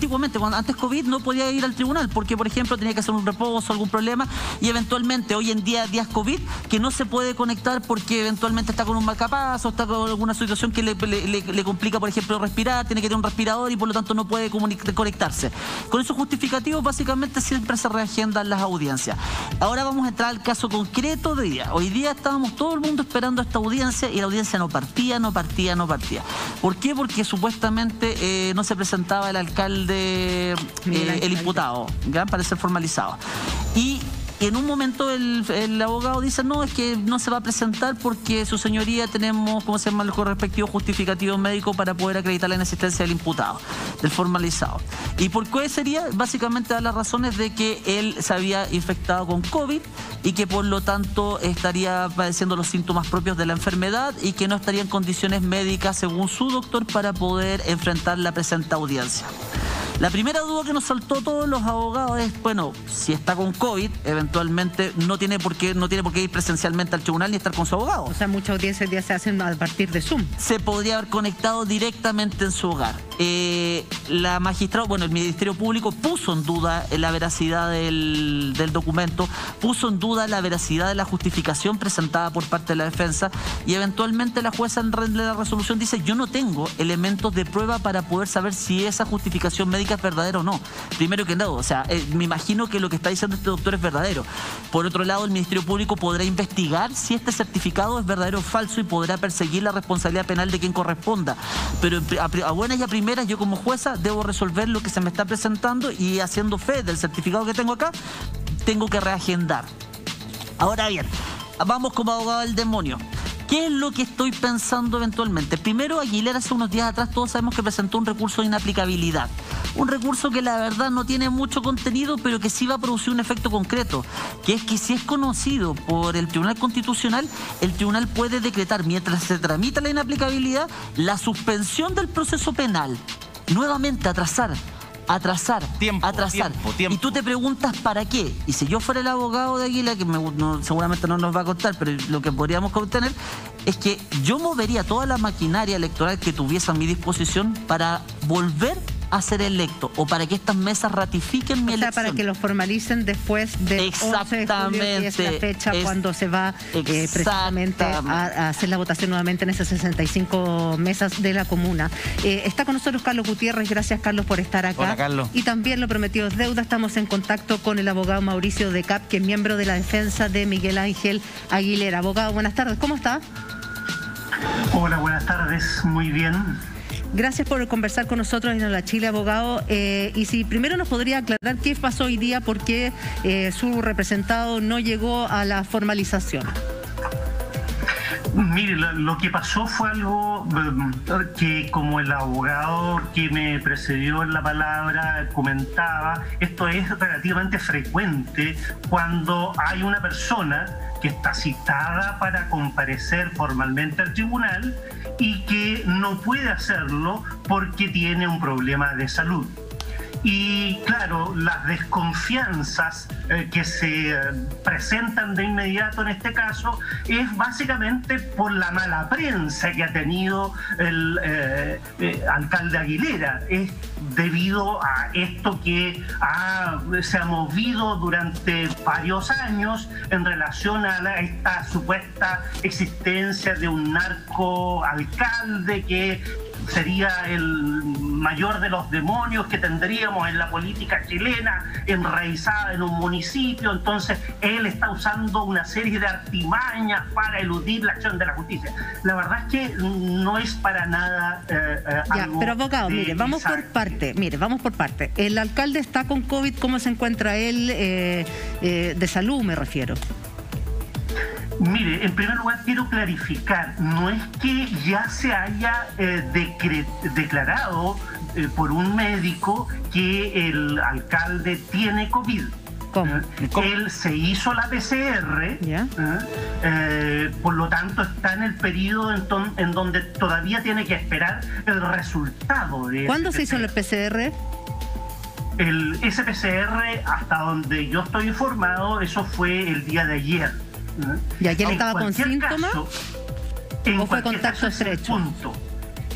antiguamente, cuando antes COVID no podía ir al tribunal, porque por ejemplo tenía que hacer un reposo, algún problema, y eventualmente hoy en día, días COVID, que no se puede conectar porque eventualmente está con un marcapaso, está con alguna situación que le, le, le, le complica, por ejemplo, respirar, tiene que tener un respirador y por lo tanto no puede conectarse. Con esos justificativos básicamente siempre se reagendan las audiencias. Ahora vamos a entrar al caso concreto de hoy día. Hoy día estábamos todo el mundo esperando esta audiencia y la audiencia no partía, no partía, no partía. ¿Por qué? Porque supuestamente eh, no se presentaba el alcalde, eh, el imputado, ¿ya? Para ser formalizado. Y en un momento el, el abogado dice, no, es que no se va a presentar porque su señoría tenemos, ¿cómo se llama?, el respectivo justificativo médico para poder acreditar la inexistencia del imputado, del formalizado. ¿Y por qué sería? Básicamente da las razones de que él se había infectado con COVID y que por lo tanto estaría padeciendo los síntomas propios de la enfermedad y que no estaría en condiciones médicas, según su doctor, para poder enfrentar la presente audiencia. La primera duda que nos saltó a todos los abogados es, bueno, si está con COVID, eventualmente no tiene por qué, no tiene por qué ir presencialmente al tribunal ni estar con su abogado. O sea, muchas audiencias ya se hacen a partir de Zoom. Se podría haber conectado directamente en su hogar. Eh, la magistrada, bueno, el Ministerio Público puso en duda la veracidad del, del documento, puso en duda la veracidad de la justificación presentada por parte de la defensa y eventualmente la jueza en la resolución dice, yo no tengo elementos de prueba para poder saber si esa justificación médica es verdadera o no. Primero que nada, o sea, eh, me imagino que lo que está diciendo este doctor es verdadero. Por otro lado, el Ministerio Público podrá investigar si este certificado es verdadero o falso y podrá perseguir la responsabilidad penal de quien corresponda. Pero a, a buenas y a primeras, yo como jueza debo resolver lo que se me está presentando y haciendo fe del certificado que tengo acá, tengo que reagendar. Ahora bien, vamos como abogado del demonio. ¿Qué es lo que estoy pensando eventualmente? Primero, Aguilera hace unos días atrás todos sabemos que presentó un recurso de inaplicabilidad. Un recurso que la verdad no tiene mucho contenido, pero que sí va a producir un efecto concreto, que es que si es conocido por el Tribunal Constitucional, el tribunal puede decretar, mientras se tramita la inaplicabilidad, la suspensión del proceso penal. Nuevamente atrasar. Atrasar, tiempo, atrasar. Tiempo, tiempo. Y tú te preguntas ¿para qué? Y si yo fuera el abogado de Aguila, que me, no, seguramente no nos va a contar, pero lo que podríamos obtener es que yo movería toda la maquinaria electoral que tuviese a mi disposición para volver a ser electo o para que estas mesas ratifiquen mi o sea, elección. Para que lo formalicen después del once de julio, que es la fecha es, cuando se va eh, precisamente a, a hacer la votación nuevamente en esas sesenta y cinco mesas de la comuna. Eh, está con nosotros Carlos Gutiérrez, gracias Carlos por estar acá. Hola, Carlos. Y también lo prometido es deuda, estamos en contacto con el abogado Mauricio Decap, que es miembro de la defensa de Miguel Ángel Aguilera. Abogado, buenas tardes, ¿cómo está? Hola, buenas tardes, muy bien. Gracias por conversar con nosotros en la Chile, abogado. Eh, y si primero nos podría aclarar qué pasó hoy día, por qué eh, su representado no llegó a la formalización. Mire, lo, lo que pasó fue algo um, que, como el abogado que me precedió en la palabra comentaba, esto es relativamente frecuente cuando hay una persona que está citada para comparecer formalmente al tribunal y que no puede hacerlo porque tiene un problema de salud. Y claro, las desconfianzas eh, que se eh, presentan de inmediato en este caso es básicamente por la mala prensa que ha tenido el eh, eh, alcalde Aguilera. Es debido a esto que ha, se ha movido durante varios años en relación a la, esta supuesta existencia de un narco alcalde que sería el mayor de los demonios que tendríamos en la política chilena, enraizada en un municipio. Entonces él está usando una serie de artimañas para eludir la acción de la justicia. La verdad es que no es para nada eh, eh, ya, algo pero abogado, mire, vamos bizarro. por parte, mire, vamos por parte. El alcalde está con COVID, ¿cómo se encuentra él? Eh, eh, de salud me refiero. Mire, en primer lugar quiero clarificar, no es que ya se haya eh, decre- declarado eh, por un médico que el alcalde tiene COVID. ¿Cómo? Eh, ¿Cómo? Él se hizo la P C R, ¿Ya? eh, eh, por lo tanto está en el periodo en, ton- en donde todavía tiene que esperar el resultado de ¿Cuándo ese se hizo el P C R? El ese P C R, hasta donde yo estoy informado, eso fue el día de ayer. ¿Y ayer En estaba con cualquier síntomas? caso, en ¿O fue cualquier contacto caso, ese es el estrecho? punto.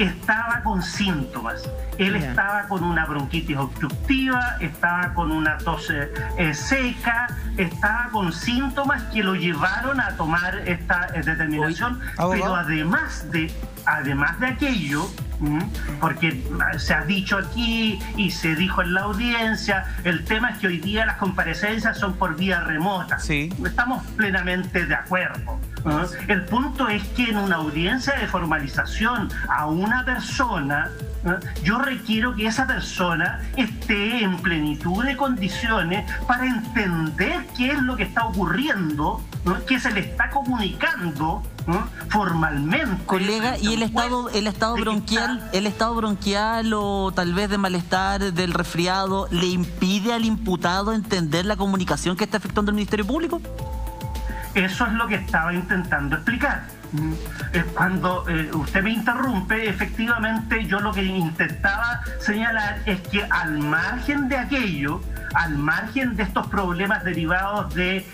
estaba con síntomas. Él Ya. estaba con una bronquitis obstructiva, estaba con una tos eh, seca, estaba con síntomas que lo llevaron a tomar esta eh, determinación. Oye, pero abogado. además de, además de aquello, ¿m? porque se ha dicho aquí y se dijo en la audiencia, el tema es que hoy día las comparecencias son por vía remota. Sí. Estamos plenamente de acuerdo. ¿eh? El punto es que en una audiencia de formalización a una persona, ¿eh? yo requiero que esa persona esté en plenitud de condiciones para entender qué es lo que está ocurriendo, ¿eh? qué se le está comunicando, ¿eh? formalmente. Colega, ¿y el estado, el estado bronquial, el estado bronquial o tal vez de malestar del resfriado le impide al imputado entender la comunicación que está efectuando el Ministerio Público? Eso es lo que estaba intentando explicar. Eh, Cuando eh, usted me interrumpe, efectivamente yo lo que intentaba señalar es que al margen de aquello, al margen de estos problemas derivados de eh,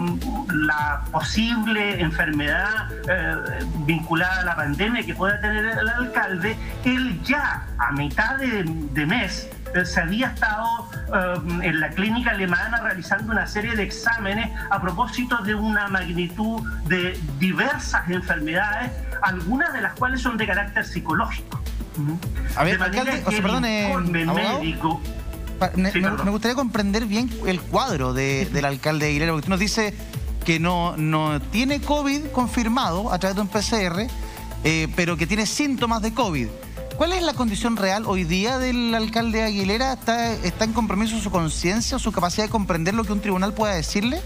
la posible enfermedad eh, vinculada a la pandemia que pueda tener el alcalde, él ya a mitad de, de mes eh, se había estado eh, en la clínica alemana realizando una serie de exámenes a propósito de una magnitud de diversas enfermedades, algunas de las cuales son de carácter psicológico. A ver, De manera alcalde, que o sea, el perdón, eh, informe abogado. médico. Pa- Me, Sí, me- perdón. me gustaría comprender bien el cuadro de- del alcalde de Aguilera, porque tú nos dices que no, no tiene COVID confirmado a través de un P C R, eh, pero que tiene síntomas de COVID. ¿Cuál es la condición real hoy día del alcalde de Aguilera? ¿Está, está en compromiso su conciencia, su capacidad de comprender lo que un tribunal pueda decirle?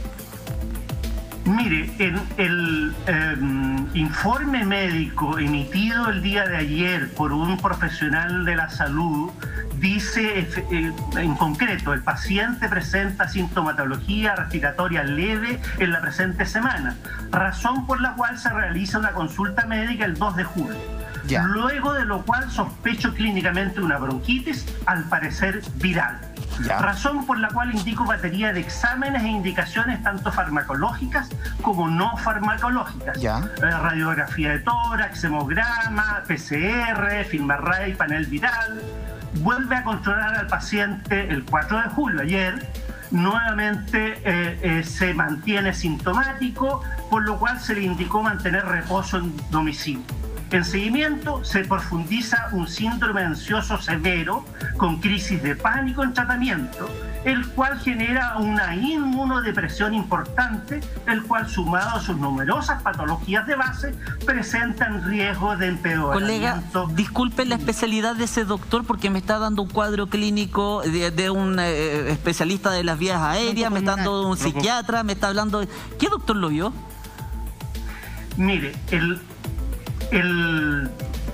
Mire, en el eh, informe médico emitido el día de ayer por un profesional de la salud dice eh, en concreto, el paciente presenta sintomatología respiratoria leve en la presente semana, razón por la cual se realiza una consulta médica el dos de julio. Ya. Luego de lo cual sospecho clínicamente una bronquitis, al parecer viral. Ya. Razón por la cual indico batería de exámenes e indicaciones tanto farmacológicas como no farmacológicas. Ya. Eh, radiografía de tórax, hemograma, P C R, FilmArray, panel viral. Vuelve a controlar al paciente el cuatro de julio, ayer. Nuevamente eh, eh, se mantiene sintomático, por lo cual se le indicó mantener reposo en domicilio. En seguimiento, se profundiza un síndrome ansioso severo con crisis de pánico en tratamiento, el cual genera una inmunodepresión importante, el cual, sumado a sus numerosas patologías de base, presentan riesgo de empeoramiento. Colega, disculpe la especialidad de ese doctor porque me está dando un cuadro clínico de, de un eh, especialista de las vías aéreas, me está dando un psiquiatra, me está hablando... ¿Qué doctor lo vio? Mire, el, el,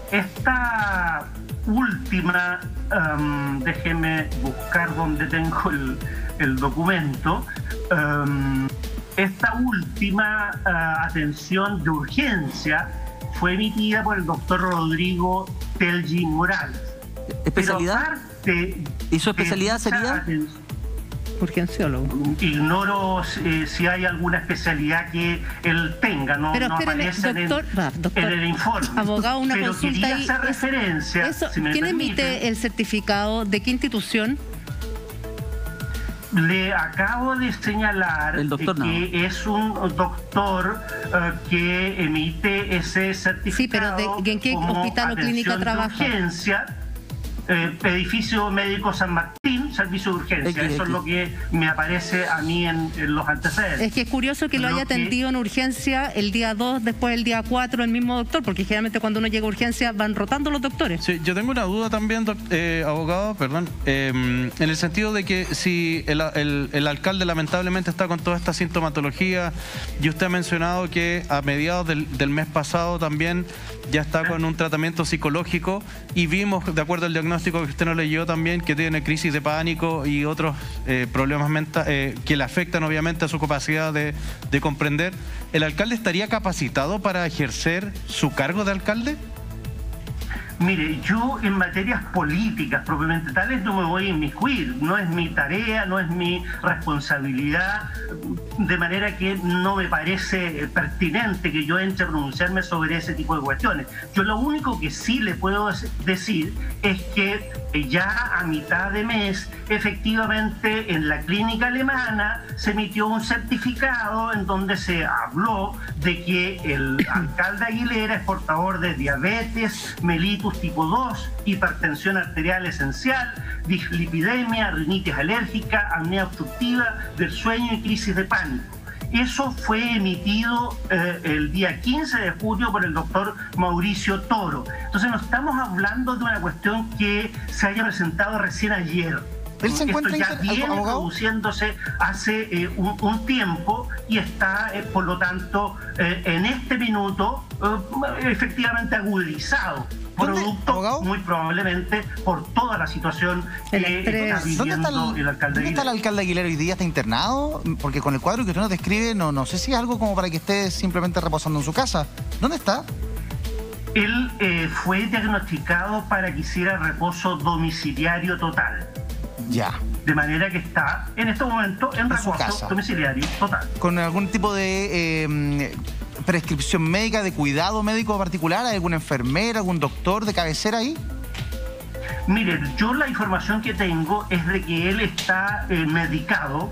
esta última, um, déjeme buscar donde tengo el, el documento, um, esta última uh, atención de urgencia fue emitida por el doctor Rodrigo Telgin Morales. ¿Especialidad? Pero ¿Y su especialidad sería? Urgenciólogo. Ignoro eh, si hay alguna especialidad que él tenga, no, Pero no espéreme, aparece en, doctor, el, va, doctor, en el informe. Abogado, una Pero consulta quería ahí. hacer Es- referencia, eso, si me ¿quién permiten, emite el certificado? ¿De qué institución? Le acabo de señalar El doctor eh, que es un doctor eh, que emite ese certificado. Sí, pero de- ¿en qué como hospital o clínica atención de trabaja? urgencia, eh, edificio médico San Martín, servicio de urgencia. X, Eso es X. lo que me aparece a mí en, en los antecedentes. Es que es curioso que lo Lo haya que- atendido en urgencia el día dos, después el día cuatro, el mismo doctor, porque generalmente cuando uno llega a urgencia van rotando los doctores. Sí, yo tengo una duda también, doc- eh, abogado, perdón, eh, en el sentido de que si el, el- el alcalde lamentablemente está con toda esta sintomatología y usted ha mencionado que a mediados del, del mes pasado también ya está con un tratamiento psicológico y vimos, de acuerdo al diagnóstico que usted nos leyó también, que tiene crisis de pánico y otros eh, problemas menta- eh, que le afectan obviamente a su capacidad de, de comprender. ¿El alcalde estaría capacitado para ejercer su cargo de alcalde? Mire, yo en materias políticas propiamente tales no me voy a inmiscuir, no es mi tarea, no es mi responsabilidad, de manera que no me parece pertinente que yo entre a pronunciarme sobre ese tipo de cuestiones. Yo lo único que sí le puedo decir es que ya a mitad de mes, efectivamente en la clínica alemana se emitió un certificado en donde se habló de que el alcalde Aguilera es portador de diabetes, mellitus tipo dos, hipertensión arterial esencial, dislipidemia, rinitis alérgica, apnea obstructiva del sueño y crisis de pánico. Eso fue emitido eh, el día quince de julio por el doctor Mauricio Toro. Entonces no estamos hablando de una cuestión que se haya presentado recién ayer. ¿Él se encuentra Esto ya viene abogado? produciéndose hace eh, un, un tiempo y está, eh, por lo tanto, eh, en este minuto eh, efectivamente agudizado. Producto muy probablemente por toda la situación que está viviendo ¿Dónde está el, el alcalde ¿dónde está el alcalde Aguilera hoy día? ¿Está internado? Porque con el cuadro que usted nos describe, no, no sé si es algo como para que esté simplemente reposando en su casa. ¿Dónde está? Él eh, fue diagnosticado para que hiciera reposo domiciliario total. Ya. De manera que está en este momento en, en reposo domiciliario total. ¿Con algún tipo de eh, prescripción médica, de cuidado médico particular? ¿Hay alguna enfermera, algún doctor de cabecera ahí? Mire, yo la información que tengo es de que él está eh, medicado,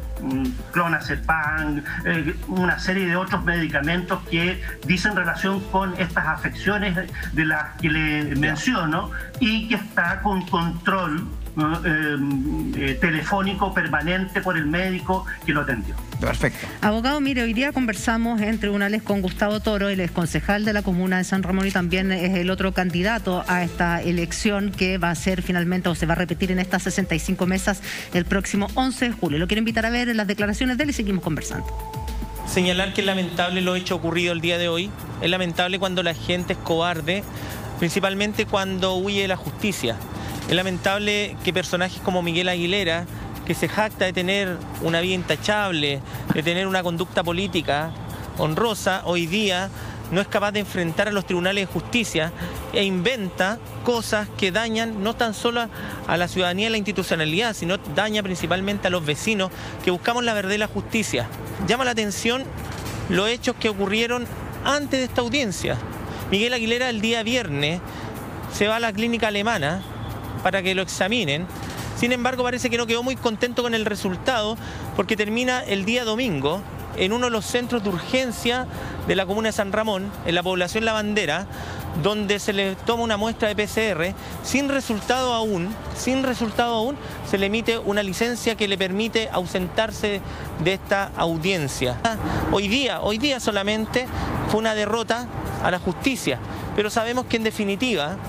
clonazepam, eh, una serie de otros medicamentos que dicen relación con estas afecciones de las que le menciono y que está con control Eh, eh, telefónico permanente por el médico que lo atendió. Perfecto. Abogado, mire, hoy día conversamos en tribunales con Gustavo Toro, el exconcejal de la comuna de San Ramón y también es el otro candidato a esta elección que va a ser finalmente o se va a repetir en estas sesenta y cinco mesas el próximo once de julio. Lo quiero invitar a ver las declaraciones de él y seguimos conversando. Señalar que es lamentable lo hecho ocurrido el día de hoy. Es lamentable cuando la gente es cobarde, principalmente cuando huye de la justicia. Es lamentable que personajes como Miguel Aguilera, que se jacta de tener una vida intachable, de tener una conducta política honrosa, hoy día no es capaz de enfrentar a los tribunales de justicia e inventa cosas que dañan no tan solo a la ciudadanía y la institucionalidad, sino daña principalmente a los vecinos que buscamos la verdad y la justicia. Llama la atención los hechos que ocurrieron antes de esta audiencia. Miguel Aguilera el día viernes se va a la clínica alemana para que lo examinen. Sin embargo, parece que no quedó muy contento con el resultado porque termina el día domingo en uno de los centros de urgencia de la comuna de San Ramón, en la población La Bandera, donde se le toma una muestra de P C R, sin resultado aún, sin resultado aún, se le emite una licencia que le permite ausentarse de esta audiencia. Hoy día, hoy día solamente fue una derrota a la justicia, pero sabemos que en definitiva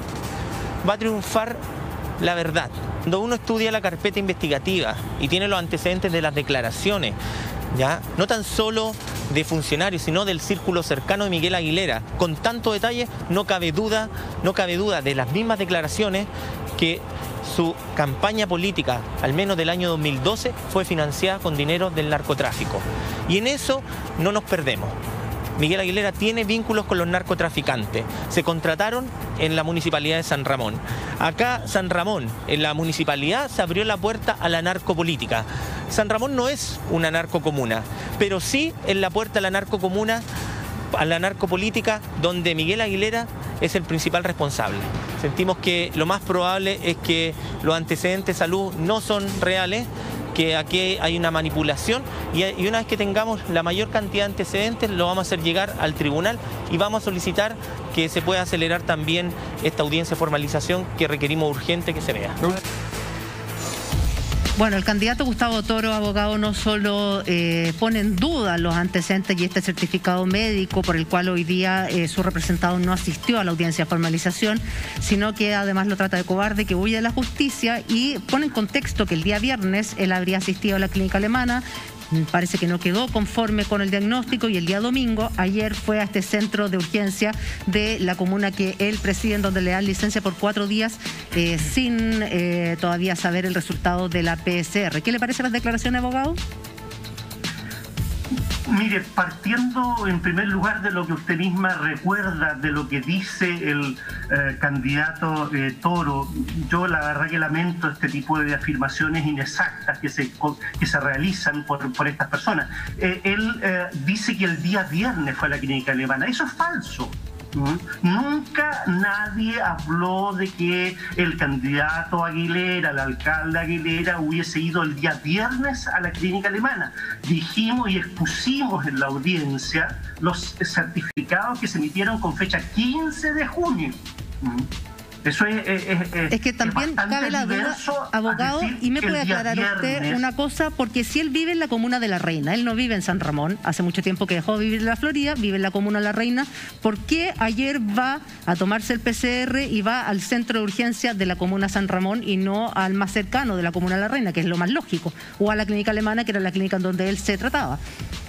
va a triunfar la verdad. Cuando uno estudia la carpeta investigativa y tiene los antecedentes de las declaraciones, ¿ya? No tan solo de funcionarios, sino del círculo cercano de Miguel Aguilera, con tanto detalle, no cabe duda, no cabe duda de las mismas declaraciones que su campaña política, al menos del año dos mil doce, fue financiada con dinero del narcotráfico. Y en eso no nos perdemos. Miguel Aguilera tiene vínculos con los narcotraficantes. Se contrataron en la municipalidad de San Ramón. Acá, San Ramón, en la municipalidad, se abrió la puerta a la narcopolítica. San Ramón no es una narcocomuna, pero sí es la puerta a la narcocomuna, a la narcopolítica, donde Miguel Aguilera es el principal responsable. Sentimos que lo más probable es que los antecedentes de salud no son reales, que aquí hay una manipulación y, y una vez que tengamos la mayor cantidad de antecedentes lo vamos a hacer llegar al tribunal y vamos a solicitar que se pueda acelerar también esta audiencia de formalización que requerimos urgente que se vea. Bueno, el candidato Gustavo Toro, abogado, no solo eh, pone en duda los antecedentes y este certificado médico por el cual hoy día eh, su representado no asistió a la audiencia de formalización, sino que además lo trata de cobarde, que huye de la justicia y pone en contexto que el día viernes él habría asistido a la clínica alemana. Parece que no quedó conforme con el diagnóstico y el día domingo, ayer fue a este centro de urgencia de la comuna que él preside, en donde le dan licencia por cuatro días eh, sin eh, todavía saber el resultado de la P C R. ¿Qué le parecen las declaraciones, abogado? Mire, partiendo en primer lugar de lo que usted misma recuerda, de lo que dice el eh, candidato eh, Toro, yo la verdad que lamento este tipo de afirmaciones inexactas que se, que se realizan por, por estas personas. Eh, él eh, dice que el día viernes fue a la clínica alemana. Eso es falso. Nunca nadie habló de que el candidato Aguilera, el alcalde Aguilera, hubiese ido el día viernes a la clínica alemana. Dijimos y expusimos en la audiencia los certificados que se emitieron con fecha quince de junio. Eso es, es, es, es que también es cabe la duda, abogado, y me puede aclarar usted una cosa, porque si él vive en la comuna de La Reina, él no vive en San Ramón, hace mucho tiempo que dejó de vivir en la Florida, vive en la comuna de La Reina, ¿por qué ayer va a tomarse el P C R y va al centro de urgencia de la comuna San Ramón y no al más cercano de la comuna de La Reina, que es lo más lógico, o a la clínica alemana, que era la clínica en donde él se trataba?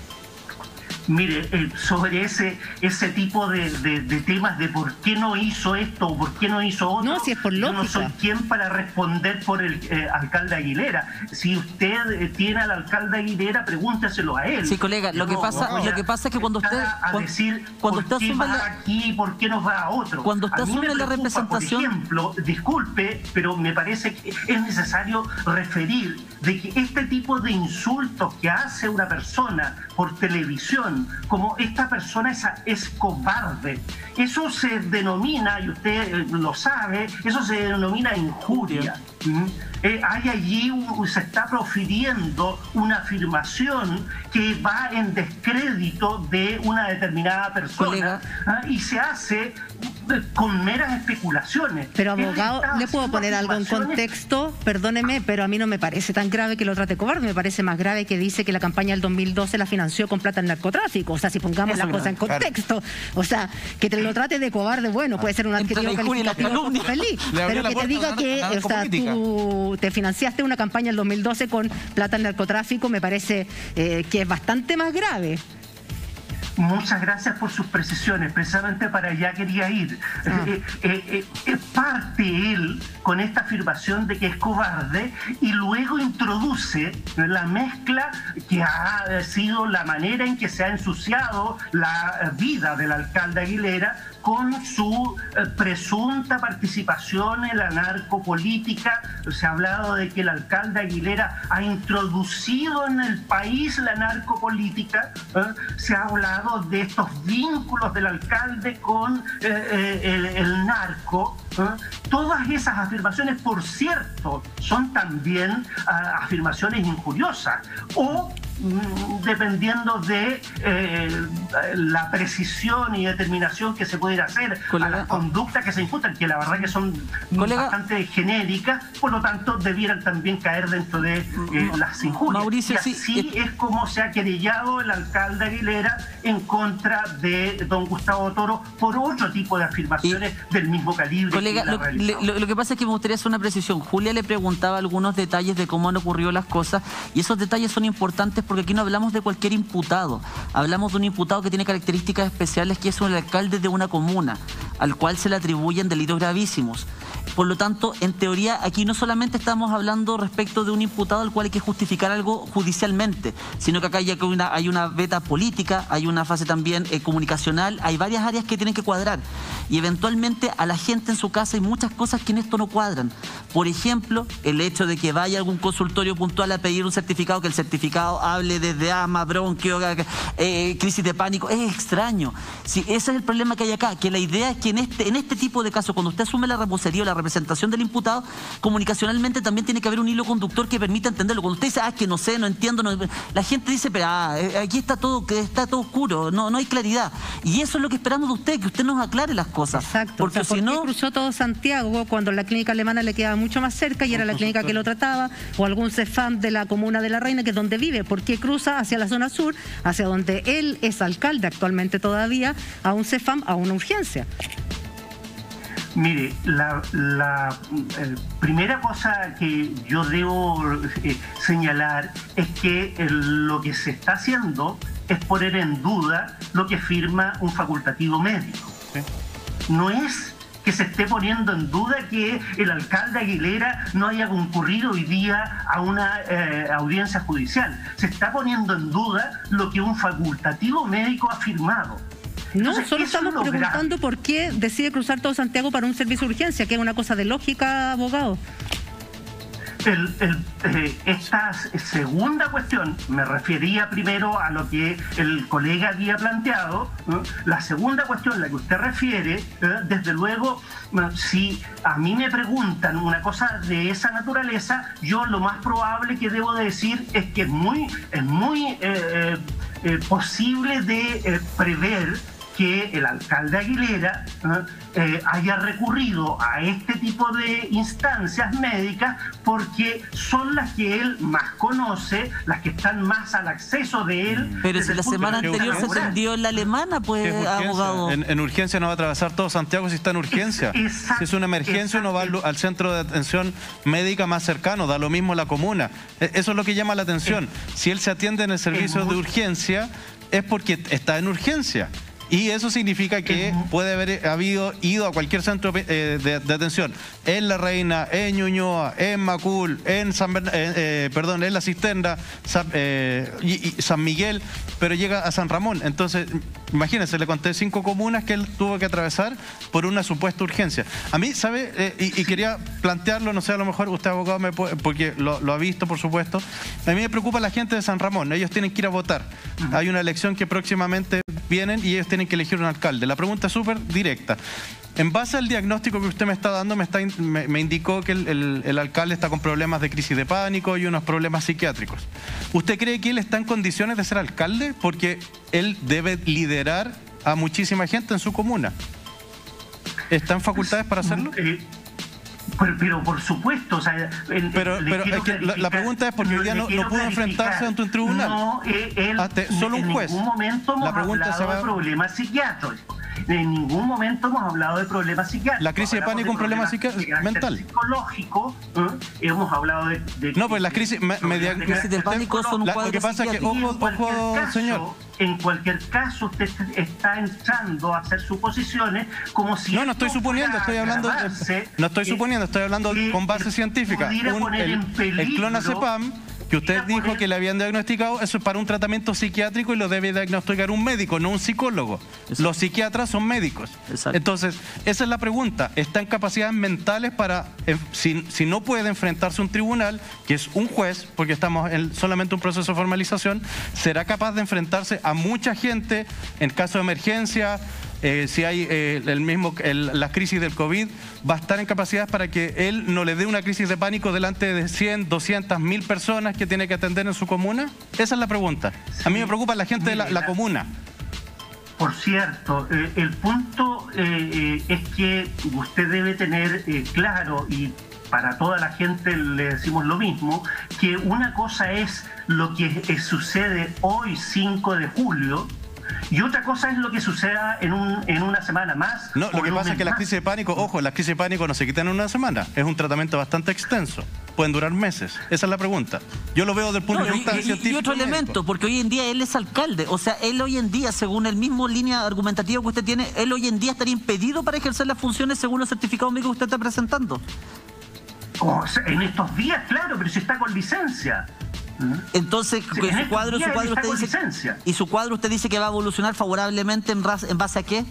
Mire, eh, sobre ese ese tipo de, de, de temas de por qué no hizo esto o por qué no hizo otro, no, si es por lógica. Yo no soy quien para responder por el eh, alcalde Aguilera. Si usted eh, tiene al alcalde Aguilera, pregúnteselo a él. Sí, colega, lo que no, pasa, no, lo que pasa es que cuando usted a cuando, decir cuando por usted qué asume va la, aquí, por qué nos va a otro. Cuando usted a mí asume me la preocupa, representación, por ejemplo, disculpe, pero me parece que es necesario referir de que este tipo de insultos que hace una persona por televisión, como esta persona es, es cobarde, eso se denomina, y usted lo sabe, eso se denomina injuria. ¿Mm? Eh, hay allí, un, se está profiriendo una afirmación que va en descrédito de una determinada persona, ¿ah? Y se hace con meras especulaciones. Pero abogado, ¿le puedo poner algo en contexto? Perdóneme, pero a mí no me parece tan grave que lo trate cobarde, me parece más grave que dice que la campaña del dos mil doce la financió con plata en narcotráfico. O sea, si pongamos la cosa en contexto, o sea, que te lo trate de cobarde, bueno, puede ser un adjetivo calificativo feliz, pero que te diga que, o sea, tú te financiaste una campaña del dos mil doce con plata en narcotráfico, me parece eh, que es bastante más grave. Muchas gracias por sus precisiones, precisamente para allá quería ir. Ah. Eh, eh, eh, parte él con esta afirmación de que es cobarde y luego introduce la mezcla que ha sido la manera en que se ha ensuciado la vida del alcalde Aguilera con su eh, presunta participación en la narcopolítica. Se ha hablado de que el alcalde Aguilera ha introducido en el país la narcopolítica. ¿eh? Se ha hablado de estos vínculos del alcalde con eh, eh, el, el narco. ¿eh? Todas esas afirmaciones, por cierto, son también uh, afirmaciones injuriosas. O dependiendo de eh, la precisión y determinación que se puede ir a hacer, colega, a las conductas que se imputan, que la verdad que son colega, bastante genéricas, por lo tanto debieran también caer dentro de eh, las injurias. Mauricio, y así sí, es como se ha querellado el alcalde Aguilera en contra de don Gustavo Toro por otro tipo de afirmaciones y, del mismo calibre. Colega, que lo, lo, lo que pasa es que me gustaría hacer una precisión. Julia le preguntaba algunos detalles de cómo han ocurrido las cosas, y esos detalles son importantes porque aquí no hablamos de cualquier imputado, hablamos de un imputado que tiene características especiales, que es el alcalde de una comuna, al cual se le atribuyen delitos gravísimos. Por lo tanto, en teoría, aquí no solamente estamos hablando respecto de un imputado al cual hay que justificar algo judicialmente, sino que acá hay una, hay una veta política, hay una fase también eh, comunicacional, hay varias áreas que tienen que cuadrar. Y eventualmente a la gente en su casa hay muchas cosas que en esto no cuadran. Por ejemplo, el hecho de que vaya a algún consultorio puntual a pedir un certificado, que el certificado hable desde asma, bronquio, eh, crisis de pánico, es extraño. Sí, ese es el problema que hay acá, que la idea es que en este, en este tipo de casos, cuando usted asume la repostería o la representación del imputado, comunicacionalmente también tiene que haber un hilo conductor que permita entenderlo. Cuando usted dice, ah, que no sé, no entiendo, no, la gente dice, pero ah, aquí está todo, está todo oscuro, no, no hay claridad. Y eso es lo que esperamos de usted, que usted nos aclare las cosas. Exacto. Porque o sea, si ¿por qué no cruzó todo Santiago cuando la clínica alemana le quedaba mucho más cerca y era la clínica que lo trataba, o algún CEFAM de la comuna de La Reina, que es donde vive? ¿Por qué cruza hacia la zona sur, hacia donde él es alcalde actualmente todavía, a un CEFAM, a una urgencia? Mire, la, la eh, primera cosa que yo debo eh, señalar es que eh, lo que se está haciendo es poner en duda lo que firma un facultativo médico. ¿Sí? No es que se esté poniendo en duda que el alcalde Aguilera no haya concurrido hoy día a una eh, audiencia judicial. Se está poniendo en duda lo que un facultativo médico ha afirmado. No, Entonces, solo eso estamos es lo preguntando grave. por qué decide cruzar todo Santiago para un servicio de urgencia, que es una cosa de lógica, abogado. El, el, eh, esta segunda cuestión, me refería primero a lo que el colega había planteado, ¿eh? La segunda cuestión, la que usted refiere, ¿eh? Desde luego, si a mí me preguntan una cosa de esa naturaleza, yo lo más probable que debo decir es que es muy, es muy eh, eh, posible de eh, prever que el alcalde Aguilera ¿eh? Eh, haya recurrido a este tipo de instancias médicas porque son las que él más conoce, las que están más al acceso de él. Pero si la semana anterior se atendió en la alemana, pues, abogado. En, en urgencia no va a atravesar todo Santiago si está en urgencia. Exacto, si es una emergencia, uno va al, al centro de atención médica más cercano, da lo mismo la comuna. Eso es lo que llama la atención. Si él se atiende en el servicio de urgencia, es porque está en urgencia. Y eso significa que puede haber habido ido a cualquier centro eh, de, de atención en La Reina, en Ñuñoa, en Macul, en San, Bern, eh, eh, perdón, en La Cisterna, San, eh, y, y San Miguel, pero llega a San Ramón. Entonces, imagínense, le conté cinco comunas que él tuvo que atravesar por una supuesta urgencia. A mí, ¿sabe? Eh, y, y quería plantearlo, no sé, a lo mejor usted, abogado, me puede, porque lo, lo ha visto, por supuesto. A mí me preocupa la gente de San Ramón. Ellos tienen que ir a votar. Hay una elección que próximamente vienen y ellos tienen que elegir un alcalde. La pregunta es súper directa. En base al diagnóstico que usted me está dando, me, está, me, me indicó que el, el, el alcalde está con problemas de crisis de pánico y unos problemas psiquiátricos. ¿Usted cree que él está en condiciones de ser alcalde? Porque él debe liderar a muchísima gente en su comuna. ¿Está en facultades para hacerlo? Eh, pero, pero por supuesto, o sea, el, pero, pero es que la, la pregunta es porque hoy día no, no pudo enfrentarse ante un tribunal. No, eh, él, Ante, solo un juez. En ningún momento hemos la pregunta hablado se va... de problemas psiquiátricos. En ningún momento hemos hablado de problemas psiquiátricos. La crisis de pánico es un problema mental. Psicológico, ¿eh? Hemos hablado de, de... No, pues la crisis... Me, me, la crisis de pánico son un la, cuadro Lo que pasa es que, ojo, ojo caso, señor... En cualquier caso, usted está entrando a hacer suposiciones como si... No, no estoy suponiendo, estoy hablando... De, no estoy suponiendo, estoy hablando con base científica. Un, el, el clonazepam, que usted dijo que le habían diagnosticado, eso es para un tratamiento psiquiátrico y lo debe diagnosticar un médico, no un psicólogo. Exacto. Los psiquiatras son médicos. Exacto. Entonces, esa es la pregunta. ¿Está en capacidades mentales para, eh, si, si no puede enfrentarse a un tribunal, que es un juez, porque estamos en solamente un proceso de formalización, será capaz de enfrentarse a mucha gente en caso de emergencia? Eh, si hay eh, el mismo el, la crisis del COVID, va a estar en capacidades para que él no le dé una crisis de pánico delante de cien, doscientas, mil personas que tiene que atender en su comuna? Esa es la pregunta. A mí me preocupa la gente de la, la comuna. Por cierto, eh, el punto eh, eh, es que usted debe tener eh, claro, y para toda la gente le decimos lo mismo, que una cosa es lo que eh, sucede hoy, cinco de julio, y otra cosa es lo que suceda en, un, en una semana más. No, lo que pasa es que la crisis de pánico, ojo, la crisis de pánico no se quita en una semana. Es un tratamiento bastante extenso. Pueden durar meses. Esa es la pregunta. Yo lo veo desde el punto no, de vista y, científico. Y otro elemento, porque hoy en día él es alcalde. O sea, él hoy en día, según el mismo línea argumentativa que usted tiene, él hoy en día estaría impedido para ejercer las funciones según los certificados médicos que usted está presentando. O sea, en estos días, claro, pero si está con licencia. Entonces, sí, en su cuadro, su cuadro usted dice, licencia. ¿Y su cuadro usted dice que va a evolucionar favorablemente en, en base a qué?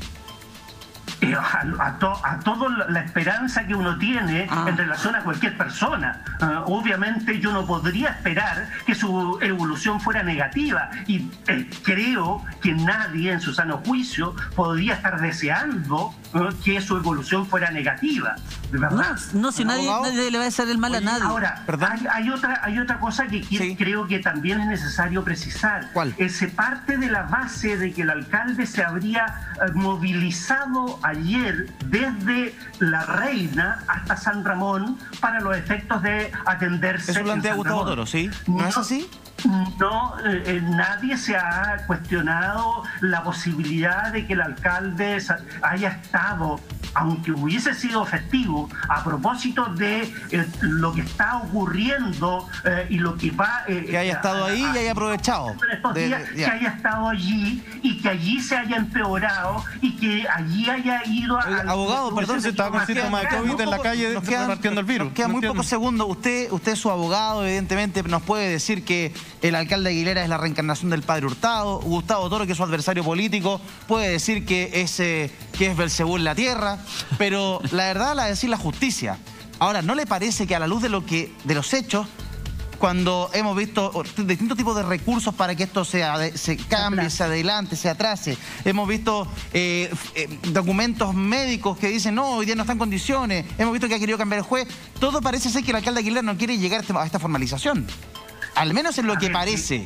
A, a, to, a toda la esperanza que uno tiene ah. en relación a cualquier persona. Uh, obviamente yo no podría esperar que su evolución fuera negativa y eh, creo que nadie en su sano juicio podría estar deseando uh, que su evolución fuera negativa. ¿De verdad? No, no si nadie, nadie le va a hacer el mal Oye, a nadie. Ahora, hay, hay, otra, hay otra cosa que sí. creo que también es necesario precisar. ¿Cuál? Eh, se parte de la base de que el alcalde se habría eh, movilizado ayer desde La Reina hasta San Ramón para los efectos de atenderse. Eso lo plantea Gustavo Toro, ¿sí? ¿No, ¿No es así? No, eh, nadie se ha cuestionado la posibilidad de que el alcalde haya estado aunque hubiese sido efectivo, a propósito de eh, lo que está ocurriendo eh, y lo que va... Eh, que haya estado ahí y haya aprovechado. Estos de, días, de, que haya estado allí y que allí se haya empeorado y que allí haya ido... a abogado, perdón, si estaba con síntomas de COVID en la calle nos quedan, repartiendo el virus. Nos quedan muy pocos segundos. Usted, usted es su abogado, evidentemente nos puede decir que el alcalde Aguilera es la reencarnación del padre Hurtado. Gustavo Toro, que es su adversario político, puede decir que es, eh, que es Belcebú en la tierra, pero la verdad la decir la justicia. Ahora, ¿no le parece que a la luz de lo que de los hechos, cuando hemos visto distintos tipos de recursos para que esto se, se cambie, se adelante, se atrase, hemos visto eh, eh, documentos médicos que dicen no, hoy día no está en condiciones, hemos visto que ha querido cambiar el juez, todo parece ser que el alcalde Aguilera no quiere llegar a esta formalización, al menos en lo que parece.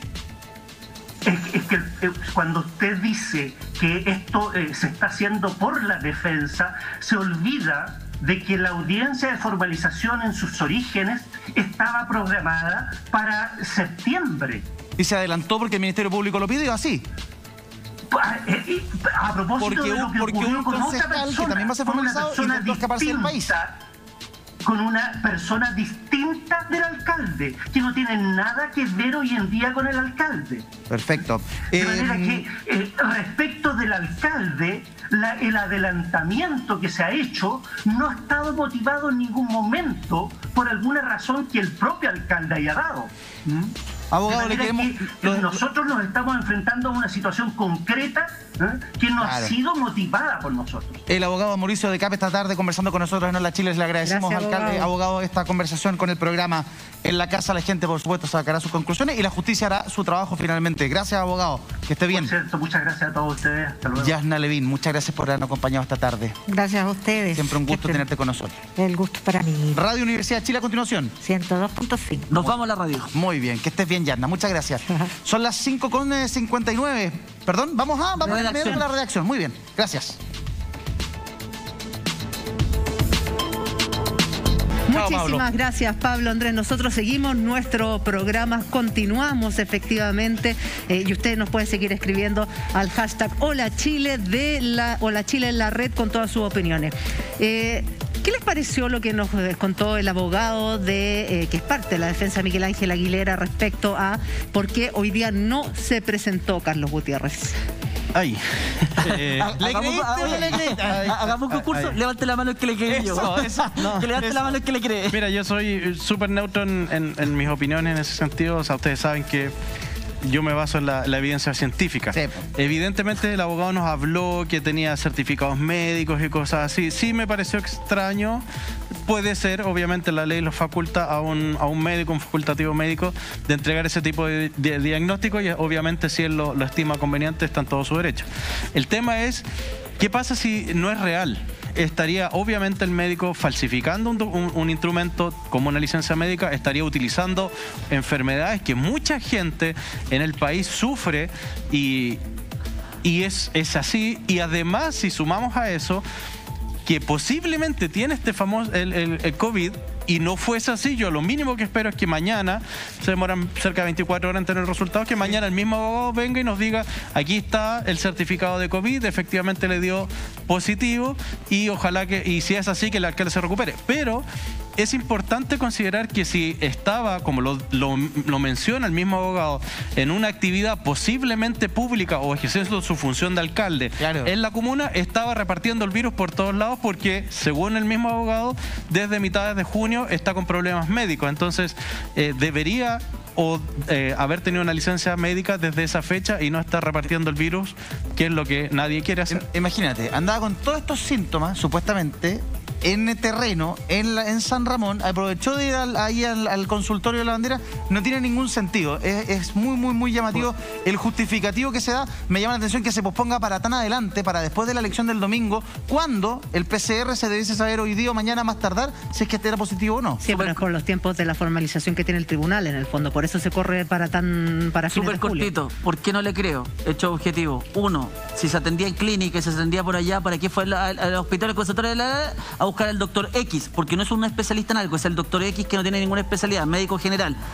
Es, es que eh, cuando usted dice que esto eh, se está haciendo por la defensa, se olvida de que la audiencia de formalización en sus orígenes estaba programada para septiembre. Y se adelantó porque el Ministerio Público lo pidió así. A, a propósito porque de lo que porque ocurrió un con otra concejal persona, que también va a ser formalizado intentó escaparse del país. Con una persona distinta del alcalde, que no tiene nada que ver hoy en día con el alcalde. Perfecto. De eh, manera que, eh, respecto del alcalde, la, el adelantamiento que se ha hecho no ha estado motivado en ningún momento por alguna razón que el propio alcalde haya dado. ¿Mm? Abogado, le queremos... que nosotros nos estamos enfrentando a una situación concreta, ¿eh? que no Claro. ha sido motivada por nosotros. El abogado Mauricio de Cap esta tarde conversando con nosotros en Hola Chile. Le agradecemos, Gracias, alcalde, abogado. abogado, esta conversación con el programa En la Casa. La gente, por supuesto, sacará sus conclusiones y la justicia hará su trabajo finalmente. Gracias, abogado. Que esté bien. Por cierto, muchas gracias a todos ustedes. Hasta luego. Yasna Levín, muchas gracias por habernos acompañado esta tarde. Gracias a ustedes. Siempre un gusto tenerte con nosotros. El gusto para mí. Radio Universidad de Chile a continuación. ciento dos punto cinco. Nos vamos a la radio. Muy bien, que estés bien, Yasna. Muchas gracias. Son las cinco con cincuenta y nueve. Perdón, vamos a, vamos a Redacción. la redacción. Muy bien, gracias. Chao, Muchísimas Pablo. gracias, Pablo Andrés. Nosotros seguimos nuestro programa, continuamos efectivamente, eh, y usted nos puede seguir escribiendo al hashtag Hola Chile de la Hola Chile en la red con todas sus opiniones. Eh, ¿Qué les pareció lo que nos contó el abogado de eh, que es parte de la defensa de Miguel Ángel Aguilera respecto a por qué hoy día no se presentó Carlos Gutiérrez? Ay. Eh, ¿Le Hagamos- creíste o no le creíste? Ay, Hagamos un concurso, ay. levante la mano el que le cree. Eso, eso, no, que levante eso. la mano el que le cree. Mira, yo soy súper neutro en, en- en mis opiniones en ese sentido. O sea, ustedes saben que yo me baso en la, la evidencia científica. Evidentemente el abogado nos habló que tenía certificados médicos y cosas así. Sí me pareció extraño. Puede ser, obviamente la ley lo faculta a un, a un médico, un facultativo médico, de entregar ese tipo de, de diagnóstico y obviamente si él lo, lo estima conveniente está en todo su derecho. El tema es, ¿qué pasa si no es real? Estaría obviamente el médico falsificando un, un- un instrumento como una licencia médica, estaría utilizando enfermedades que mucha gente en el país sufre y, y es, es así. Y además, si sumamos a eso, que posiblemente tiene este famoso, el, el- el COVID, y no fuese así, yo lo mínimo que espero es que mañana, se demoran cerca de veinticuatro horas en tener resultados, que mañana el mismo abogado venga y nos diga, aquí está el certificado de COVID, efectivamente le dio positivo, y ojalá que, y si es así, que el alcalde se recupere. Pero es importante considerar que si estaba, como lo, lo- lo menciona el mismo abogado, en una actividad posiblemente pública o ejerciendo su función de alcalde en la comuna, estaba repartiendo el virus por todos lados porque, según el mismo abogado, desde mitades de junio está con problemas médicos. Entonces, eh, debería o eh, haber tenido una licencia médica desde esa fecha y no estar repartiendo el virus, que es lo que nadie quiere hacer. Imagínate, andaba con todos estos síntomas, supuestamente, en el terreno, en, la- en San Ramón, aprovechó de ir al- ahí al, al consultorio de la bandera, no tiene ningún sentido. Es, es muy, muy, muy llamativo el justificativo que se da. Me llama la atención que se posponga para tan adelante, para después de la elección del domingo, cuando el P C R se debiese saber hoy día o mañana más tardar, si es que este era positivo o no. Sí, pero es por los tiempos de la formalización que tiene el tribunal en el fondo, por eso se corre para tan para fines Súper de julio. cortito. ¿Por qué no le creo? Hecho objetivo. Uno, si se atendía en clínica y se atendía por allá, ¿para qué fue al, al- al hospital del consultorio de la a buscar al doctor X? Porque no es un especialista en algo, es el doctor X que no tiene ninguna especialidad, médico general.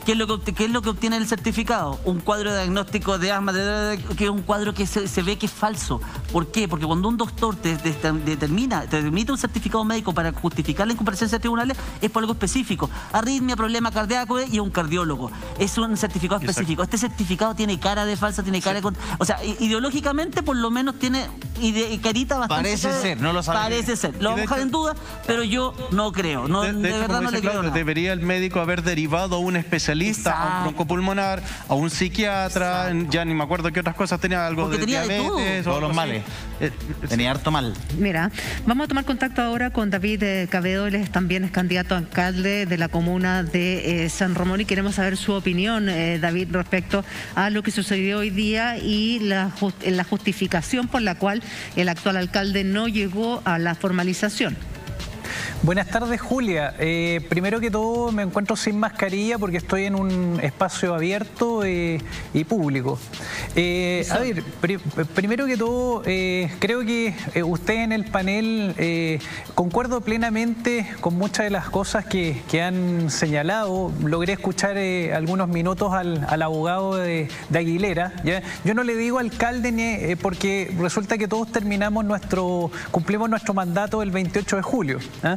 ¿Qué es lo que, qué es lo que obtiene el certificado? Un cuadro de diagnóstico de asma, de, de, que es un cuadro que se, se ve que es falso. ¿Por qué? Porque cuando un doctor te, te, te determina, te emite un certificado médico para justificar la incomparecencia de tribunales, es por algo específico. Arritmia, problema cardíaco y un cardiólogo. Es un certificado específico. Exacto. Este certificado tiene cara de falsa, tiene cara sí. de... O sea, ideológicamente por lo menos tiene ide, carita bastante... Parece cara, ser, no lo sabemos. Parece ser. Lo vamos a dejar en duda, pero yo no creo. No, de, de, de hecho, verdad no le creo Claudio, nada. Debería el médico haber derivado a un especialista, Exacto. a un broncopulmonar, a un psiquiatra, Exacto. ya ni me acuerdo qué otras cosas tenía, algo Porque de tenía diabetes. De todo. Todos los males. Eh, tenía harto mal. Mira, vamos a tomar contacto ahora con David eh, Cabedo, él es, también es candidato a alcalde de la comuna de eh, San Ramón y queremos saber su opinión, eh, David, respecto a lo que sucedió hoy día y la, just, la justificación por la cual el actual alcalde no llegó a la formalización. Buenas tardes, Julia. Eh, primero que todo me encuentro sin mascarilla porque estoy en un espacio abierto eh, y público. Eh, a ver, pr primero que todo, eh, creo que eh, usted en el panel eh, concuerdo plenamente con muchas de las cosas que, que han señalado. Logré escuchar eh, algunos minutos al, al abogado de, de Aguilera. ¿ya? Yo no le digo alcalde ni, eh, porque resulta que todos terminamos nuestro, cumplimos nuestro mandato el veintiocho de julio. ¿eh?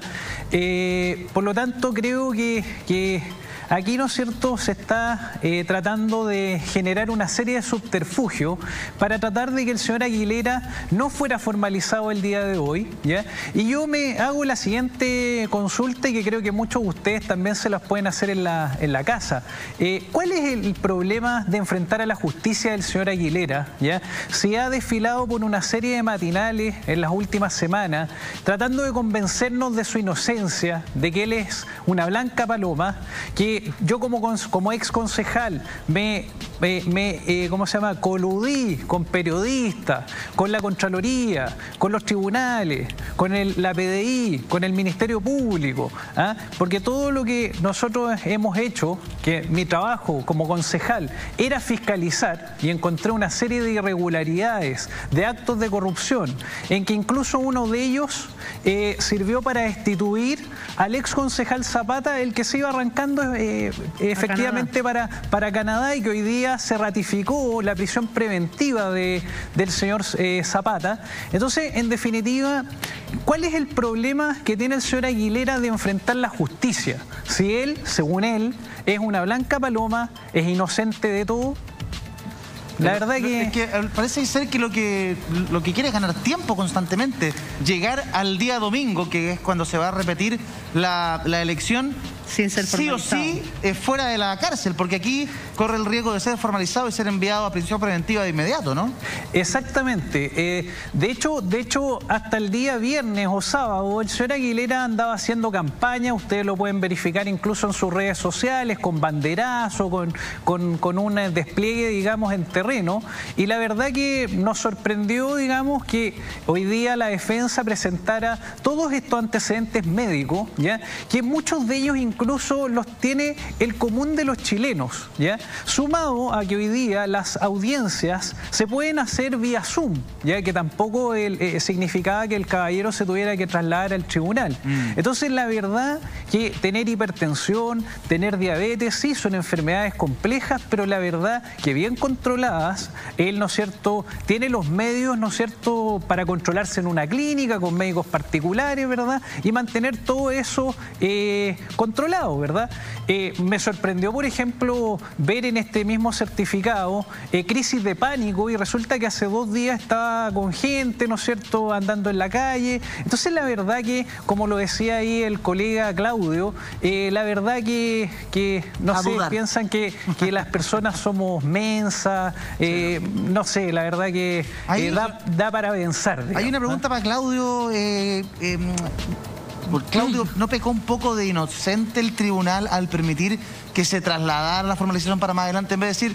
Eh, por lo tanto, creo que, que aquí, ¿no es cierto?, se está eh, tratando de generar una serie de subterfugios para tratar de que el señor Aguilera no fuera formalizado el día de hoy, ¿ya? Y yo me hago la siguiente consulta y que creo que muchos de ustedes también se las pueden hacer en la, en la casa. Eh, ¿Cuál es el problema de enfrentar a la justicia del señor Aguilera, ¿ya? Si ha desfilado por una serie de matinales en las últimas semanas, tratando de convencernos de su inocencia, de que él es una blanca paloma, que yo como, como ex concejal me, me, me eh, ¿cómo se llama? coludí con periodistas, con la Contraloría, con los tribunales, con el, la P D I, con el Ministerio Público, ¿ah? Porque todo lo que nosotros hemos hecho, que mi trabajo como concejal era fiscalizar, y encontré una serie de irregularidades, de actos de corrupción, en que incluso uno de ellos eh, sirvió para destituir al ex concejal Zapata, el que se iba arrancando eh, efectivamente para, para Canadá y que hoy día se ratificó la prisión preventiva de, del señor eh, Zapata. Entonces, en definitiva, ¿cuál es el problema que tiene el señor Aguilera de enfrentar la justicia? Si él, según él, es una blanca paloma, es inocente de todo. La verdad que... Es que parece ser que lo que lo que quiere es ganar tiempo constantemente. Llegar al día domingo, que es cuando se va a repetir la, la elección, sin ser sí o sí eh, fuera de la cárcel, porque aquí corre el riesgo de ser formalizado y ser enviado a prisión preventiva de inmediato, ¿no? Exactamente. Eh, de hecho, de hecho, hasta el día viernes o sábado, el señor Aguilera andaba haciendo campaña, ustedes lo pueden verificar incluso en sus redes sociales, con banderazo, con, con, con un despliegue, digamos, en terreno. Y la verdad que nos sorprendió, digamos, que hoy día la defensa presentara todos estos antecedentes médicos, ¿ya? Que muchos de ellos incluso los tiene el común de los chilenos, ¿ya? Sumado a que hoy día las audiencias se pueden hacer vía Zoom, ya que tampoco el, eh, significaba que el caballero se tuviera que trasladar al tribunal. Mm. Entonces, la verdad que tener hipertensión, tener diabetes, sí, son enfermedades complejas, pero la verdad que bien controladas, él, ¿no es cierto?, tiene los medios, ¿no es cierto?, para controlarse en una clínica, con médicos particulares, ¿verdad?, y mantener todo eso eh, controlado, ¿verdad? Eh, me sorprendió, por ejemplo, ver en este mismo certificado eh, crisis de pánico, y resulta que hace dos días estaba con gente, ¿no es cierto?, andando en la calle. Entonces, la verdad que, como lo decía ahí el colega Claudio, eh, la verdad que, que no A sé, dudar. piensan que, que las personas somos mensas, eh, no sé, la verdad que Ahí- eh, da, da para pensar. Hay digamos, una pregunta para Claudio. eh, eh, Claudio, ¿no pecó un poco de inocente el tribunal al permitir que se trasladara la formalización para más adelante en vez de decir,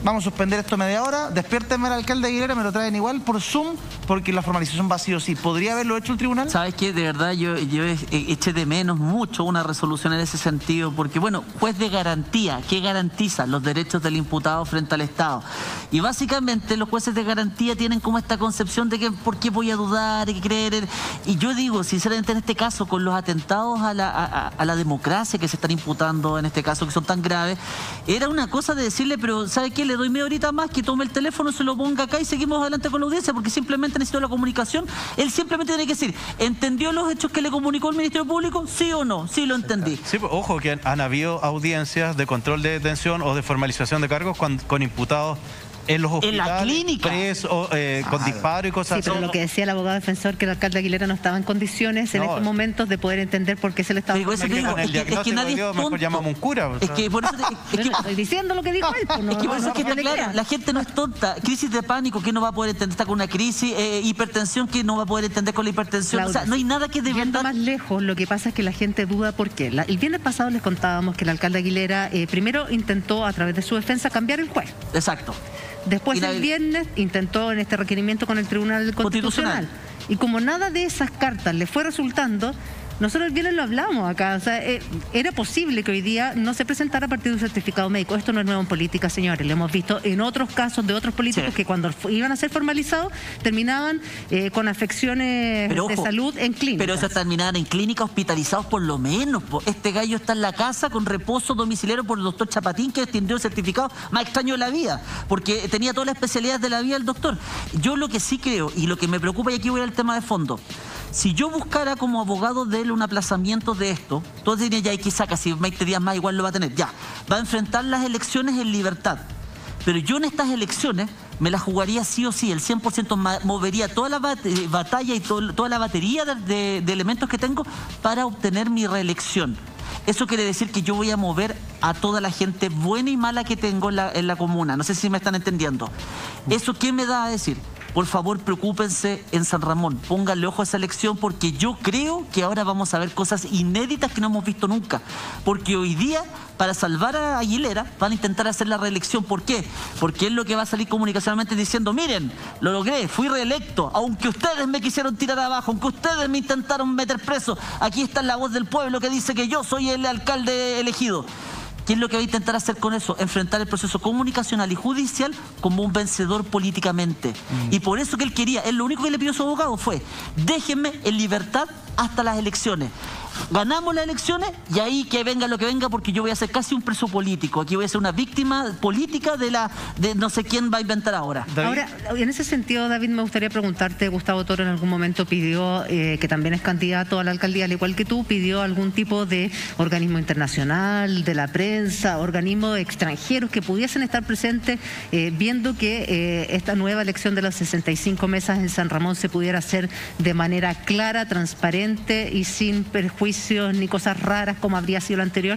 vamos a suspender esto media hora, despiértenme al alcalde Aguilera, me lo traen igual por Zoom, porque la formalización va sí o sí. ¿Podría haberlo hecho el tribunal? ¿Sabes qué? De verdad yo, yo eché de menos mucho una resolución en ese sentido, porque bueno, juez de garantía, ¿qué garantiza? Los derechos del imputado frente al Estado. Y básicamente los jueces de garantía tienen como esta concepción de que ¿por qué voy a dudar y creer? Y yo digo, sinceramente en este caso, con los atentados a la, a, a la democracia que se están imputando en este caso, que son tan graves, era una cosa de decirle, pero ¿sabe qué? Le doy media horita más, que tome el teléfono, se lo ponga acá y seguimos adelante con la audiencia, porque simplemente necesito la comunicación. Él simplemente tiene que decir, ¿entendió los hechos que le comunicó el Ministerio Público? ¿Sí o no? Sí, lo entendí. Sí, pues, ojo, que han, han habido audiencias de control de detención o de formalización de cargos con, con imputados en los hospitales, en la clínica, preso, eh, con disparo y cosas así. Sí, pero lo que decía el abogado defensor, que el alcalde Aguilera no estaba en condiciones en No. estos momentos de poder entender por qué se le estaba... Digo, eso que digo, es, que, es que nadie es tonto. Mejor llamamos un cura. O sea. Es que por eso... Es que, estoy diciendo lo que dijo él. Pues no, es que por eso no, es que no, está no, claro, no, la gente no es tonta. Crisis de pánico, que no va a poder entender? Está con una crisis, eh, hipertensión, que no va a poder entender con la hipertensión. Claudia, o sea, no hay nada que de Yendo verdad... más lejos, lo que pasa es que la gente duda por qué. La, el viernes pasado les contábamos que el alcalde Aguilera eh, primero intentó, a través de su defensa, cambiar el juez. Exacto. Después Y la- el viernes intentó en este requerimiento con el Tribunal Constitucional. Constitucional. Y como nada de esas cartas le fue resultando, nosotros el viernes lo hablamos acá. O sea, eh, era posible que hoy día no se presentara a partir de un certificado médico. Esto no es nuevo en política, señores. Lo hemos visto en otros casos de otros políticos Sí. que cuando fu- iban a ser formalizados terminaban eh, con afecciones Pero, de ojo, salud en clínica. Pero eso terminaban en clínica, hospitalizados por lo menos. Po. Este gallo está en la casa con reposo domiciliario por el doctor Chapatín, que extendió el certificado más extraño de la vida, porque tenía todas las especialidades de la vida el doctor. Yo lo que sí creo, y lo que me preocupa, y aquí voy al tema de fondo, si yo buscara como abogado de él un aplazamiento de esto, todos dirían, ya, aquí saca, si veinte días más igual lo va a tener, ya, va a enfrentar las elecciones en libertad. Pero yo en estas elecciones me las jugaría sí o sí, el cien por ciento ma- movería toda la bat- eh, batalla y to- toda la batería de, de- de elementos que tengo para obtener mi reelección. Eso quiere decir que yo voy a mover a toda la gente buena y mala que tengo en la, en la comuna. No sé si me están entendiendo. ¿Eso qué me da a decir? Por favor, preocúpense en San Ramón, pónganle ojo a esa elección, porque yo creo que ahora vamos a ver cosas inéditas que no hemos visto nunca. Porque hoy día, para salvar a Aguilera, van a intentar hacer la reelección. ¿Por qué? Porque es lo que va a salir comunicacionalmente diciendo, miren, lo logré, fui reelecto, aunque ustedes me quisieron tirar abajo, aunque ustedes me intentaron meter preso, aquí está la voz del pueblo que dice que yo soy el alcalde elegido. ¿Qué es lo que va a intentar hacer con eso? Enfrentar el proceso comunicacional y judicial como un vencedor políticamente. Mm. Y por eso que él quería, él lo único que le pidió a su abogado fue, déjenme en libertad hasta las elecciones. Ganamos las elecciones y ahí que venga lo que venga, porque yo voy a ser casi un preso político. Aquí voy a ser una víctima política de la de no sé quién va a inventar ahora. Ahora, en ese sentido, David, me gustaría preguntarte, Gustavo Toro en algún momento pidió, eh, que también es candidato a la alcaldía, al igual que tú, pidió algún tipo de organismo internacional, de la prensa, organismos extranjeros que pudiesen estar presentes, eh, viendo que eh, esta nueva elección de las sesenta y cinco mesas en San Ramón se pudiera hacer de manera clara, transparente y sin perjuicios ni cosas raras como habría sido la anterior.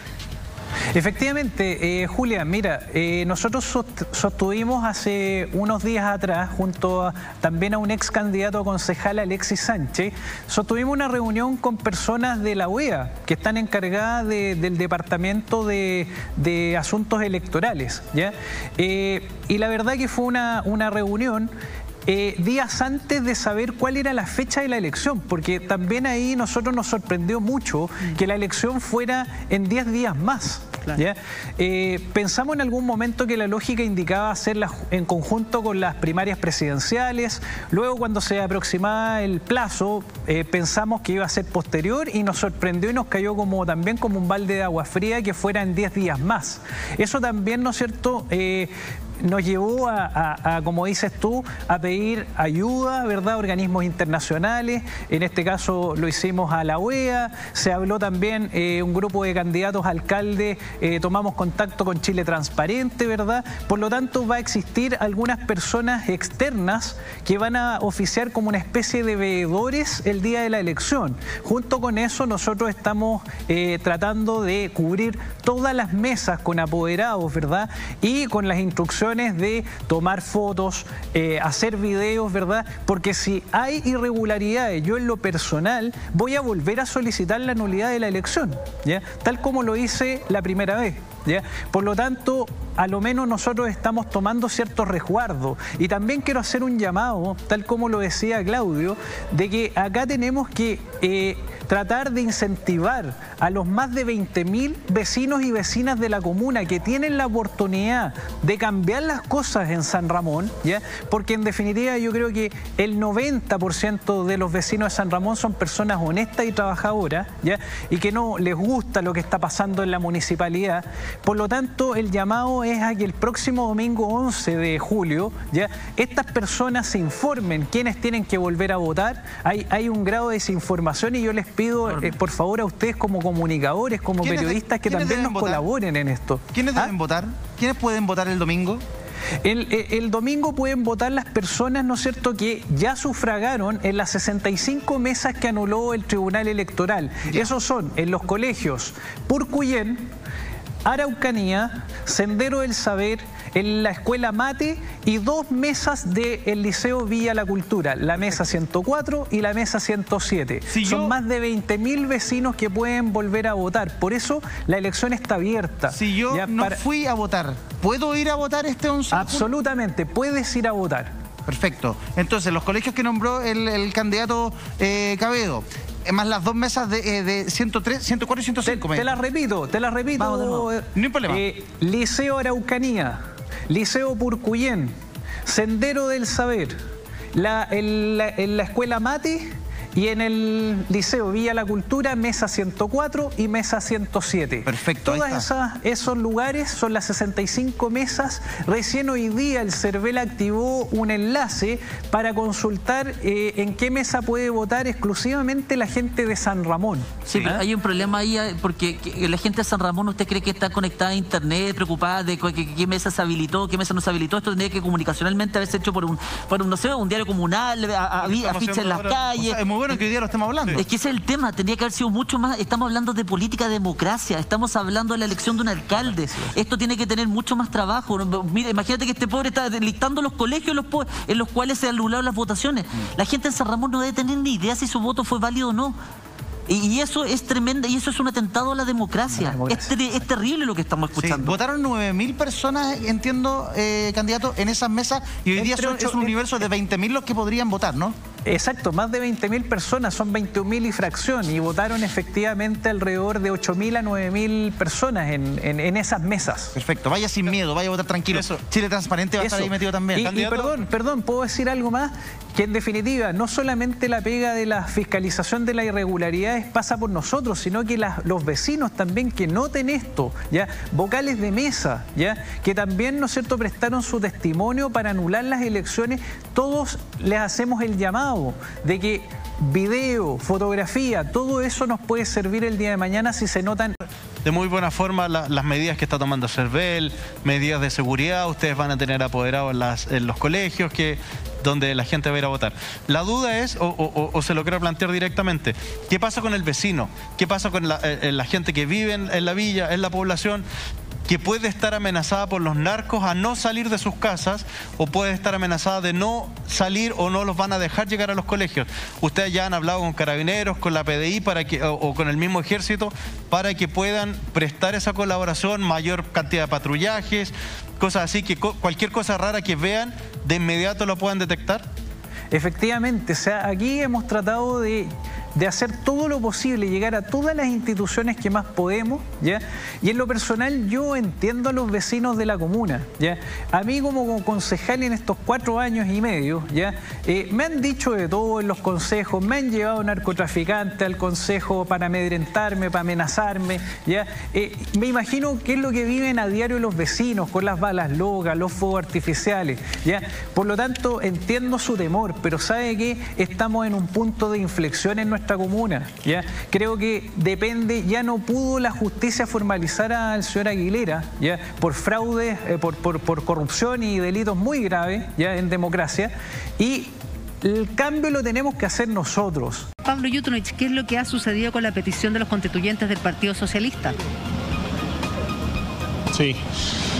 Efectivamente, eh, Julia, mira, eh, nosotros sostuvimos hace unos días atrás, junto a, también a un ex candidato a concejal, Alexis Sánchez, sostuvimos una reunión con personas de la U E A, que están encargadas de, del Departamento de, de Asuntos Electorales, ¿ya? Eh, y la verdad que fue una, una reunión Eh, días antes de saber cuál era la fecha de la elección, porque también ahí nosotros nos sorprendió mucho que la elección fuera en diez días más. Claro. ¿Ya? Eh, pensamos en algún momento que la lógica indicaba hacerlas en conjunto con las primarias presidenciales. Luego, cuando se aproximaba el plazo, eh, pensamos que iba a ser posterior y nos sorprendió y nos cayó como también como un balde de agua fría que fuera en diez días más. Eso también, ¿no es cierto?, Eh, nos llevó a, a, a, como dices tú, a pedir ayuda, ¿verdad?, a organismos internacionales. En este caso lo hicimos a la U E A, se habló también eh, un grupo de candidatos a alcalde, eh, tomamos contacto con Chile Transparente, ¿verdad? Por lo tanto, va a existir algunas personas externas que van a oficiar como una especie de veedores el día de la elección. Junto con eso, nosotros estamos eh, tratando de cubrir todas las mesas con apoderados, ¿verdad?, y con las instrucciones de tomar fotos, eh, hacer videos, ¿verdad? Porque si hay irregularidades, yo en lo personal voy a volver a solicitar la nulidad de la elección, ¿ya? Tal como lo hice la primera vez. ¿ya? Por lo tanto, a lo menos nosotros estamos tomando ciertos resguardos. Y también quiero hacer un llamado, tal como lo decía Claudio, de que acá tenemos que eh, tratar de incentivar a los más de veinte mil vecinos y vecinas de la comuna que tienen la oportunidad de cambiar las cosas en San Ramón, ¿ya? Porque en definitiva yo creo que el noventa por ciento de los vecinos de San Ramón son personas honestas y trabajadoras, ¿ya? Y que no les gusta lo que está pasando en la municipalidad. Por lo tanto, el llamado es a que el próximo domingo once de julio, ¿ya? Estas personas se informen quiénes tienen que volver a votar. Hay, hay un grado de desinformación y yo les pido, eh, por favor, a ustedes como comunicadores, como periodistas, que también nos votar? colaboren en esto. ¿Quiénes ¿Ah? deben votar? ¿Quiénes pueden votar el domingo? El, el, el domingo pueden votar las personas, ¿no es cierto?, que ya sufragaron en las sesenta y cinco mesas que anuló el Tribunal Electoral. Ya. Esos son en los colegios Purcuyén, Araucanía, Sendero del Saber, en la Escuela Mate y dos mesas del Liceo Villa La Cultura, la mesa ciento cuatro y la mesa ciento siete. Si Son yo... más de veinte mil vecinos que pueden volver a votar. Por eso la elección está abierta. Si yo ya no para... fui a votar, ¿puedo ir a votar este once? Absolutamente, puedes ir a votar. Perfecto. Entonces, los colegios que nombró el, el candidato eh, Cabedo, más las dos mesas de, eh, de ciento tres, ciento cuatro y ciento cinco. Te, te las repito, te las repito. Vamos, no hay problema. Eh, Liceo Araucanía, Liceo Purcuyén, Sendero del Saber, la, en, la, en la Escuela Mate y en el Liceo Villa La Cultura, mesa ciento cuatro y mesa ciento siete. Perfecto. Todas esas, esos lugares son las sesenta y cinco mesas. Recién hoy día el CERVEL activó un enlace para consultar eh, en qué mesa puede votar exclusivamente la gente de San Ramón. Sí, pero ¿Ah? hay un problema ahí porque la gente de San Ramón, ¿usted cree que está conectada a internet, preocupada de qué, qué mesa se habilitó, qué mesa no se habilitó? Esto tendría que comunicacionalmente haberse hecho por un, por un no sé, un diario comunal, afiches en las calles. O sea, es muy bueno que hoy día lo estemos hablando. Es que ese es el tema, tendría que haber sido mucho más. Estamos hablando de política, democracia, estamos hablando de la elección de un alcalde. Esto tiene que tener mucho más trabajo. Mira, imagínate que este pobre está listando los colegios en los, en los cuales se anularon las votaciones. La gente en San Ramón no debe tener ni idea si su voto fue válido o no. Y eso es tremendo, y eso es un atentado a la democracia. democracia. Es, ter es terrible lo que estamos escuchando. Sí, votaron nueve mil personas, entiendo, eh, candidato, en esas mesas, y hoy día son, ocho, es un universo de veinte mil los que podrían votar, ¿no? Exacto, más de veinte mil personas, son veintiún mil y fracción, y votaron efectivamente alrededor de ocho mil a nueve mil personas en, en, en esas mesas. Perfecto, vaya sin miedo, vaya a votar tranquilo. Eso. Chile Transparente va a estar ahí metido también. Y, y perdón, perdón, puedo decir algo más, que en definitiva no solamente la pega de la fiscalización de la irregularidad pasa por nosotros, sino que las, los vecinos también que noten esto, ya vocales de mesa, ya que también, ¿no es cierto?, prestaron su testimonio para anular las elecciones. Todos les hacemos el llamado de que video, fotografía, todo eso nos puede servir el día de mañana si se notan. De muy buena forma la, las medidas que está tomando CERVEL, medidas de seguridad, ustedes van a tener apoderados en, las, en los colegios que donde la gente va a ir a votar. La duda es, o, o, o se lo quiero plantear directamente, ¿qué pasa con el vecino? ¿Qué pasa con la, eh, la gente que vive en, en la villa, en la población, que puede estar amenazada por los narcos a no salir de sus casas, o puede estar amenazada de no salir o no los van a dejar llegar a los colegios? Ustedes ya han hablado con carabineros, con la P D I para que, o, o con el mismo ejército para que puedan prestar esa colaboración, mayor cantidad de patrullajes, cosas así, que co cualquier cosa rara que vean de inmediato lo puedan detectar. Efectivamente, o sea, aquí hemos tratado de, de hacer todo lo posible, llegar a todas las instituciones que más podemos, ¿ya? Y en lo personal yo entiendo a los vecinos de la comuna, ¿ya? A mí como concejal en estos cuatro años y medio, ¿ya? Eh, me han dicho de todo en los consejos, me han llevado narcotraficantes al consejo para amedrentarme, para amenazarme, ¿ya? Eh, me imagino qué es lo que viven a diario los vecinos con las balas locas, los fuegos artificiales, ¿ya? Por lo tanto, entiendo su temor, pero sabe que estamos en un punto de inflexión en nuestra comuna, ¿ya? Creo que depende, ya no pudo la justicia formalizar al señor Aguilera, ¿ya? Por fraude, eh, por, por, por corrupción y delitos muy graves, ¿ya? En democracia, y el cambio lo tenemos que hacer nosotros. Pablo Yutunovich, ¿qué es lo que ha sucedido con la petición de los constituyentes del Partido Socialista? Sí.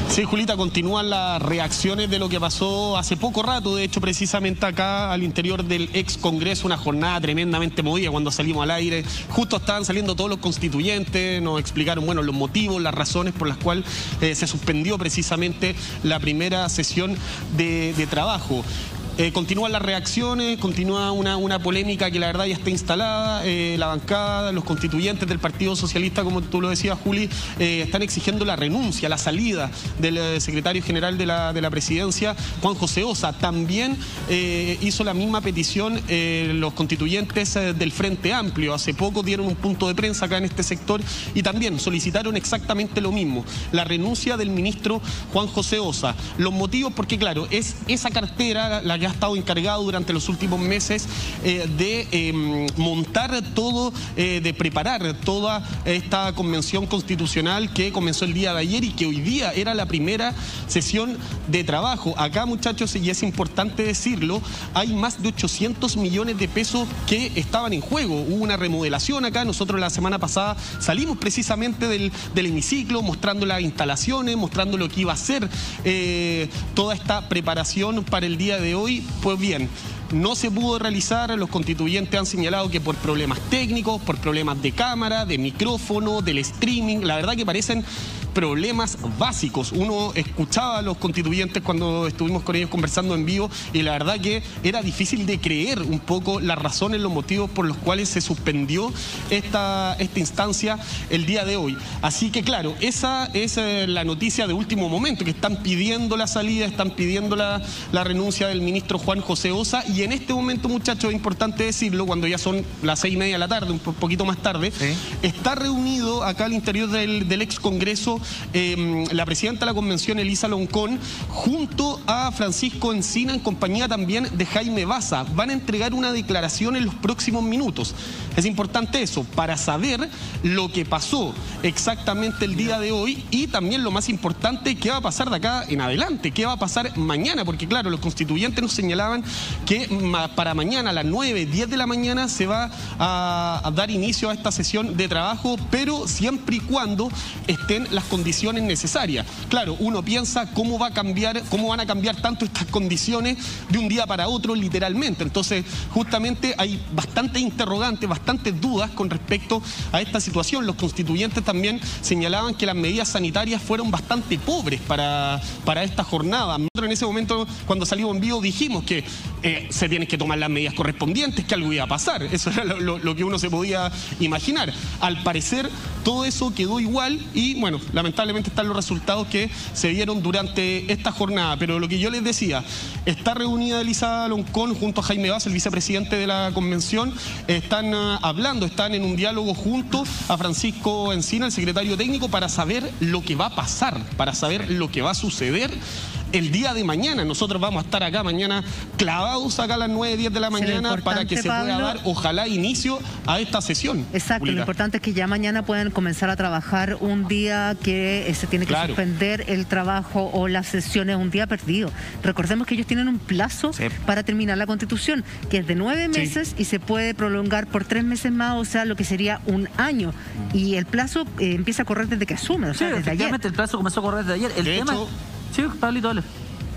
Sí, Julita, continúan las reacciones de lo que pasó hace poco rato, de hecho, precisamente acá al interior del ex Congreso, una jornada tremendamente movida cuando salimos al aire. Justo estaban saliendo todos los constituyentes, nos explicaron, bueno, los motivos, las razones por las cuales eh, se suspendió precisamente la primera sesión de, de trabajo. Eh, continúan las reacciones, continúa una, una polémica que la verdad ya está instalada. Eh, la bancada, los constituyentes del Partido Socialista, como tú lo decías, Juli, eh, están exigiendo la renuncia, la salida del eh, secretario general de la, de la presidencia, Juan José Ossa. También eh, hizo la misma petición eh, los constituyentes eh, del Frente Amplio. Hace poco dieron un punto de prensa acá en este sector y también solicitaron exactamente lo mismo, la renuncia del ministro Juan José Ossa. Los motivos, porque claro, es esa cartera la que ha estado encargado durante los últimos meses eh, de eh, montar todo, eh, de preparar toda esta convención constitucional que comenzó el día de ayer y que hoy día era la primera sesión de trabajo. Acá, muchachos, y es importante decirlo, hay más de ochocientos millones de pesos que estaban en juego. Hubo una remodelación acá, nosotros la semana pasada salimos precisamente del, del hemiciclo mostrando las instalaciones, mostrando lo que iba a ser eh, toda esta preparación para el día de hoy. Pues bien, no se pudo realizar, los constituyentes han señalado que por problemas técnicos, por problemas de cámara, de micrófono, del streaming, la verdad que parecen problemas básicos. Uno escuchaba a los constituyentes cuando estuvimos con ellos conversando en vivo y la verdad que era difícil de creer un poco las razones, los motivos por los cuales se suspendió esta, esta instancia el día de hoy. Así que claro, esa es eh, la noticia de último momento, que están pidiendo la salida, están pidiendo la, la renuncia del ministro Juan José Ossa y en este momento, muchachos, es importante decirlo, cuando ya son las seis y media de la tarde, un poquito más tarde, ¿sí? Está reunido acá al interior del, del ex Congreso Eh, la presidenta de la convención, Elisa Loncón, junto a Francisco Encina, en compañía también de Jaime Baza. Van a entregar una declaración en los próximos minutos. Es importante eso, para saber lo que pasó exactamente el día de hoy y también lo más importante, qué va a pasar de acá en adelante, qué va a pasar mañana, porque claro, los constituyentes nos señalaban que para mañana a las nueve, diez de la mañana se va a, a dar inicio a esta sesión de trabajo, pero siempre y cuando estén las condiciones condiciones necesarias. Claro, uno piensa cómo va a cambiar, cómo van a cambiar tanto estas condiciones de un día para otro, literalmente. Entonces, justamente hay bastantes interrogantes, bastantes dudas con respecto a esta situación. Los constituyentes también señalaban que las medidas sanitarias fueron bastante pobres para, para esta jornada. Nosotros en ese momento, cuando salimos en vivo, dijimos que eh, se tienen que tomar las medidas correspondientes, que algo iba a pasar. Eso era lo, lo, lo que uno se podía imaginar. Al parecer, todo eso quedó igual y, bueno, la lamentablemente están los resultados que se dieron durante esta jornada. Pero lo que yo les decía, está reunida Elisa Loncón junto a Jaime Baza, el vicepresidente de la convención, están uh, hablando, están en un diálogo junto a Francisco Encina, el secretario técnico, para saber lo que va a pasar, para saber lo que va a suceder el día de mañana. Nosotros vamos a estar acá mañana clavados acá a las nueve, diez de la mañana para que se Pablo, pueda dar, ojalá, inicio a esta sesión. Exacto, Julita. Lo importante es que ya mañana puedan comenzar a trabajar un día que se tiene que claro. suspender el trabajo o las sesiones, un día perdido. Recordemos que ellos tienen un plazo sí. para terminar la Constitución, que es de nueve meses sí. y se puede prolongar por tres meses más, o sea, lo que sería un año. Y el plazo eh, empieza a correr desde que asumen, o sea, sí, desde ayer. el plazo comenzó a correr desde ayer. El de tema hecho, sí, Pablito, dale.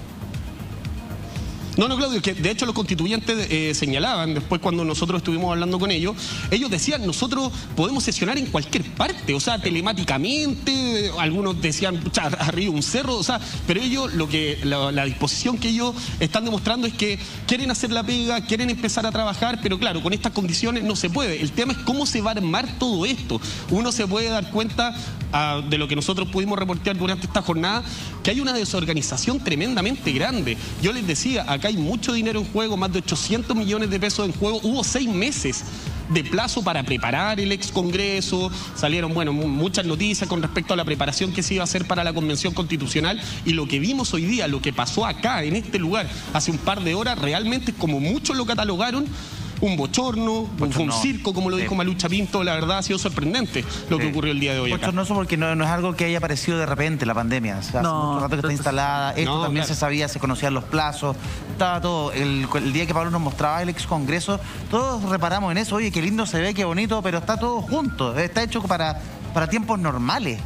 No, no, Claudio, que de hecho los constituyentes eh, señalaban, después cuando nosotros estuvimos hablando con ellos, ellos decían, nosotros podemos sesionar en cualquier parte, o sea, telemáticamente, algunos decían, pucha, arriba un cerro, o sea, pero ellos, lo que la, la disposición que ellos están demostrando es que quieren hacer la pega, quieren empezar a trabajar, pero claro, con estas condiciones no se puede. El tema es cómo se va a armar todo esto. Uno se puede dar cuenta uh, de lo que nosotros pudimos reportear durante esta jornada, que hay una desorganización tremendamente grande. Yo les decía, acá hay mucho dinero en juego, más de ochocientos millones de pesos en juego. Hubo seis meses de plazo para preparar el ex Congreso. Salieron, bueno, muchas noticias con respecto a la preparación que se iba a hacer para la Convención Constitucional. Y lo que vimos hoy día, lo que pasó acá, en este lugar, hace un par de horas, realmente, como muchos lo catalogaron, un bochorno, bochorno. un circo, como lo dijo sí. Malucha Pinto. La verdad ha sido sorprendente lo sí. que ocurrió el día de hoy acá. Bochornoso porque no, no es algo que haya aparecido de repente, la pandemia. O sea, hace no, mucho rato que está instalada. Esto no, también claro. se sabía, se conocían los plazos. Estaba todo. El, el día que Pablo nos mostraba el ex Congreso, todos reparamos en eso. Oye, qué lindo se ve, qué bonito, pero está todo junto. Está hecho para, para tiempos normales.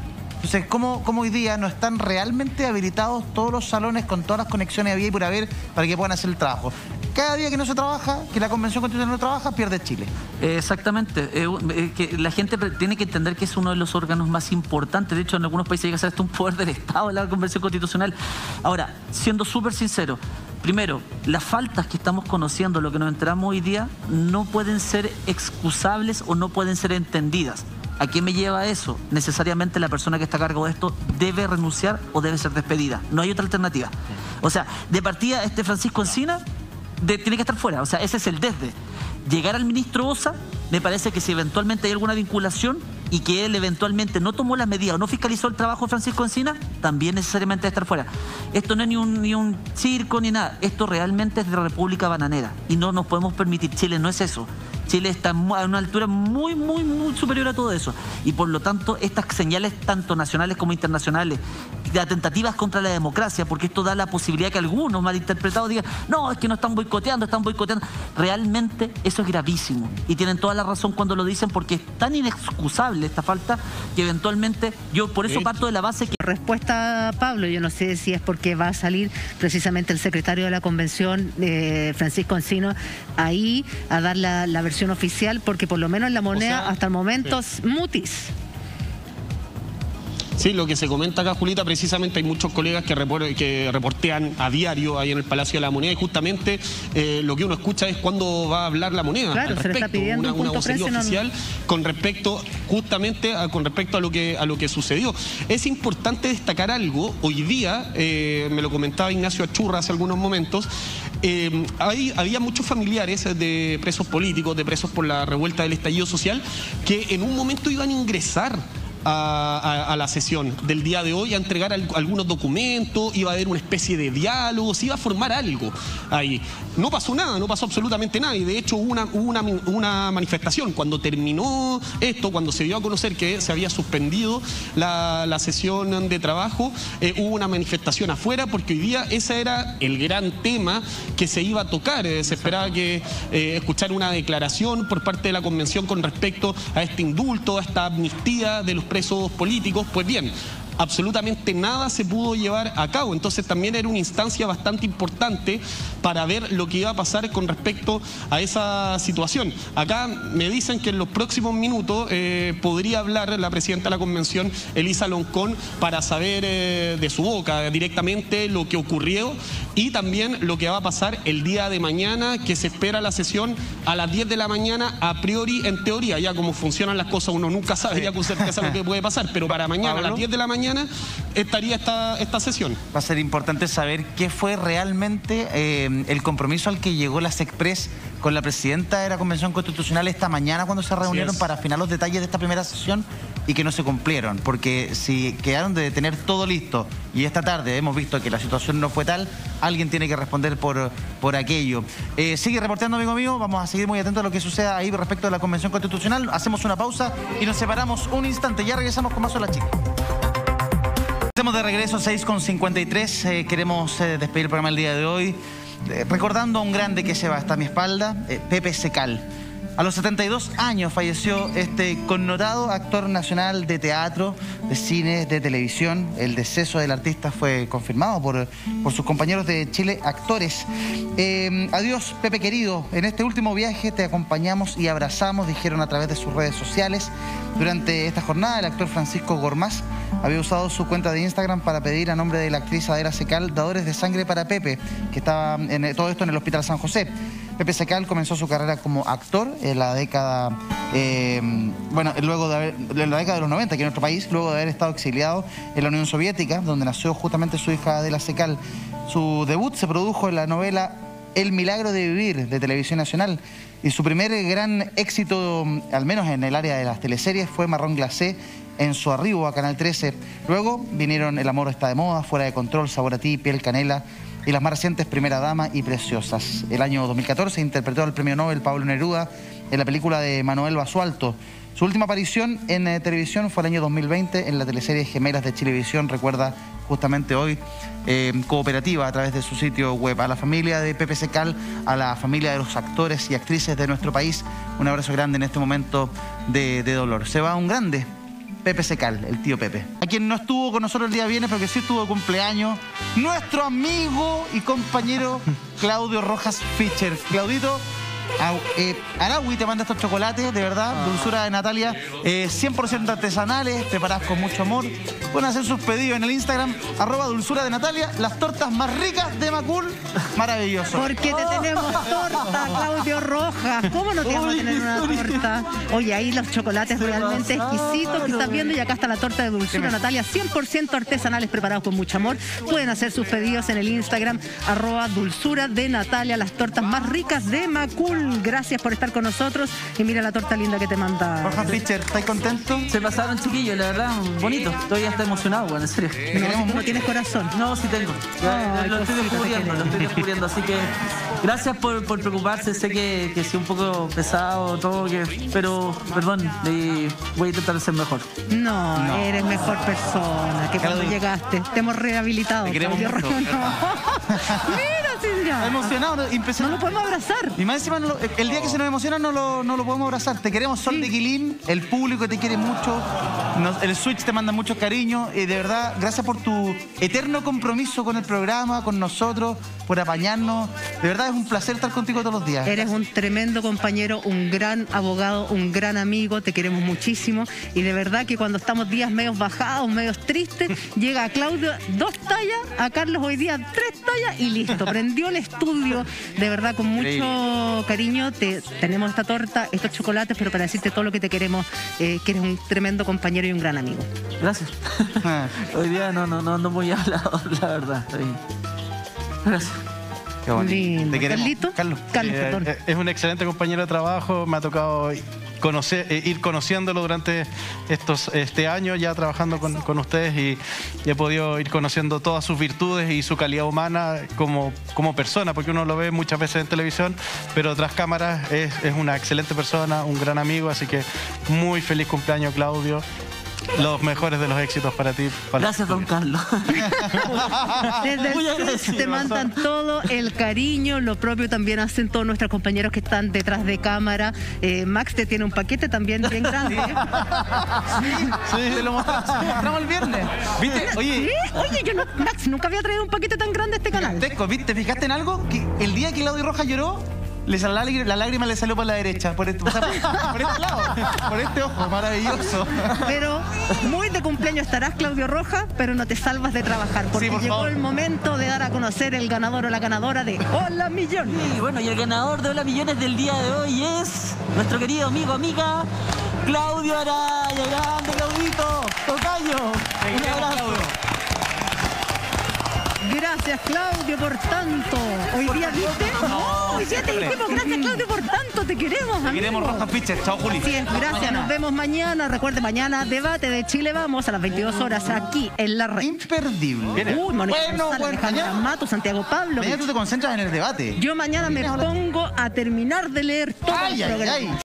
Entonces, ¿cómo, cómo hoy día no están realmente habilitados todos los salones con todas las conexiones había y por haber para que puedan hacer el trabajo? Cada día que no se trabaja, que la Convención Constitucional no trabaja, pierde Chile. Eh, exactamente. Eh, eh, que la gente tiene que entender que es uno de los órganos más importantes. De hecho, en algunos países llega a ser hasta un poder del Estado la Convención Constitucional. Ahora, siendo súper sincero, primero, las faltas que estamos conociendo, lo que nos enteramos hoy día, no pueden ser excusables o no pueden ser entendidas. ¿A qué me lleva eso? Necesariamente la persona que está a cargo de esto debe renunciar o debe ser despedida. No hay otra alternativa. O sea, de partida, este Francisco Encina de, tiene que estar fuera. O sea, ese es el desde. Llegar al ministro Osa, me parece que si eventualmente hay alguna vinculación y que él eventualmente no tomó las medidas o no fiscalizó el trabajo de Francisco Encina, también necesariamente debe estar fuera. Esto no es ni un, ni un circo ni nada. Esto realmente es de la República Bananera. Y no nos podemos permitir. Chile no es eso. Chile está a una altura muy, muy, muy superior a todo eso. Y por lo tanto, estas señales, tanto nacionales como internacionales, de tentativas contra la democracia, porque esto da la posibilidad que algunos malinterpretados digan, no, es que no están boicoteando, están boicoteando. Realmente eso es gravísimo. Y tienen toda la razón cuando lo dicen, porque es tan inexcusable esta falta que eventualmente, yo por eso parto de la base que... Respuesta, Pablo, yo no sé si es porque va a salir precisamente el secretario de la Convención, eh, Francisco Encina, ahí a dar la, la versión oficial, porque por lo menos en La Moneda, o sea, hasta el momento, sí. Mutis. Sí, lo que se comenta acá, Julita, precisamente hay muchos colegas que, repor que reportean a diario ahí en el Palacio de la Moneda y justamente eh, lo que uno escucha es cuándo va a hablar la Moneda. Claro, al se le está pidiendo una, un una punto vocería oficial no... con respecto justamente a, con respecto a lo que a lo que sucedió. Es importante destacar algo. Hoy día, eh, me lo comentaba Ignacio Achurra hace algunos momentos, eh, hay, había muchos familiares de presos políticos, de presos por la revuelta del estallido social, que en un momento iban a ingresar A, a, a la sesión del día de hoy a entregar al, algunos documentos, iba a haber una especie de diálogo, se iba a formar algo ahí. No pasó nada, no pasó absolutamente nada y de hecho hubo una, una, una manifestación. Cuando terminó esto, cuando se dio a conocer que se había suspendido la, la sesión de trabajo, eh, hubo una manifestación afuera porque hoy día ese era el gran tema que se iba a tocar. Eh, se esperaba que eh, escuchar una declaración por parte de la Convención con respecto a este indulto, a esta amnistía de los presos políticos. Pues bien, absolutamente nada se pudo llevar a cabo. Entonces también era una instancia bastante importante para ver lo que iba a pasar con respecto a esa situación. Acá me dicen que en los próximos minutos eh, podría hablar la presidenta de la Convención, Elisa Loncón, para saber eh, de su boca directamente lo que ocurrió y también lo que va a pasar el día de mañana, que se espera la sesión a las diez de la mañana, a priori, en teoría. Ya como funcionan las cosas uno nunca sabe ya con certeza lo que puede pasar, pero para mañana a las diez de la mañana estaría esta, esta sesión. Va a ser importante saber qué fue realmente eh, el compromiso al que llegó la SECPRES con la presidenta de la Convención Constitucional esta mañana cuando se reunieron para afinar los detalles de esta primera sesión y que no se cumplieron, porque si quedaron de tener todo listo y esta tarde hemos visto que la situación no fue tal, alguien tiene que responder por, por aquello. Eh, sigue reporteando, amigo mío, vamos a seguir muy atentos a lo que suceda ahí respecto a la Convención Constitucional. Hacemos una pausa y nos separamos un instante, ya regresamos con más Hola Chile. Estamos de regreso, seis con cincuenta y tres, eh, queremos eh, despedir el programa el día de hoy, eh, recordando a un grande que se va hasta mi espalda, eh, Pepe Secal. A los setenta y dos años falleció este connotado actor nacional de teatro, de cine, de televisión. El deceso del artista fue confirmado por, por sus compañeros de Chile Actores. Eh, adiós, Pepe querido. En este último viaje te acompañamos y abrazamos, dijeron a través de sus redes sociales. Durante esta jornada, el actor Francisco Gormaz había usado su cuenta de Instagram para pedir a nombre de la actriz Adela Secal dadores de sangre para Pepe, que estaba en todo esto en el Hospital San José. Pepe Secal comenzó su carrera como actor en la década, eh, bueno, luego de haber, en la década de los noventa aquí en nuestro país, luego de haber estado exiliado en la Unión Soviética, donde nació justamente su hija Adela Secal. Su debut se produjo en la novela El milagro de vivir, de Televisión Nacional, y su primer gran éxito, al menos en el área de las teleseries, fue Marrón Glacé, en su arribo a Canal trece. Luego vinieron El amor está de moda, Fuera de control, Sabor a ti, Piel canela y las más recientes Primera dama y Preciosas. El año dos mil catorce interpretó al premio Nobel Pablo Neruda en la película de Manuel Basualto. Su última aparición en eh, televisión fue el año dos mil veinte en la teleserie Gemelas de Chilevisión, recuerda justamente hoy, eh, Cooperativa, a través de su sitio web. A la familia de Pepe Secal, a la familia de los actores y actrices de nuestro país, un abrazo grande en este momento de, de dolor. Se va un grande, Pepe Secal, el tío Pepe. A quien no estuvo con nosotros el día viernes, pero que sí estuvo de cumpleaños, nuestro amigo y compañero Claudio Rojas Fischer. Claudito, Au, eh, Araui te manda estos chocolates, de verdad, dulzura de Natalia, eh, cien por ciento artesanales, preparadas con mucho amor. Pueden hacer sus pedidos en el Instagram, arroba dulzura de Natalia, las tortas más ricas de Macul, maravilloso. Porque te tenemos torta, Claudio Rojas. ¿Cómo no te vamos a tener una torta? Oye, ahí los chocolates realmente exquisitos que estás viendo, y acá está la torta de dulzura Natalia, cien por ciento artesanales, preparados con mucho amor. Pueden hacer sus pedidos en el Instagram, arroba dulzura de Natalia, las tortas más ricas de Macul. Gracias por estar con nosotros. Y mira la torta linda que te manda. Rojas Fischer, ¿estás contento? Se pasaron, chiquillos, la verdad, bonito. Todavía está emocionado, bueno, en serio. No, si no tienes corazón. No, sí tengo. Ay, lo estoy descubriendo, lo estoy descubriendo. Así que gracias por, por preocuparse. Sé que, que soy un poco pesado, todo, que, pero perdón, eh, voy a intentar ser mejor. No, no, eres mejor persona que cuando llegaste. Te hemos rehabilitado. Te queremos mucho. No. Mira, Silvia. Está emocionado. No lo podemos abrazar. Y más encima, no lo, el día que se nos emociona no lo, no lo podemos abrazar. Te queremos, Sol sí. de Quilín. El público te quiere mucho. Nos, el Switch te manda mucho cariño. Y de verdad, gracias por tu eterno compromiso con el programa, con nosotros, por apañarnos. De verdad, es un placer estar contigo todos los días. Eres un tremendo compañero, un gran abogado, un gran amigo. Te queremos muchísimo. Y de verdad que cuando estamos días medios bajados, medios tristes, llega a Claudio dos tallas, a Carlos hoy día tres tallas y listo. Prendió el estudio. De verdad, con mucho Increíble. cariño. Te, tenemos esta torta, estos chocolates, pero para decirte todo lo que te queremos, eh, que eres un tremendo compañero y un gran amigo. Gracias. Hoy día no, no, no, no muy hablado, la verdad. Gracias. Qué bonito. Lindo. Te queremos. Carlito. Carlos. Carlos, Sí, perdón. es, es un excelente compañero de trabajo. Me ha tocado conocer, eh, ir conociéndolo durante estos, este año ya trabajando con, con ustedes, y, y he podido ir conociendo todas sus virtudes y su calidad humana como, como persona, porque uno lo ve muchas veces en televisión, pero tras cámaras es, es una excelente persona, un gran amigo, así que muy feliz cumpleaños, Claudio. Los mejores de los éxitos para ti. Para Gracias, don Carlos. Desde el Switch te mandan todo el cariño, lo propio también hacen todos nuestros compañeros que están detrás de cámara. Eh, Max te tiene un paquete también bien grande. Sí, sí, te lo mostramos, te lo mostramos el viernes. ¿Viste? Oye, ¿Sí? Oye, yo no, Max, nunca había traído un paquete tan grande a este canal. ¿Viste? ¿Te fijaste en algo? Que el día que Claudio Rojas lloró, le sal, la, la lágrima le salió por la derecha, por este, o sea, por, por este lado, por este ojo, maravilloso. Pero muy de cumpleaños estarás, Claudio Rojas, pero no te salvas de trabajar, porque sí, por llegó favor. el momento de dar a conocer el ganador o la ganadora de Hola Millones. Sí, bueno, y el ganador de Hola Millones del día de hoy es nuestro querido amigo, amiga, Claudio Araya. Grande, Claudito, tocayo. Un abrazo. Gracias, Claudio, por tanto. Hoy día, ¿viste? No, hoy día te dijimos gracias, Claudio, por tanto. Te queremos, amigo. Te queremos, Rojas Fischer. Chao, Juli. Así es, gracias. Nos vemos mañana. Recuerde, mañana debate de Chile Vamos a las veintidós horas aquí en la red. Imperdible. Uy, Mónica Bueno, González, bueno, Alejandra mañana- Mato, Santiago Pablo. Mañana tú te concentras en el debate. Yo mañana me pongo a terminar de leer todo Ay, el ay, programa. ay.